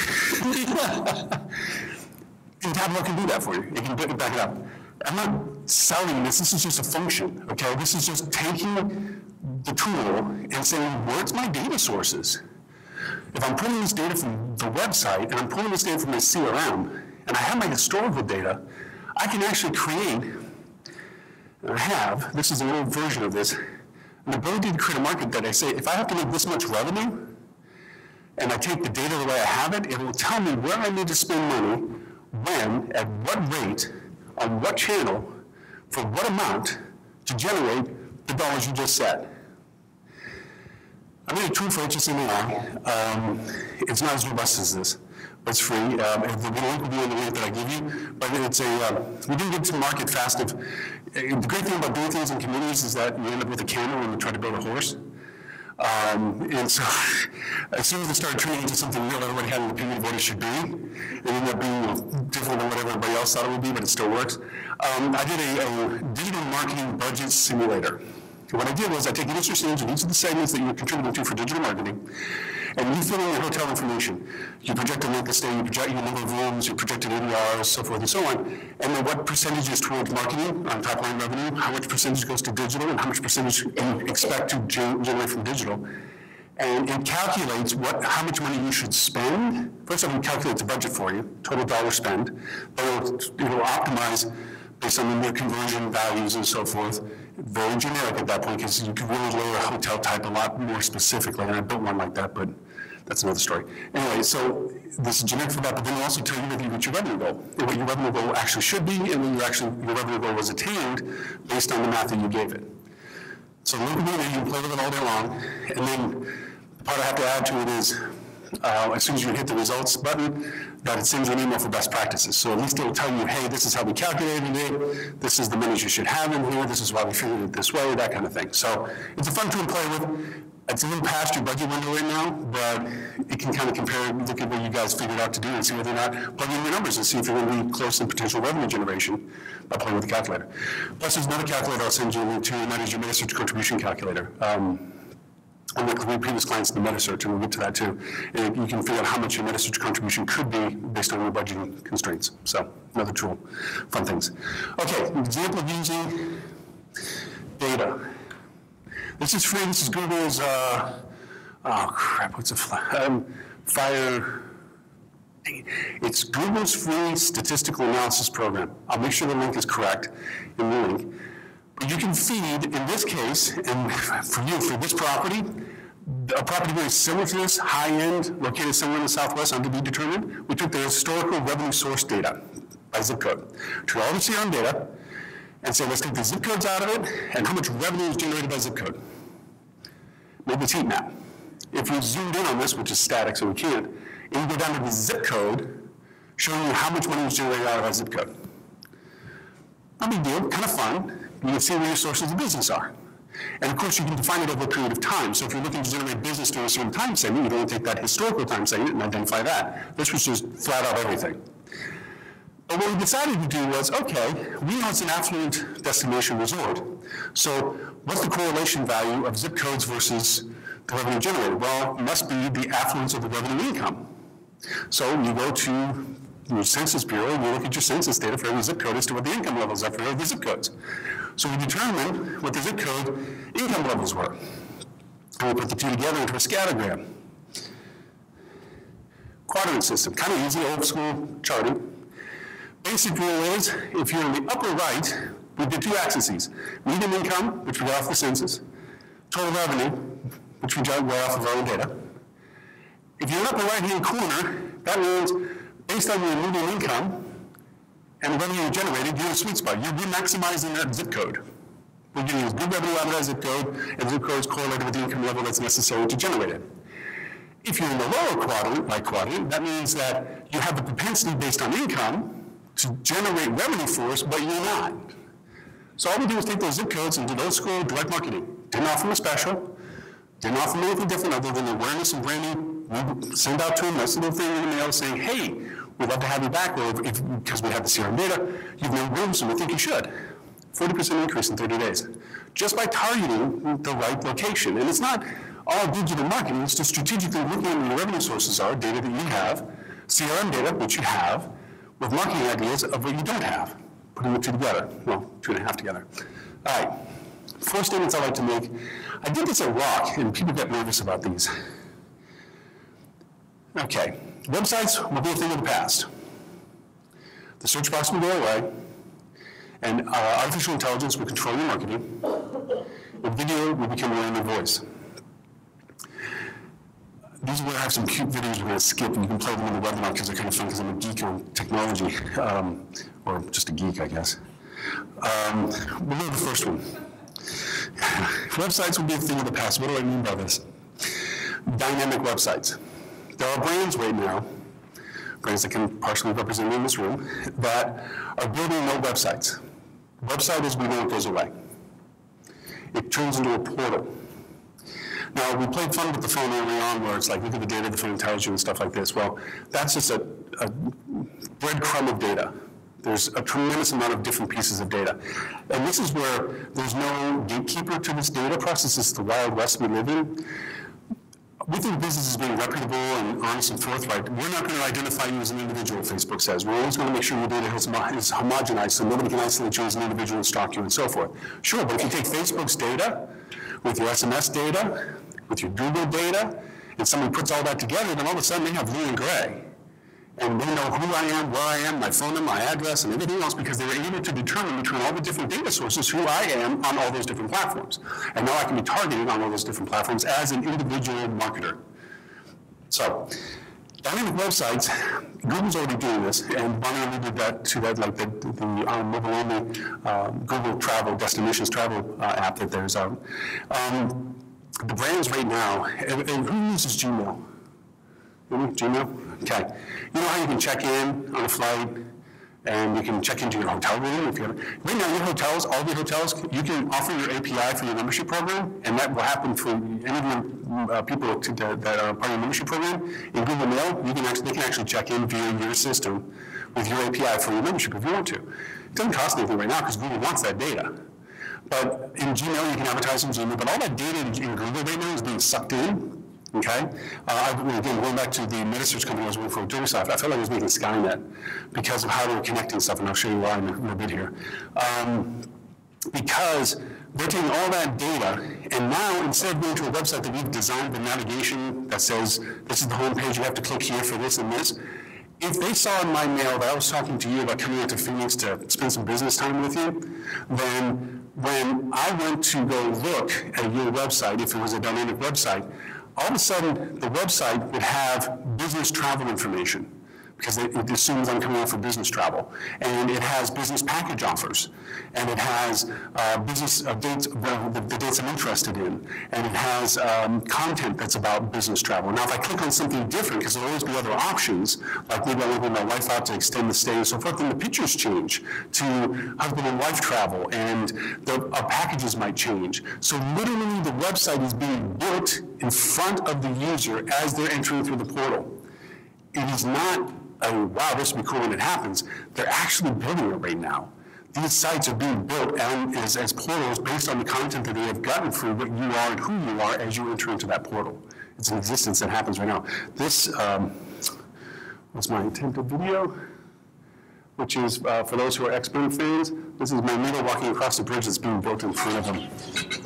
Tableau can do that for you. It can back it up. I'm not selling this. This is just a function, okay? This is just taking the tool and saying, where's my data sources? If I'm pulling this data from the website and I'm pulling this data from my C R M and I have my historical data, I can actually create, and I have, this is a little version of this, an ability to create a market that I say, if I have to make this much revenue, and I take the data the way I have it, it will tell me where I need to spend money, when, at what rate, on what channel, for what amount, to generate the dollars you just said. I made a tool for H S M A I. Um, it's not as robust as this, but it's free. Um, the link will be in the link that I give you. But it's a, uh, we didn't get to market fast. If, the great thing about doing things in communities is that you end up with a camel when you try to build a horse. Um, and so, as soon as it started turning into something real, everybody had an opinion of what it should be. It ended up being, you know, different than what everybody else thought it would be, but it still works. Um, I did a, a digital marketing budget simulator. And what I did was I take an interest in each of the segments that you're contributing to for digital marketing, and you fill in your hotel information. You project a length of stay, you project your number of rooms, you projected A D Rs, so forth and so on. And then what percentage is towards marketing on top line revenue, how much percentage goes to digital, and how much percentage you expect to generate from digital. And it calculates what, how much money you should spend. First of all, it calculates a budget for you, total dollar spend. But it'll, it'll optimize based on the conversion values and so forth. Very generic at that point, because you can really layer a hotel type a lot more specifically, and I built one like that, but that's another story. Anyway, so this is generic for that, but then it'll also tell you whether you reach your revenue goal, and what your revenue goal actually should be, and when your, actually, your revenue goal was attained based on the math that you gave it. So look at it, you can play with it all day long, and then the part I have to add to it is, Uh, as soon as you hit the results button, that it sends you an email for best practices. So at least it will tell you, hey, this is how we calculated it, this is the monies you should have in here, this is why we figured it this way, that kind of thing. So it's a fun tool to play with. It's a little past your budget window right now, but it can kind of compare, look at what you guys figured out to do and see whether or not, plug in your numbers and see if you're going to be close in potential revenue generation by playing with the calculator. Plus there's another calculator I'll send you a link to, and that is your metasearch contribution calculator. Um, And with the previous clients in the metasearch, and we'll get to that too. And you can figure out how much your metasearch contribution could be based on your budgeting constraints. So, another tool, fun things. Okay, an example of using data. This is free, this is Google's, uh, oh crap, what's a fly, um, fire, it's Google's free statistical analysis program. I'll make sure the link is correct in the link. You can feed, in this case, and for you, for this property, a property very similar to this, high-end, located somewhere in the Southwest, under to be determined, we took the historical revenue source data by zip code, took all the C R M data, and said, let's take the zip codes out of it, and how much revenue is generated by zip code. Made this heat map. If we zoomed in on this, which is static, so we can't, and you go down to the zip code, showing you how much money was generated out of that zip code. No big deal, kind of fun. You can see where your sources of business are. And of course, you can define it over a period of time. So if you're looking to generate business during a certain time segment, you don't take that historical time segment and identify that. This was just flat out everything. But what we decided to do was, okay, we know it's an affluent destination resort. So what's the correlation value of zip codes versus the revenue generated? Well, it must be the affluence of the revenue income. So you go to your Census Bureau, and you look at your census data for every zip code as to what the income levels are for every zip codes. So we determined what the zip code income levels were. And we put the two together into a scattergram. Quadrant system, kind of easy, old school charting. Basic rule is, if you're in the upper right, we did two axes. Median income, which we got off the census. Total revenue, which we got off of our own data. If you're in the upper right-hand corner, that means based on your median income and the revenue you generated, you're in a sweet spot. You're maximizing that zip code. We're getting as good revenue out of that zip code, and zip code is correlated with the income level that's necessary to generate it. If you're in the lower quadrant, right quadrant, that means that you have the propensity based on income to generate revenue for us, but you're not. So all we do is take those zip codes and do old school direct marketing. Didn't offer them a special, didn't offer them anything different other than awareness and branding. We send out to them a little thing in the mail saying, hey, we'd love to have you back, or if, because we have the C R M data, you've made rooms and we think you should. forty percent increase in thirty days. Just by targeting the right location. And it's not all digital marketing, it's just strategically looking at where your revenue sources are, data that you have, C R M data, which you have, with marketing ideas of what you don't have. Putting the two together, well, two and a half together. All right, four statements I like to make. I did this at Rock, and people get nervous about these. Okay, websites will be a thing of the past. The search box will go away, and uh, artificial intelligence will control your marketing, and video will become your only voice. These are where I have some cute videos we're going to skip, and you can play them in the webinar because they're kind of fun because I'm a geek on technology, um, or just a geek, I guess. Um, we'll go to the first one. Websites will be a thing of the past. What do I mean by this? Dynamic websites. There are brands right now, brands that can partially represent me in this room, that are building no websites. Website, as we know, it goes away. It turns into a portal. Now, we played fun with the phone early on where it's like, look at the data the phone tells you and stuff like this. Well, that's just a, a breadcrumb of data. There's a tremendous amount of different pieces of data. And this is where there's no gatekeeper to this data process. It's the Wild West we live in. We think business is being reputable and honest and forthright. We're not going to identify you as an individual, Facebook says. We're always going to make sure your data is homogenized so nobody can isolate you as an individual and stalk you and so forth. Sure, but if you take Facebook's data with your S M S data, with your Google data, and somebody puts all that together, then all of a sudden they have blue and gray. And they know who I am, where I am, my phone number, my address, and everything else because they were able to determine between all the different data sources who I am on all those different platforms. And now I can be targeted on all those different platforms as an individual marketer. So, dynamic websites, Google's already doing this, and Bonnie alluded that, to that, like the, the um, mobile-only uh, Google Travel, Destinations Travel uh, app that there's out. Um, the brands right now, and, and who uses Gmail? Gmail? Okay. You know how you can check in on a flight and you can check into your hotel room if you have, right now your hotels, all the hotels, you can offer your A P I for your membership program, and that will happen for any of your uh, people to, that, that are part of your membership program. In Google Mail, you can actually, they can actually check in via your system with your A P I for your membership if you want to. It doesn't cost anything right now because Google wants that data. But in Gmail, you can advertise in Gmail, but all that data in, in Google right now is being sucked in. Okay? Uh, again, going back to the metasearch company I was working for, Durasoft, I felt like I was making Skynet because of how they were connecting stuff, and I'll show you why in a little bit here. Um, because they're taking all that data, and now instead of going to a website that we've designed the navigation that says, this is the home page, you have to click here for this and this, if they saw in my mail that I was talking to you about coming out to Phoenix to spend some business time with you, then when I went to go look at your website, if it was a dynamic website, all of a sudden, the website would have business travel information because it, it assumes I'm coming out for business travel. And it has business package offers. And it has uh, business uh, dates, uh, the, the dates I'm interested in. And it has um, content that's about business travel. Now, if I click on something different, because there'll always be other options, like maybe I want to bring my wife out to extend the stay and so forth, then the pictures change to husband and wife travel, and the uh, packages might change. So literally, the website is being built in front of the user as they're entering through the portal. It is not a, wow, this would be cool when it happens. They're actually building it right now. These sites are being built and as, as portals based on the content that they have gotten through what you are and who you are as you enter into that portal. It's an existence that happens right now. This um, was my attempted video, which is, uh, for those who are X-Men fans, this is Magneto walking across the bridge that's being built in front of him.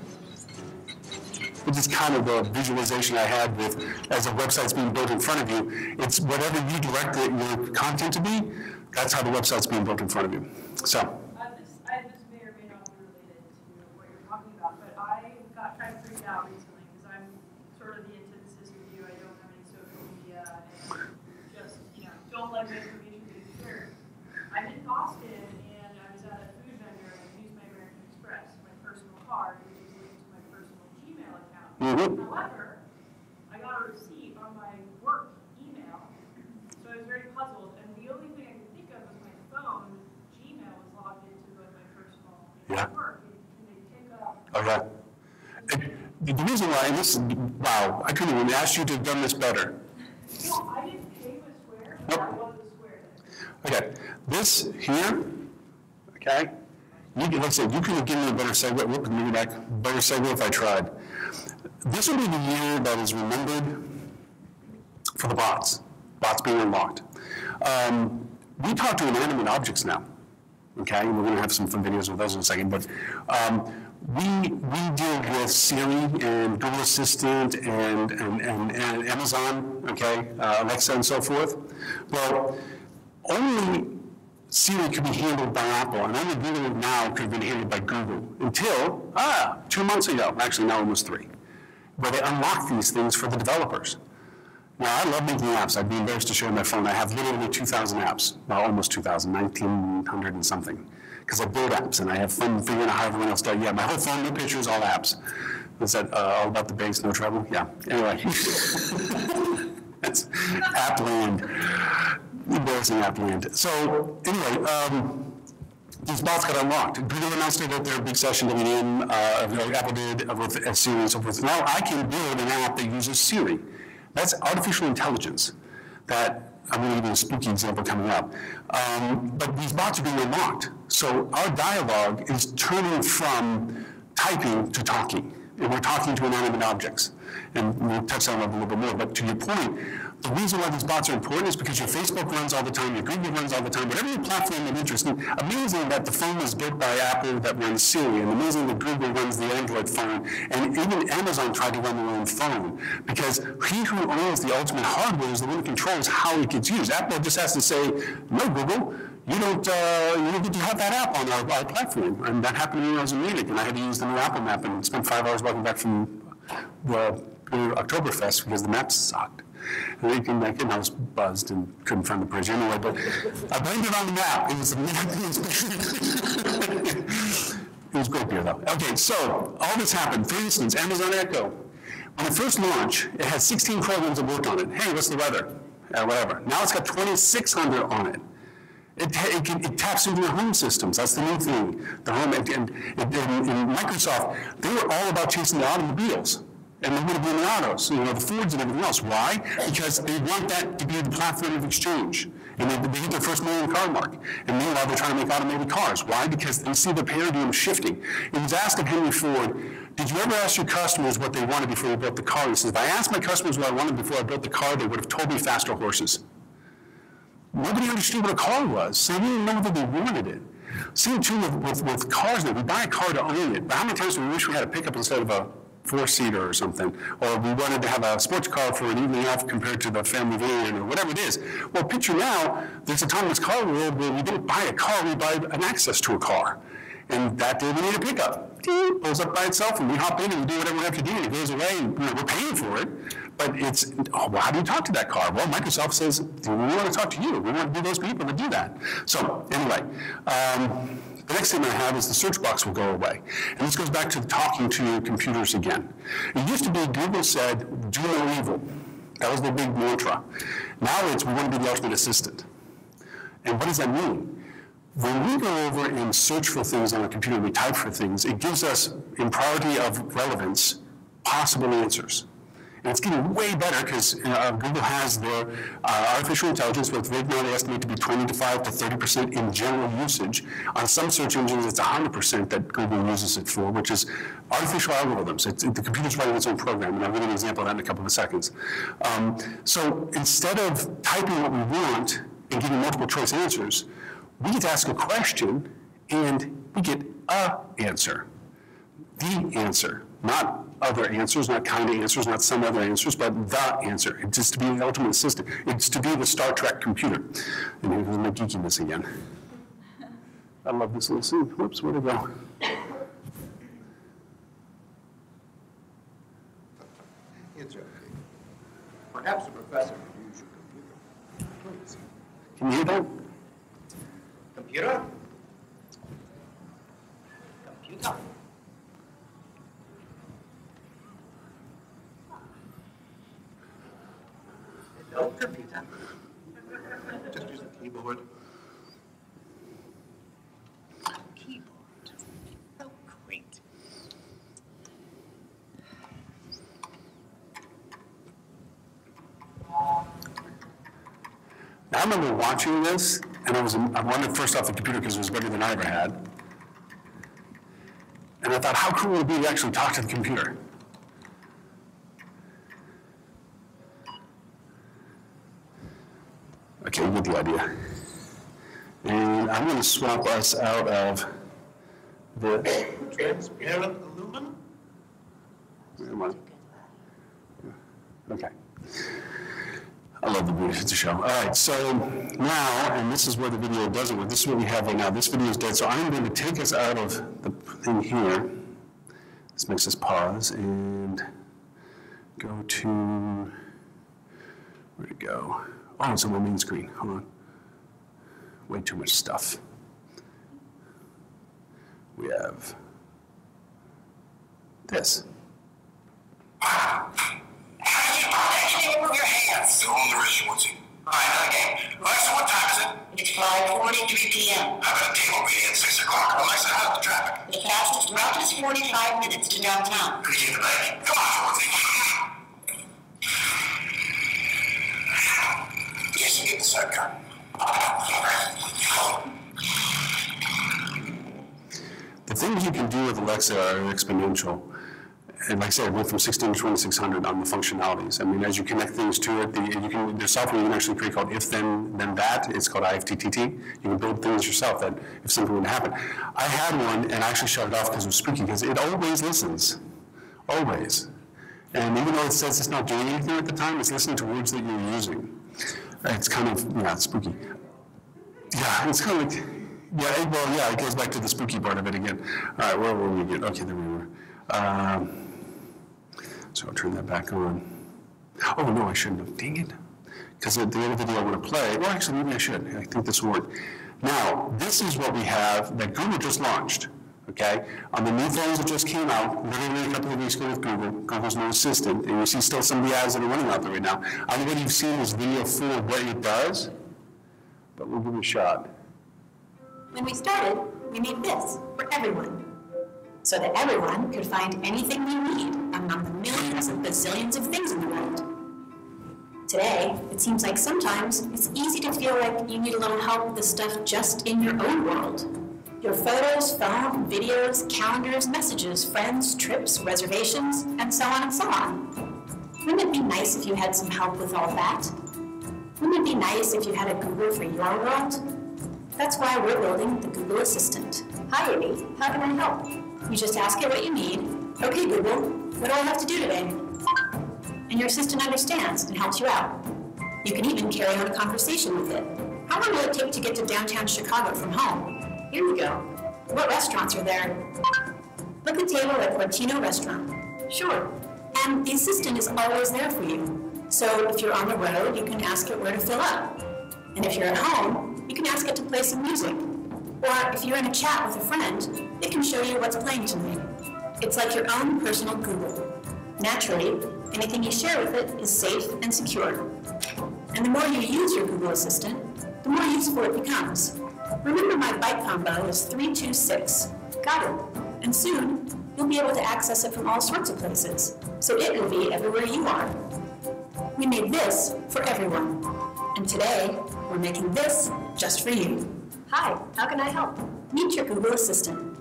Which is kind of the visualization I had with, as a website's being built in front of you, it's whatever you direct it, your content to be, that's how the website's being built in front of you. So. Uh, this, I, this may or may not be related to what you're talking about, but I got kind of freaked out recently because I'm sort of the antithesis with you. I don't have any social media and just, you know, don't let my information be shared. I'm in Boston and I was at a food vendor and I used my American Express, my personal card, which is linked to my personal Gmail account. Mm-hmm. However, I got a receipt on my work email, so I was very puzzled, and the only thing I could think of was my phone. Gmail was logged into both my personal and yeah. my work. Okay. And the reason why, and this is, wow, I couldn't even ask you to have done this better. No, I didn't pay with swear, but Nope. I was a swear. Okay, this here, okay, you can, let's say, you could have given me a better segue, whoop, maybe back, better segue if I tried. This will be the year that is remembered for the bots, bots being unlocked. Um, we talk to inanimate objects now, okay? We're gonna have some fun videos with those in a second, but um, we, we deal with Siri and Google Assistant and, and, and, and Amazon, okay, uh, Alexa and so forth. Well, only Siri could be handled by Apple, and only Google now could have been handled by Google until, ah, two months ago, actually now almost three, where they unlocked these things for the developers. Now, I love making apps. I'd be embarrassed to show my phone. I have literally two thousand apps, well, almost two thousand, nineteen hundred and something, because I build apps, and I have fun figuring out how everyone else does. Yeah, my whole phone, no pictures, all apps. Is that uh, all about the bass, no trouble? Yeah, anyway. That's app land. Embarrassing app land. So anyway, um, these bots got unlocked. Google announced it at their big session that we did, uh, Apple did with uh, Siri and so forth. Now I can build an app that uses Siri. That's artificial intelligence. That I'm going to give you a spooky example coming up. Um, but these bots are being unlocked. So our dialogue is turning from typing to talking. And we're talking to inanimate objects. And we'll touch on that a little bit more. But to your point, the reason why these bots are important is because your Facebook runs all the time, your Google runs all the time, whatever your platform of interest. And amazing that the phone was built by Apple that runs Siri, and amazing that Google runs the Android phone, and even Amazon tried to run their own phone, because he who owns the ultimate hardware is the one who controls how it gets used. Apple just has to say, no, Google, you don't, uh, you don't get to have that app on our, our platform. And that happened when I was in Munich, and I had to use the new Apple map and spent five hours walking back from the Oktoberfest because the map sucked. And we came back in, I was buzzed and couldn't find the bridge anyway, but I blamed it on the map. It was a It was great beer though. Okay, so all this happened. For instance, Amazon Echo. When it first launched, it had sixteen programs that worked on it. Hey, what's the weather? Uh, whatever. Now it's got twenty-six hundred on it. It, it, can, it taps into your home systems. That's the new thing. The home, and, and, and, and Microsoft, they were all about chasing the automobiles. And they would have been the autos, you know, the Fords and everything else. Why? Because they want that to be the platform of exchange. And they, they hit their first million car mark. And meanwhile, they're trying to make automated cars. Why? Because they see the paradigm shifting. It was asked of Henry Ford, did you ever ask your customers what they wanted before you built the car? He says, if I asked my customers what I wanted before I built the car, they would have told me faster horses. Nobody understood what a car was, so they didn't know whether they wanted it. Same too with, with, with cars now. We buy a car to own it. But how many times do we wish we had a pickup instead of a four-seater or something, or we wanted to have a sports car for an evening off compared to the family van or whatever it is. Well, picture now, there's autonomous car world where we don't buy a car, we buy an access to a car. And that day we need a pickup. It pulls up by itself and we hop in and we do whatever we have to do and it goes away and you know, we're paying for it. But it's, oh, well, how do you talk to that car? Well, Microsoft says, we want to talk to you. We want to be those people that do that. So anyway, um, the next thing I have is the search box will go away. And this goes back to talking to computers again. It used to be Google said, do no evil. That was their big mantra. Now it's, we want to be the ultimate assistant. And what does that mean? When we go over and search for things on a computer, we type for things, it gives us, in priority of relevance, possible answers. And it's getting way better because uh, Google has their uh, artificial intelligence, which right now they estimate to be twenty-five to thirty percent in general usage. On some search engines, it's one hundred percent that Google uses it for, which is artificial algorithms. It's, it, the computer's writing its own program, and I'll give you an example of that in a couple of seconds. Um, so instead of typing what we want and getting multiple choice answers, we get to ask a question, and we get a answer. The answer, not other answers, not kind of answers, not some other answers, but the answer. It's just to be the ultimate assistant. It's to be the Star Trek computer. And here's my geekiness again. I love this little scene. Whoops, where'd it go? It's okay. Perhaps a professor could use your computer. Please. Can you hear that? Computer? Computer. Hello, computer. Just use the keyboard. Keyboard. Oh, great. remember watching this, and I was, I wanted first off the computer because it was better than I ever had. And I thought, how cool would it be to actually talk to the computer? Okay, you get the idea. And I'm going to swap us out of this. Transparent aluminum? Okay. I love the booth, it's a show. All right, so now, and this is where the video doesn't work, this is what we have right now. This video is dead, so I'm going to take us out of the thing here. This makes us pause and go to, where'd it go? Oh, it's on the main screen, hold on. Way too much stuff. We have this. Over your hands. Go on the wrist, Schwartzy. All right, another game. Alexa, what time is it? It's five forty-three p m How about a table reading at six o'clock? Alexa, how's the traffic? The fastest route is forty-five minutes to downtown. Could you get the bag? Come on, Schwartzy. Yes, you get the sidecar. The things you can do with Alexa are exponential. And like I said, it went from sixteen to twenty-six hundred on the functionalities. I mean, as you connect things to it, the, you can, there's software you can actually create called if then, then that. It's called I F T T T. You can build things yourself that if something were to happen. I had one and I actually shut it off because it was spooky, because it always listens. Always. And even though it says it's not doing anything at the time, it's listening to words that you're using. It's kind of, yeah, it's spooky. Yeah, it's kind of like, yeah, it, well, yeah, it goes back to the spooky part of it again. All right, where were we again? Okay, there we were. Um, so I'll turn that back on. Oh, no, I shouldn't have. Dang it. Because the other video I want to play, well, actually, maybe I should. I think this will work. Now, this is what we have that Google just launched, okay? On the new phones that just came out, literally a couple of weeks ago with Google, Google's new assistant, and you see still some of the ads that are running out there right now. I don't know what you've seen this video for what it does, but we'll give it a shot. When we started, we made this for everyone, so that everyone could find anything they need among the millions and bazillions of things in the world. Today, it seems like sometimes it's easy to feel like you need a little help with the stuff just in your own world. Your photos, phone, videos, calendars, messages, friends, trips, reservations, and so on and so on. Wouldn't it be nice if you had some help with all that? Wouldn't it be nice if you had a Google for your world? That's why we're building the Google Assistant. Hi, Amy. How can I help? You just ask it what you need. Okay, Google, what do I have to do today? And your assistant understands and helps you out. You can even carry on a conversation with it. How long will it take to get to downtown Chicago from home? Here we go. What restaurants are there? Book a table at Portino Restaurant. Sure. And the assistant is always there for you. So if you're on the road, you can ask it where to fill up. And if you're at home, you can ask it to play some music. Or if you're in a chat with a friend, it can show you what's playing tonight. It's like your own personal Google. Naturally, anything you share with it is safe and secure. And the more you use your Google Assistant, the more useful it becomes. Remember my byte combo is three two six. Got it. And soon, you'll be able to access it from all sorts of places. So it will be everywhere you are. We made this for everyone. And today, we're making this just for you. Hi, how can I help? Meet your Google Assistant.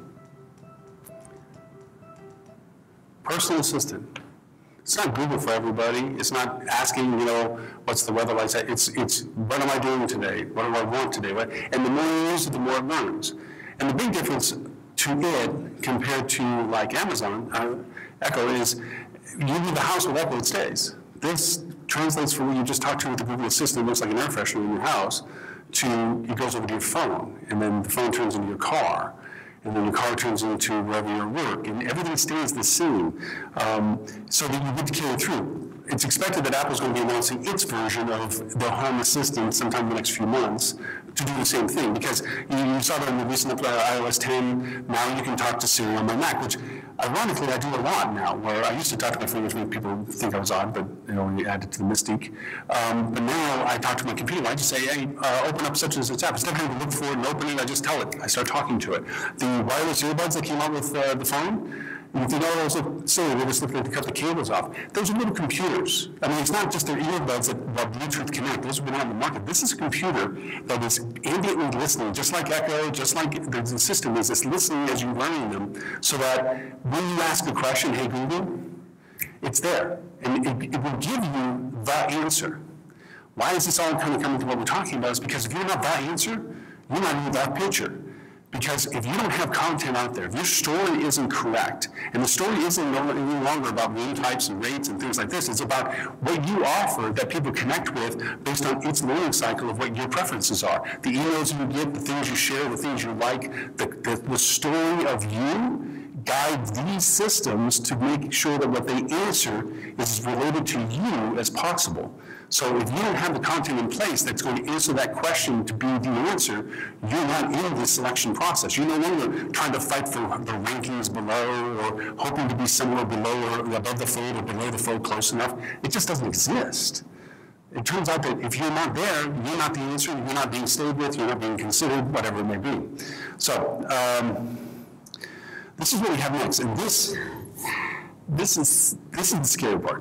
Personal assistant. It's not Google for everybody. It's not asking, you know, what's the weather like. It's, it's what am I doing today? What do I want today? What? And the more you use it, the more it learns. And the big difference to it compared to like Amazon, uh, Echo, is you leave the house with Echo, it stays. This translates from what you just talked to with the Google Assistant, it looks like an air freshener in your house, to it goes over to your phone, and then the phone turns into your car, and then your car turns into wherever you're at work, and everything stays the same, um, so that you get to carry it through. It's expected that Apple's going to be announcing its version of the Home Assistant sometime in the next few months to do the same thing, because you, you saw that in the recent update of i O S ten, now you can talk to Siri on my Mac, which ironically I do a lot now, where I used to talk to my phone, which made people think I was odd, but you know, we added to the mystique. Um, but now I talk to my computer, I just say, hey, uh, open up such and such app. Instead of having to look for it and open it, I just tell it. I start talking to it. The wireless earbuds that came out with uh, the phone, And you think, oh, those look silly, they're just looking to cut the cables off. Those are little computers. I mean, it's not just their earbuds that well, Bluetooth connect. Those have been on the market. This is a computer that is ambiently listening, just like Echo, just like the system is. It's listening as you're running them, so that when you ask a question, hey, Google, it's there. And it, it will give you the answer. Why is this all kind of coming to what we're talking about? Is because if you're not that answer, you're not in that picture. Because if you don't have content out there, if your story isn't correct, and the story isn't no, any longer about room types and rates and things like this, it's about what you offer that people connect with based on its learning cycle of what your preferences are. The emails you get, the things you share, the things you like, the, the, the story of you guide these systems to make sure that what they answer is as related to you as possible. So if you don't have the content in place that's going to answer that question to be the answer, you're not in the selection process. You're no longer trying to fight for the rankings below or hoping to be somewhere below or above the fold or below the fold close enough. It just doesn't exist. It turns out that if you're not there, you're not the answer, you're not being stayed with, you're not being considered, whatever it may be. So um, this is what we have next. And this, this, is, this is the scary part.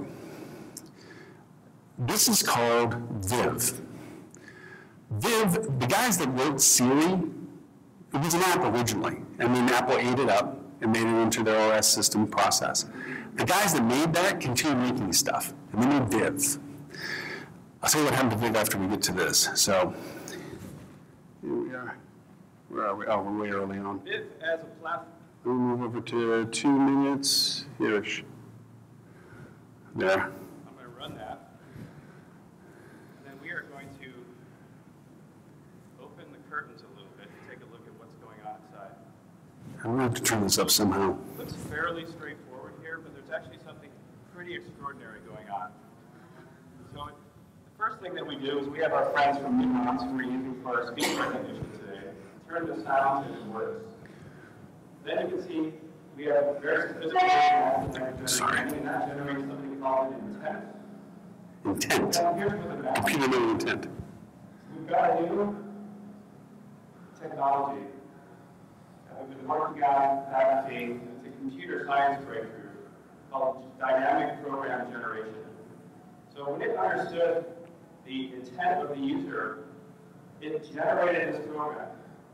This is called Viv. Viv, the guys that wrote Siri, it was an app originally, and then Apple ate it up and made it into their O S system process. The guys that made that continued making stuff, and they made Viv. I'll tell you what happened to Viv after we get to this. So, here we are. Where are we? Oh, we're way early on. Viv as a platform. We'll move over to two minutes here-ish. There. I'm going to run that. And then we are going to open the curtains a little bit and take a look at what's going on inside. I'm going to have to turn this up somehow. It looks fairly straightforward here, but there's actually something pretty extraordinary going on. So the first thing that we do is we have our friends from Nuance who are using for our speech recognition today. Turn the sound and it works. Then you can see we have a very sophisticated Sorry. and that generates something called an intent. Intent. And here's what the math is. Computer made intent. We've got a new technology that we've been working on at a, it's a computer science breakthrough called dynamic program generation. So when it understood the intent of the user, it generated this program.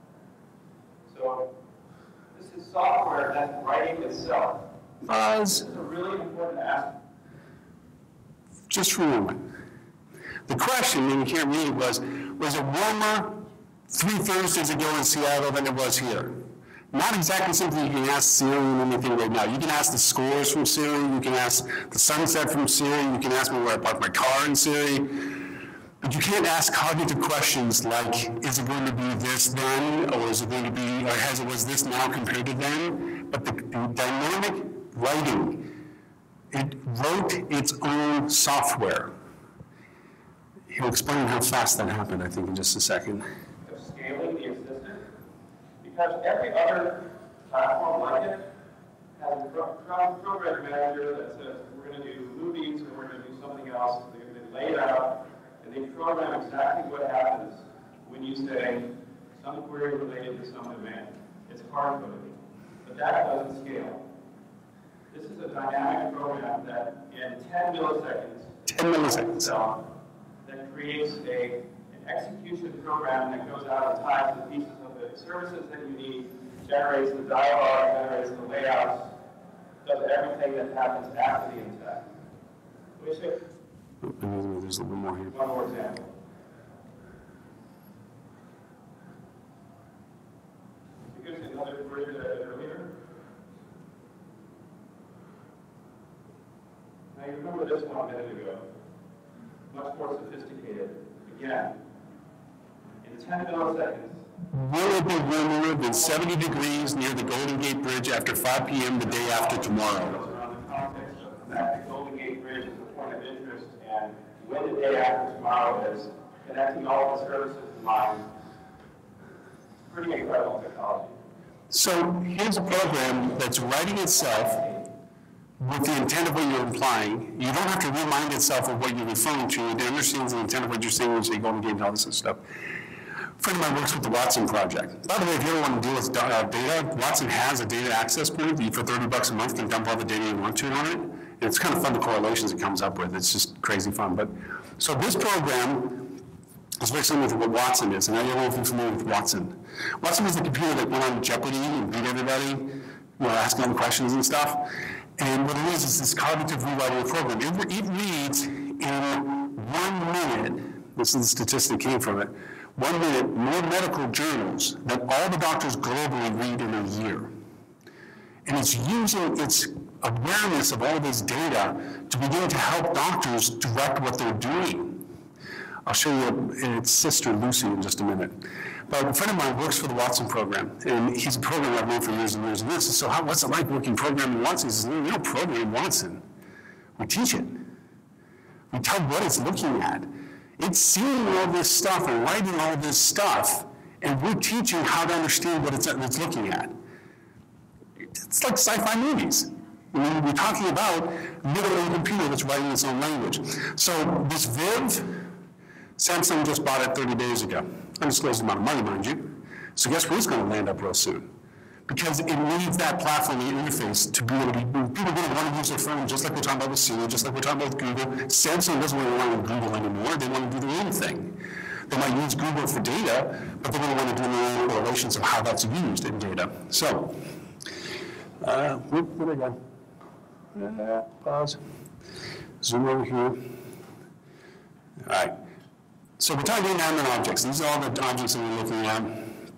So this is software that's writing itself. Buzz. This is a really important aspect. Just for a moment. The question, and you can't read, was, was it warmer three Thursdays ago in Seattle than it was here? Not exactly something you can ask Siri or anything right now. You can ask the scores from Siri, you can ask the sunset from Siri, you can ask me where I park my car in Siri. But you can't ask cognitive questions like, is it going to be this then, or is it going to be, or has it was this now compared to then? But the, the dynamic writing, it wrote its own software. He'll explain how fast that happened, I think, in just a second. Of scaling the assistant, because every other platform like it has a pro program manager that says, we're going to do movies, or we're going to do something else. They lay it out. And they program exactly what happens when you say some query related to some demand. It's hard coding, but that doesn't scale. This is a dynamic program that in ten milliseconds, ten milliseconds. that creates a, an execution program that goes out and ties the pieces of the services that you need, generates the dialogue, generates the layouts, does everything that happens after the intent. Which is There's a little more here. one more example. Here's another query that I did earlier. Now you remember this one a minute ago. Much more sophisticated. Again, in ten milliseconds. Will it be warmer than seventy degrees near the Golden Gate Bridge after five P M the day after tomorrow? Around the context of that, the Golden Gate Bridge is a point of interest, and when the day after tomorrow is connecting all the services in mind. Pretty incredible technology. So here's a program that's writing itself with the intent of what you're implying. You don't have to remind itself of what you're referring to. It understands the intent of what you're saying when you say Golden Gate and all this other stuff. A friend of mine works with the Watson Project. By the way, if you ever want to deal with uh, data, Watson has a data access point that you for thirty bucks a month can dump all the data you want to on it. And it's kind of fun, the correlations it comes up with. It's just crazy fun. But so this program is very similar to what Watson is. And I don't know if you're familiar with Watson. Watson is the computer that went on Jeopardy and beat everybody, you know, asking them questions and stuff. And what it is is this cognitive rewriting program. It, it reads in one minute, this is the statistic came from it, one minute more medical journals than all the doctors globally read in a year. And it's using its awareness of all this data to begin to help doctors direct what they're doing. I'll show you its sister, Lucy, in just a minute. But a friend of mine works for the Watson program, and he's a programmer I've known for years and years and years. So how, what's it like working programming Watson? He says, we don't program Watson. We teach it. We tell what it's looking at. It's seeing all this stuff and writing all this stuff, and we're teaching how to understand what it's, it's looking at. It's like sci-fi movies. I mean, we're talking about literally a computer that's writing its own language. So this Viv, Samsung just bought it thirty days ago. Undisclosed amount of money, mind you. So guess where it's going to land up real soon? Because it needs that platform, the interface, to be able to be, people are going to want to use their phone, just like we're talking about with Siri, just like we're talking about with Google. Samsung doesn't really want to Google anymore. They want to do their own thing. They might use Google for data, but they're going to want to do their own correlations of how that's used in data. So, uh, where, where did I go? Uh, pause. Zoom over here. All right. So we're talking inanimate objects. These are all the objects that we're looking at.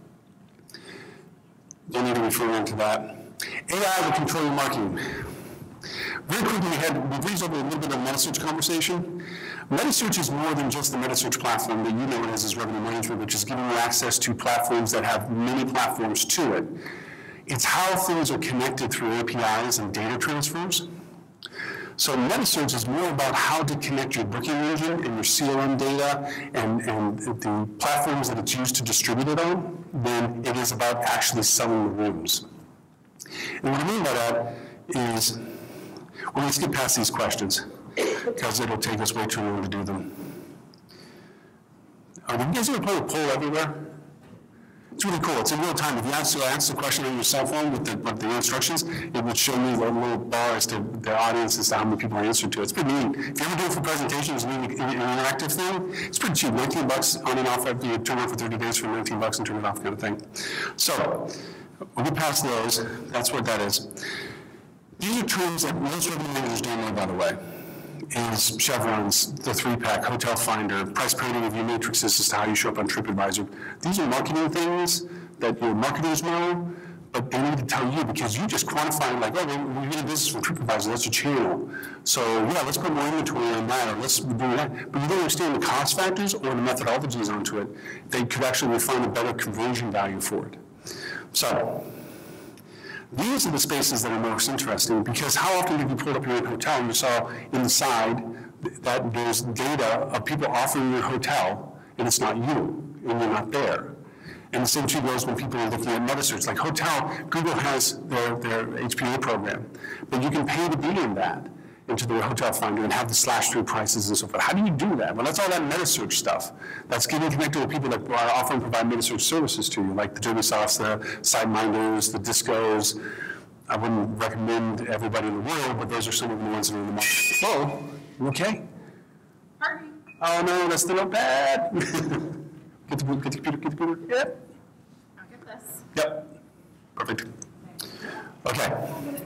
Don't need to refer on to that. A I will control your marketing. Very quickly, we had, we breezed over a little bit of metasearch conversation. Metasearch is more than just the metasearch platform that you know it as, as revenue management, which is giving you access to platforms that have many platforms to it. It's how things are connected through A P Is and data transfers. So metasearch is more about how to connect your booking engine and your C R M data and, and the platforms that it's used to distribute it on than it is about actually selling the rooms. And what I mean by that is, well, let's get past these questions because it'll take us way too long to do them. Are you guys ever play a poll everywhere? It's really cool. It's in real time. If you answer, answer the question on your cell phone with the, with the instructions, it would show me the little bar as to the audience as to how many people are answered to it. It's pretty neat. If you ever do it for presentations, an interactive thing, it's pretty cheap. nineteen bucks on and off. You turn it on for thirty days for nineteen bucks and turn it off kind of thing. So we'll get past those. That's what that is. These are terms that most revenue managers don't know, by the way. Is Chevron's, the three-pack, Hotel Finder, price painting of your matrices as to how you show up on TripAdvisor. These are marketing things that your marketers know, but they need to tell you because you just quantify like, oh, we're getting business from TripAdvisor, that's your channel. So yeah, let's put more inventory on that, or let's do that. But you don't understand the cost factors or the methodologies onto it. They could actually find a better conversion value for it. So these are the spaces that are most interesting because how often have you pulled up your own hotel and you saw inside that there's data of people offering your hotel and it's not you and you're not there. And the same too goes when people are looking at metasearch. Like hotel, Google has their, their H P A program, but you can pay to be in that, into the Hotel Finder and have the slash through prices and so forth. How do you do that? Well, that's all that metasearch stuff. That's getting connected with people that are offering provide metasearch services to you, like the JourneySoft, the SiteMinders, the Discos. I wouldn't recommend everybody in the world, but those are some of the ones that are in the market. Whoa, you okay? Party. Oh no, that's still not bad. Get the, get the computer, get the computer. Yep. I'll get this. Yep. Perfect. Okay.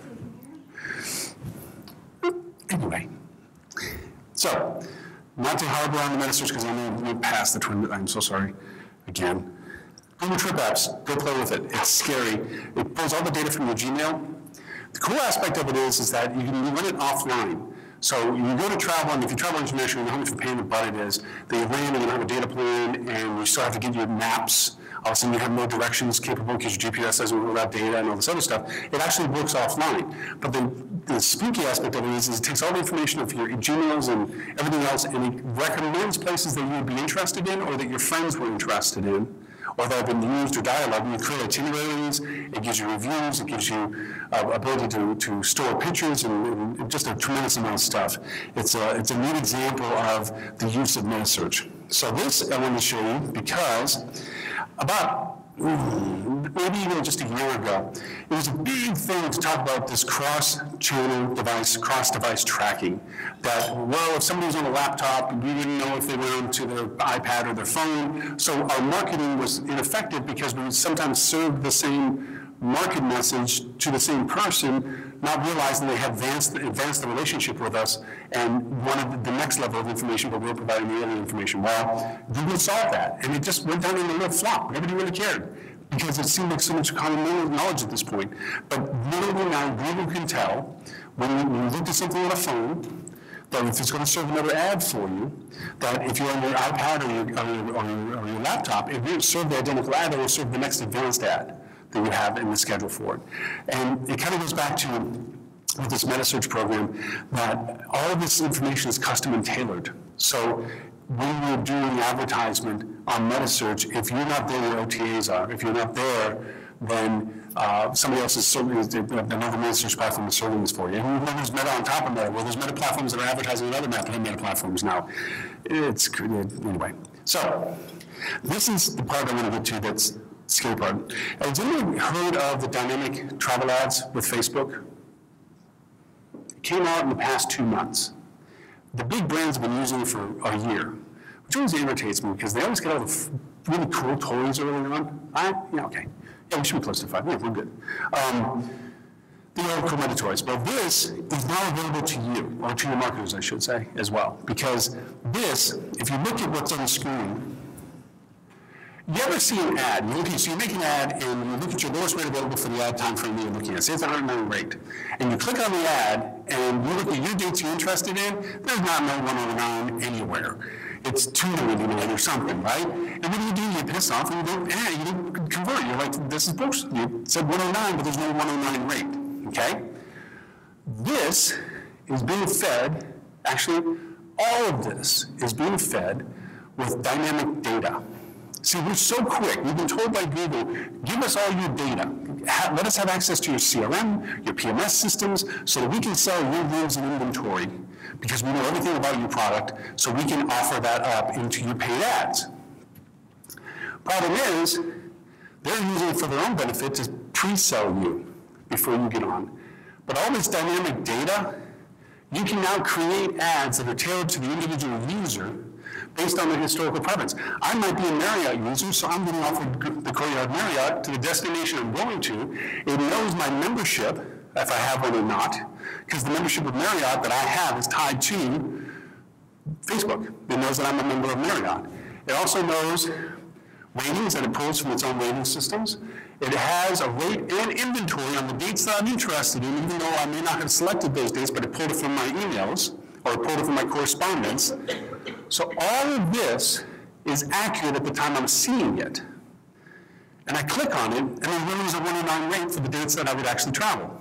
Anyway, so not to harbor on the metasearch because I'm going to pass the twin. I'm so sorry. Again, Google Trip Apps. Go play with it. It's scary. It pulls all the data from your Gmail. The cool aspect of it is, is that you can run it offline. So you go to travel, and if you travel internationally, you know how much of a pain in the butt it is. That you land and you have a data plan, and you still have to get your maps. All of a sudden, you have no directions capable because your G P S doesn't rule out data and all this other stuff. It actually works offline. But the, the spooky aspect of it is, is it takes all the information of your Gmails and everything else, and it recommends places that you would be interested in or that your friends were interested in, or that have been used or dialogue. And you create itineraries, it gives you reviews, it gives you uh, ability to, to store pictures, and, and just a tremendous amount of stuff. It's a, it's a neat example of the use of metasearch. So this I want to show you because about maybe even just a year ago, it was a big thing to talk about this cross-channel device, cross-device tracking. That, well, if somebody was on a laptop, we didn't know if they went onto their iPad or their phone. So our marketing was ineffective because we sometimes served the same market message to the same person, not realizing they had advanced, advanced the relationship with us and wanted the next level of information, but we were providing the early information. Well, Google solved that, and it just went down in a little flop. Nobody really cared because it seemed like so much common knowledge at this point. But literally now Google can tell when you, when you look at something on a phone, that if it's going to serve another ad for you, that if you're on your iPad or your, or your, or your, or your laptop, if you serve the identical ad, it will serve the next advanced ad that you have in the schedule for it. And it kind of goes back to, with this meta-search program, that all of this information is custom and tailored. So when you're doing advertisement on meta-search, if you're not there, your O T As are. If you're not there, then uh, somebody else is serving, another meta-search platform is serving this for you. And when there's meta on top of meta, well, there's meta platforms that are advertising on other meta, meta platforms now. It's, anyway. So this is the part I want to get to that's scary part. Has anyone heard of the dynamic travel ads with Facebook? It came out in the past two months. The big brands have been using it for a year, which always irritates me because they always get all the really cool toys early on. I, yeah, okay. Yeah, we should be close to five. Yeah, we're good. Um, the old cool meta toys. But this is now available to you, or to your marketers, I should say, as well. Because this, if you look at what's on the screen, you ever see an ad? You look at, so you make an ad, and you look at your lowest rate available for the ad time frame that you're looking at. Say it's a one hundred nine rate. And you click on the ad, and you look at your dates you're interested in, there's not no one oh nine anywhere. It's two ninety-nine or something, right? And what do you do? You piss off, and you don't, eh, you don't convert. You're like, this is bullshit. You said one oh nine, but there's no one oh nine rate, okay? This is being fed, actually, all of this is being fed with dynamic data. See, we're so quick. We've been told by Google, give us all your data. Ha- let us have access to your C R M, your P M S systems, so that we can sell your rooms and inventory, because we know everything about your product, so we can offer that up into your paid ads. Problem is, they're using it for their own benefit to pre-sell you before you get on. But all this dynamic data, you can now create ads that are tailored to the individual user based on their historical preference. I might be a Marriott user, so I'm getting offered the Courtyard Marriott to the destination I'm going to. It knows my membership, if I have one or not, because the membership of Marriott that I have is tied to Facebook. It knows that I'm a member of Marriott. It also knows ratings that it pulls from its own rating systems. It has a rate and inventory on the dates that I'm interested in, even though I may not have selected those dates, but it pulled it from my emails, or it pulled it from my correspondence. So all of this is accurate at the time I'm seeing it. And I click on it, and it really is a one oh nine rate for the dates that I would actually travel.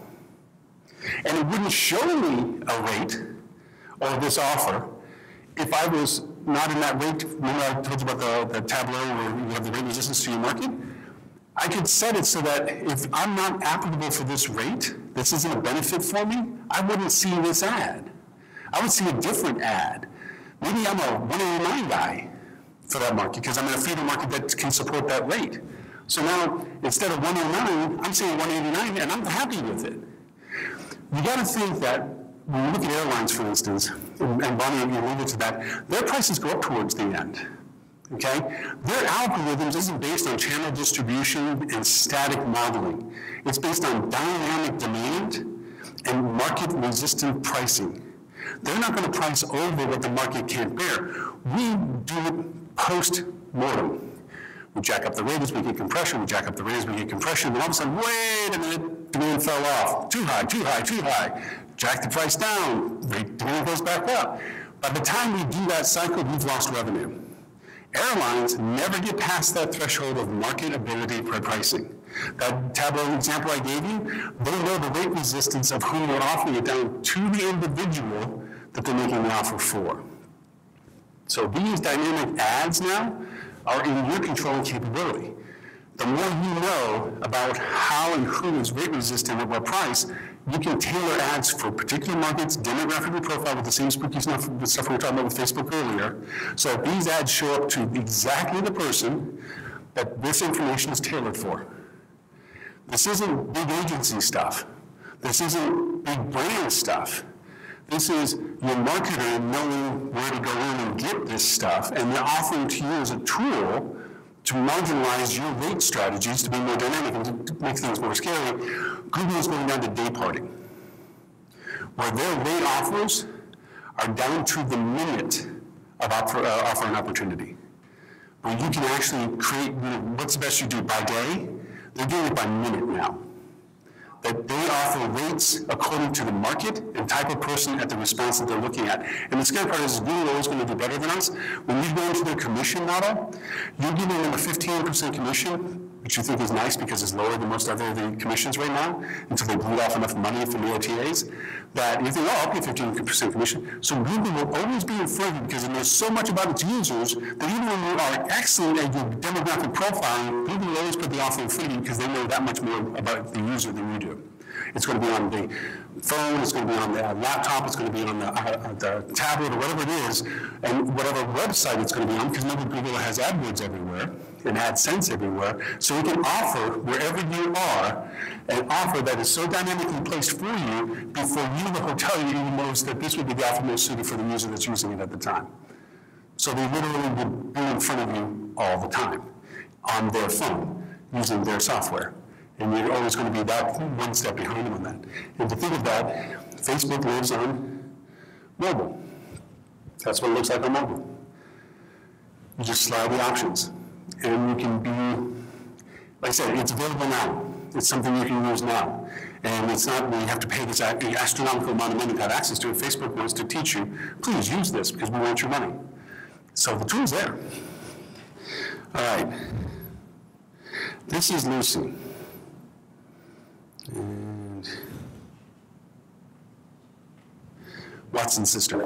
And it wouldn't show me a rate or this offer if I was not in that rate. Remember I told you about the, the tableau where you have the rate resistance to your market? I could set it so that if I'm not applicable for this rate, this isn't a benefit for me, I wouldn't see this ad. I would see a different ad. Maybe I'm a one oh nine guy for that market because I'm in a feeder market that can support that rate. So now, instead of one oh nine, I'm saying one eighty-nine, and I'm happy with it. You got to think that when you look at airlines, for instance, and, and Bonnie, you alluded to that, their prices go up towards the end. Okay? Their algorithms isn't based on channel distribution and static modeling. It's based on dynamic demand and market-resistant pricing. They're not going to price over what the market can't bear. We do it post-mortem. We jack up the rate as we get compression, we jack up the rate as we get compression, and all of a sudden, wait a minute, demand fell off. Too high, too high, too high. Jack the price down, rate demand goes back up. By the time we do that cycle, we've lost revenue. Airlines never get past that threshold of marketability for pricing. That Tableau example I gave you, they know the rate resistance of whom they're offering it down to the individual that they're making the offer for. So these dynamic ads now are in your control and capability. The more you know about how and who is rate resistant at what price, you can tailor ads for particular markets, demographically profile with the same spooky stuff, the stuff we were talking about with Facebook earlier. So if these ads show up to exactly the person that this information is tailored for. This isn't big agency stuff. This isn't big brand stuff. This is your marketer knowing where to go in and get this stuff, and they're offering to you as a tool to marginalize your rate strategies to be more dynamic and to make things more scary. Google is going down to day parting, where their rate offers are down to the minute of offer, uh, offer an opportunity. Where you can actually create, you know, what's the best you do by day? They're doing it by minute now. That they offer rates according to the market and type of person at the response that they're looking at. And the scary part is Google always going to do better than us. When you go into their commission model, you're giving them a fifteen percent commission, which you think is nice because it's lower than most other the commissions right now, until they bleed off enough money from the O T As, that you think, oh, I'll pay fifteen percent commission. So Google will always be in front of you because it knows so much about its users that even when you are excellent at your demographic profiling, Google will always put the offer in front of you because they know that much more about the user than you do. It's going to be on the phone, it's going to be on the laptop, it's going to be on the, uh, the tablet or whatever it is, and whatever website it's going to be on, because remember Google has AdWords everywhere and AdSense everywhere, so it can offer wherever you are an offer that is so dynamically placed for you before you, the hotel, you even knows that this would be the offer most suited for the user that's using it at the time. So they literally would be in front of you all the time on their phone using their software. And you're always going to be that one step behind them on that. And to think of that, Facebook lives on mobile. That's what it looks like on mobile. You just slide the options. And you can be, like I said, it's available now. It's something you can use now. And it's not where you have to pay this astronomical amount of money to have access to it. Facebook wants to teach you, please use this because we want your money. So the tool's there. All right. This is Lucy. And Watson's sister.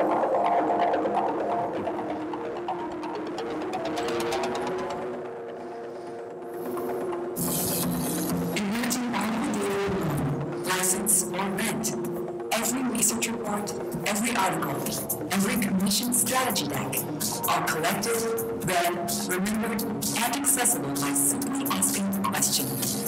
Imagine all the data, license, or rent. Every research report, every article, every commission strategy deck, all collected, read, remembered, and accessible by simply asking a question.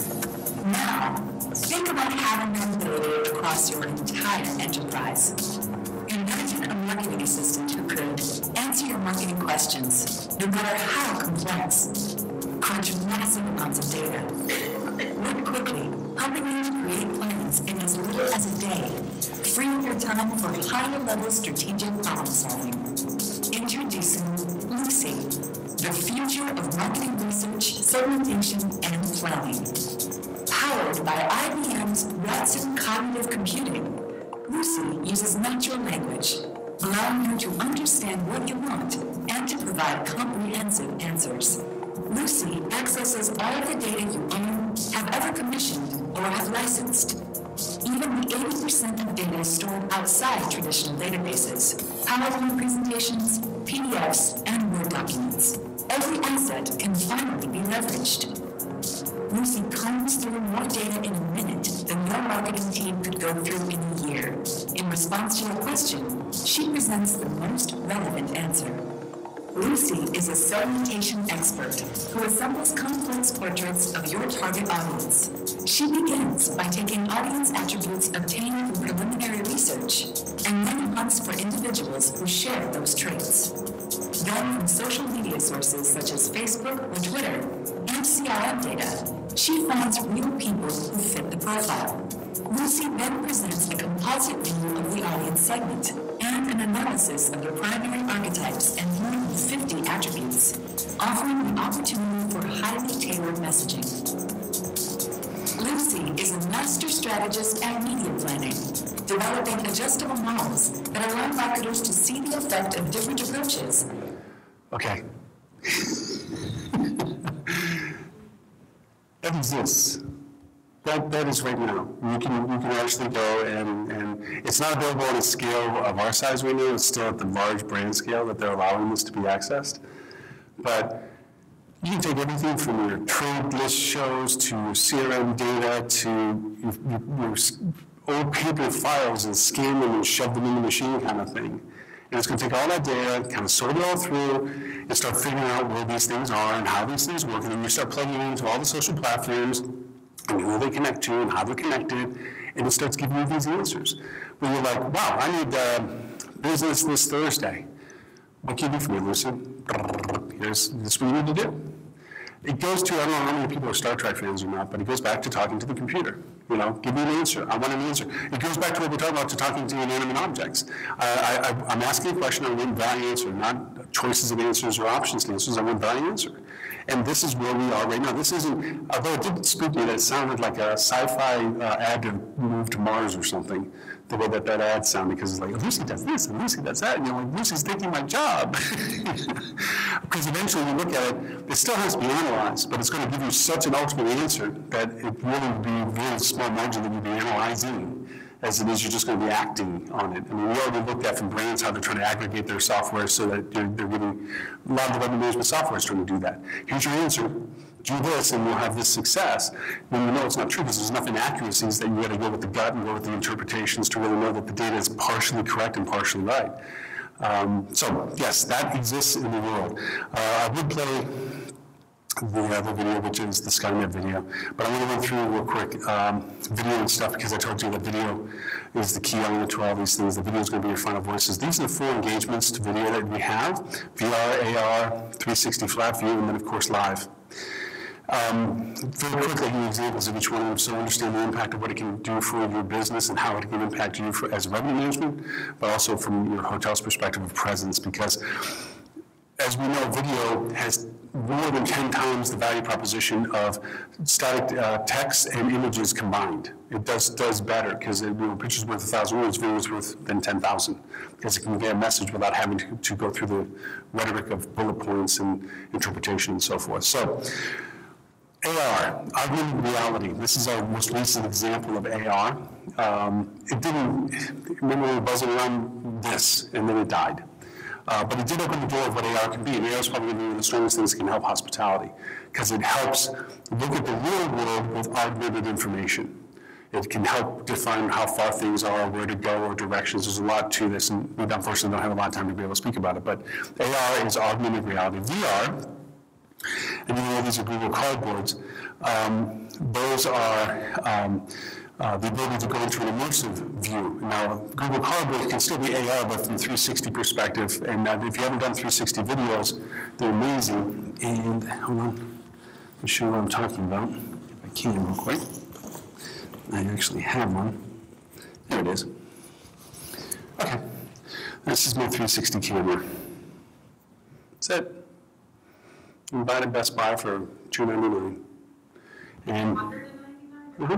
Now, think about having that ability across your entire enterprise. Imagine a marketing assistant who could answer your marketing questions, no matter how complex, crunch massive amounts of data, work quickly, helping you to create plans in as little as a day, free up your time for higher level strategic problem solving. Introducing Lucy, the future of marketing research, segmentation, and planning. Powered by I B M's Watson Cognitive Computing, Lucy uses natural language, allowing you to understand what you want and to provide comprehensive answers. Lucy accesses all the data you own, have ever commissioned, or have licensed. Even the eighty percent of data stored outside traditional databases, PowerPoint presentations, P D Fs, and Word documents. Every asset can finally be leveraged. Lucy combs through more data in a minute than your marketing team could go through in a year. In response to your question, she presents the most relevant answer. Lucy is a segmentation expert who assembles complex portraits of your target audience. She begins by taking audience attributes obtained from preliminary research and then hunts for individuals who share those traits. Then from social media sources such as Facebook or Twitter and C R M data, she finds real people who fit the profile. Lucy then presents a composite view of the audience segment and an analysis of the primary archetypes and more than fifty attributes, offering the opportunity for highly tailored messaging. Lucy is a master strategist at media planning, developing adjustable models that allow marketers to see the effect of different approaches. Okay. That exists. That, that is right now. You can, you can actually go and, and it's not available on a scale of our size right now. It's still at the large brand scale that they're allowing this to be accessed. But you can take everything from your trade list shows to your C R M data to your, your, your old paper files and scan them and shove them in the machine kind of thing. And it's going to take all that data, kind of sort it all through, and start figuring out where these things are and how these things work. And then you start plugging it into all the social platforms and who they connect to and how they're connected, and it starts giving you these answers. When you're like, wow, I need uh, business this Thursday. What can you do for me, Lucy? Here's this what you need to do. It goes to, I don't know how many people are Star Trek fans or not, but it goes back to talking to the computer. You know, give me an answer. I want an answer. It goes back to what we're talking about, to talking to inanimate objects. I, I, I'm asking a question, I want a valid answer, not choices of answers or options to answers. I want a valid answer. And this is where we are right now. This isn't, although it did spook me that it sounded like a sci-fi uh, ad to move to Mars or something, the way that that ad sounded, because it's like, Lucy does this and Lucy does that, and you're like, Lucy's taking my job. Because eventually you look at it, it still has to be analyzed, but it's going to give you such an ultimate answer that it really would be a very small margin that you'd be analyzing as it is you're just going to be acting on it. I mean, we already looked at from brands how they're trying to aggregate their software so that they're, they're getting, a lot of the web management software is trying to do that. Here's your answer. Do this and you'll have this success. When you know it's not true because there's enough inaccuracies that you got to go with the gut and go with the interpretations to really know that the data is partially correct and partially right. Um, so yes, that exists in the world. Uh, I would play the other video, which is the SkyNet video, but I'm going to run through real quick um, video and stuff because I told you that video is the key element to all these things. The video is going to be your final voices. These are the four engagements to video that we have: V R, A R, three sixty flat view, and then of course live. Um, very quickly, give you examples of each one of them so understand the impact of what it can do for your business and how it can impact you for, as revenue management, but also from your hotel's perspective of presence, because as we know, video has more than ten times the value proposition of static uh, text and images combined. It does does better because you know, pictures worth a thousand words, video is worth than ten thousand, because it can get a message without having to, to go through the rhetoric of bullet points and interpretation and so forth. So, A R, augmented reality. This is our most recent example of A R. Um, it didn't, remember we were buzzing around this, and then it died. Uh, but it did open the door of what A R can be, and A R is probably going to be one of the strongest things that can help hospitality, because it helps look at the real world with augmented information. It can help define how far things are, where to go, or directions. There's a lot to this, and we unfortunately don't have a lot of time to be able to speak about it, but A R is augmented reality. V R, and you know these are Google Cardboards, um, those are um, uh, the ability to go into an immersive view. Now, Google Cardboard can still be A R, but from a three sixty perspective, and uh, if you haven't done three sixty videos, they're amazing. And hold on, I'll show you what I'm talking about, if I can real quick. I actually have one. There it is. Okay, this is my three sixty camera. That's it. You can buy it at Best Buy for two ninety-nine. And mm-hmm.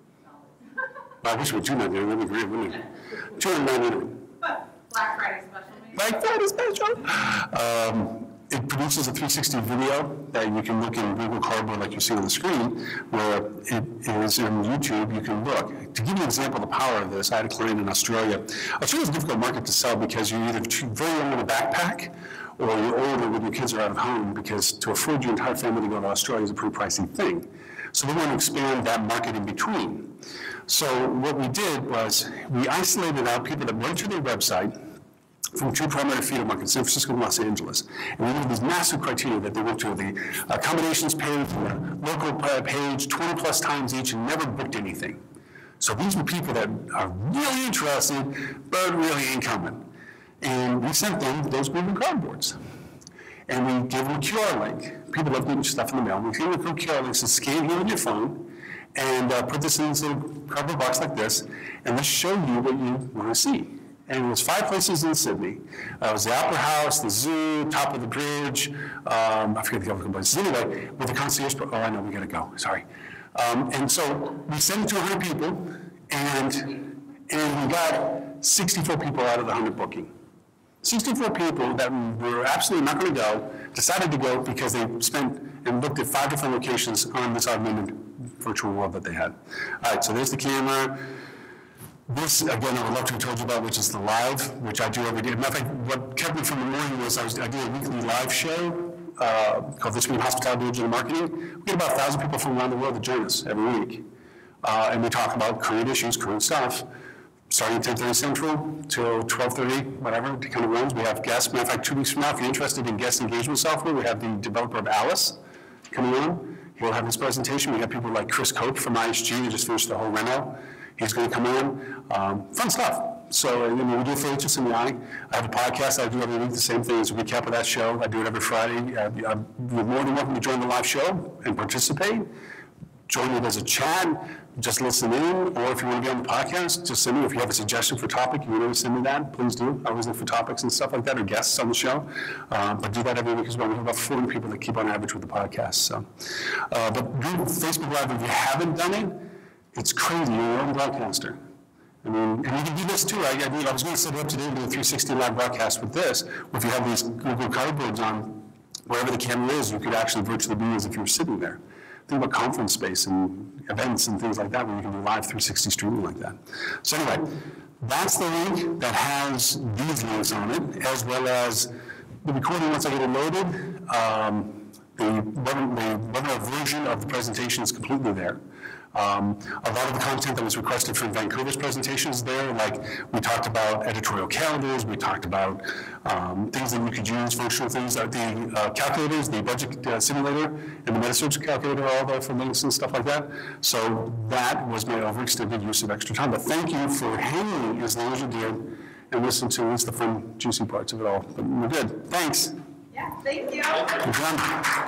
I wish it were two ninety-nine. That'd be great, wouldn't it? two ninety-nine. Black Friday special. Maybe. Black Friday special. Um, it produces a three sixty video that you can look in Google Cardboard, like you see on the screen, where it is in YouTube. You can look. To give you an example of the power of this, I had a client in Australia. Australia is a difficult market to sell because you're either too, very young in a backpack, or you're older when your kids are out of home, because to afford your entire family to go to Australia is a pretty pricey thing. So they want to expand that market in between. So what we did was we isolated out people that went to their website from two primary feeder markets, San Francisco and Los Angeles. And we had these massive criteria that they went to the accommodations page, the local page, twenty plus times each, and never booked anything. So these were people that are really interested, but really incumbent. And we sent them those Google Cardboards. And we gave them a Q R link. People love getting stuff in the mail. We gave them a Q R link, so scan here with your phone, and uh, put this in this little cardboard box like this, and let's show you what you want to see. And it was five places in Sydney. Uh, it was the Opera House, the zoo, top of the bridge, um, I forget the other places. Anyway, with the concierge, oh, I know, we gotta go, sorry. Um, and so we sent it to one hundred people, and, and we got sixty-four people out of the one hundred booking. sixty-four people that were absolutely not going to go decided to go because they spent and looked at five different locations on this augmented virtual world that they had. All right, so there's the camera. This, again, I would love to have told you about, which is the live, which I do every day. Matter of fact, what kept me from the morning was I, was, I did a weekly live show uh, called This Week in Hospitality Digital Marketing. We get about one thousand people from around the world that join us every week. Uh, and we talk about current issues, current stuff. starting at ten thirty Central till twelve thirty, whatever, it kind of runs. We have guests. Matter of fact, two weeks from now, if you're interested in guest engagement software, we have the developer of Alice coming on. He'll have his presentation. We have people like Chris Cope from I S G who just finished the whole reno. He's going to come in. Um, fun stuff. So, I mean, we do it for H S M A I. I have a podcast I do every week, the same thing as a recap of that show. I do it every Friday. Uh, you're more than welcome to join the live show and participate. Join it as a chat, just listen in, or if you want to be on the podcast, just send me. If you have a suggestion for topic, you can always send me that, please do. I always look for topics and stuff like that, or guests on the show. Uh, but do that every week as well. We have about four hundred people that keep on average with the podcast. So, uh, but do Facebook Live, if you haven't done it, it's crazy. You're your own broadcaster. I mean, and you can do this too. I, I, mean, I was going to set it up today and do a three sixty live broadcast with this. Or if you have these Google Cardboards on, wherever the camera is, you could actually virtually be as if you were sitting there. Think about conference space and events and things like that where you can do live three sixty streaming like that. So anyway, that's the link that has these links on it, as well as the recording once I get it loaded. Um, the, webinar, the webinar version of the presentation is completely there. Um, a lot of the content that was requested from Vancouver's presentation is there, like we talked about editorial calendars, we talked about um, things that you could use, functional things, uh, the uh, calculators, the budget uh, simulator, and the MetaSearch calculator are all there for links and stuff like that. So that was my overextended use of extra time. But thank you for hanging as long as you did and listen to at least the fun, juicy parts of it all. But we're good. Thanks. Yeah, thank you. Good job.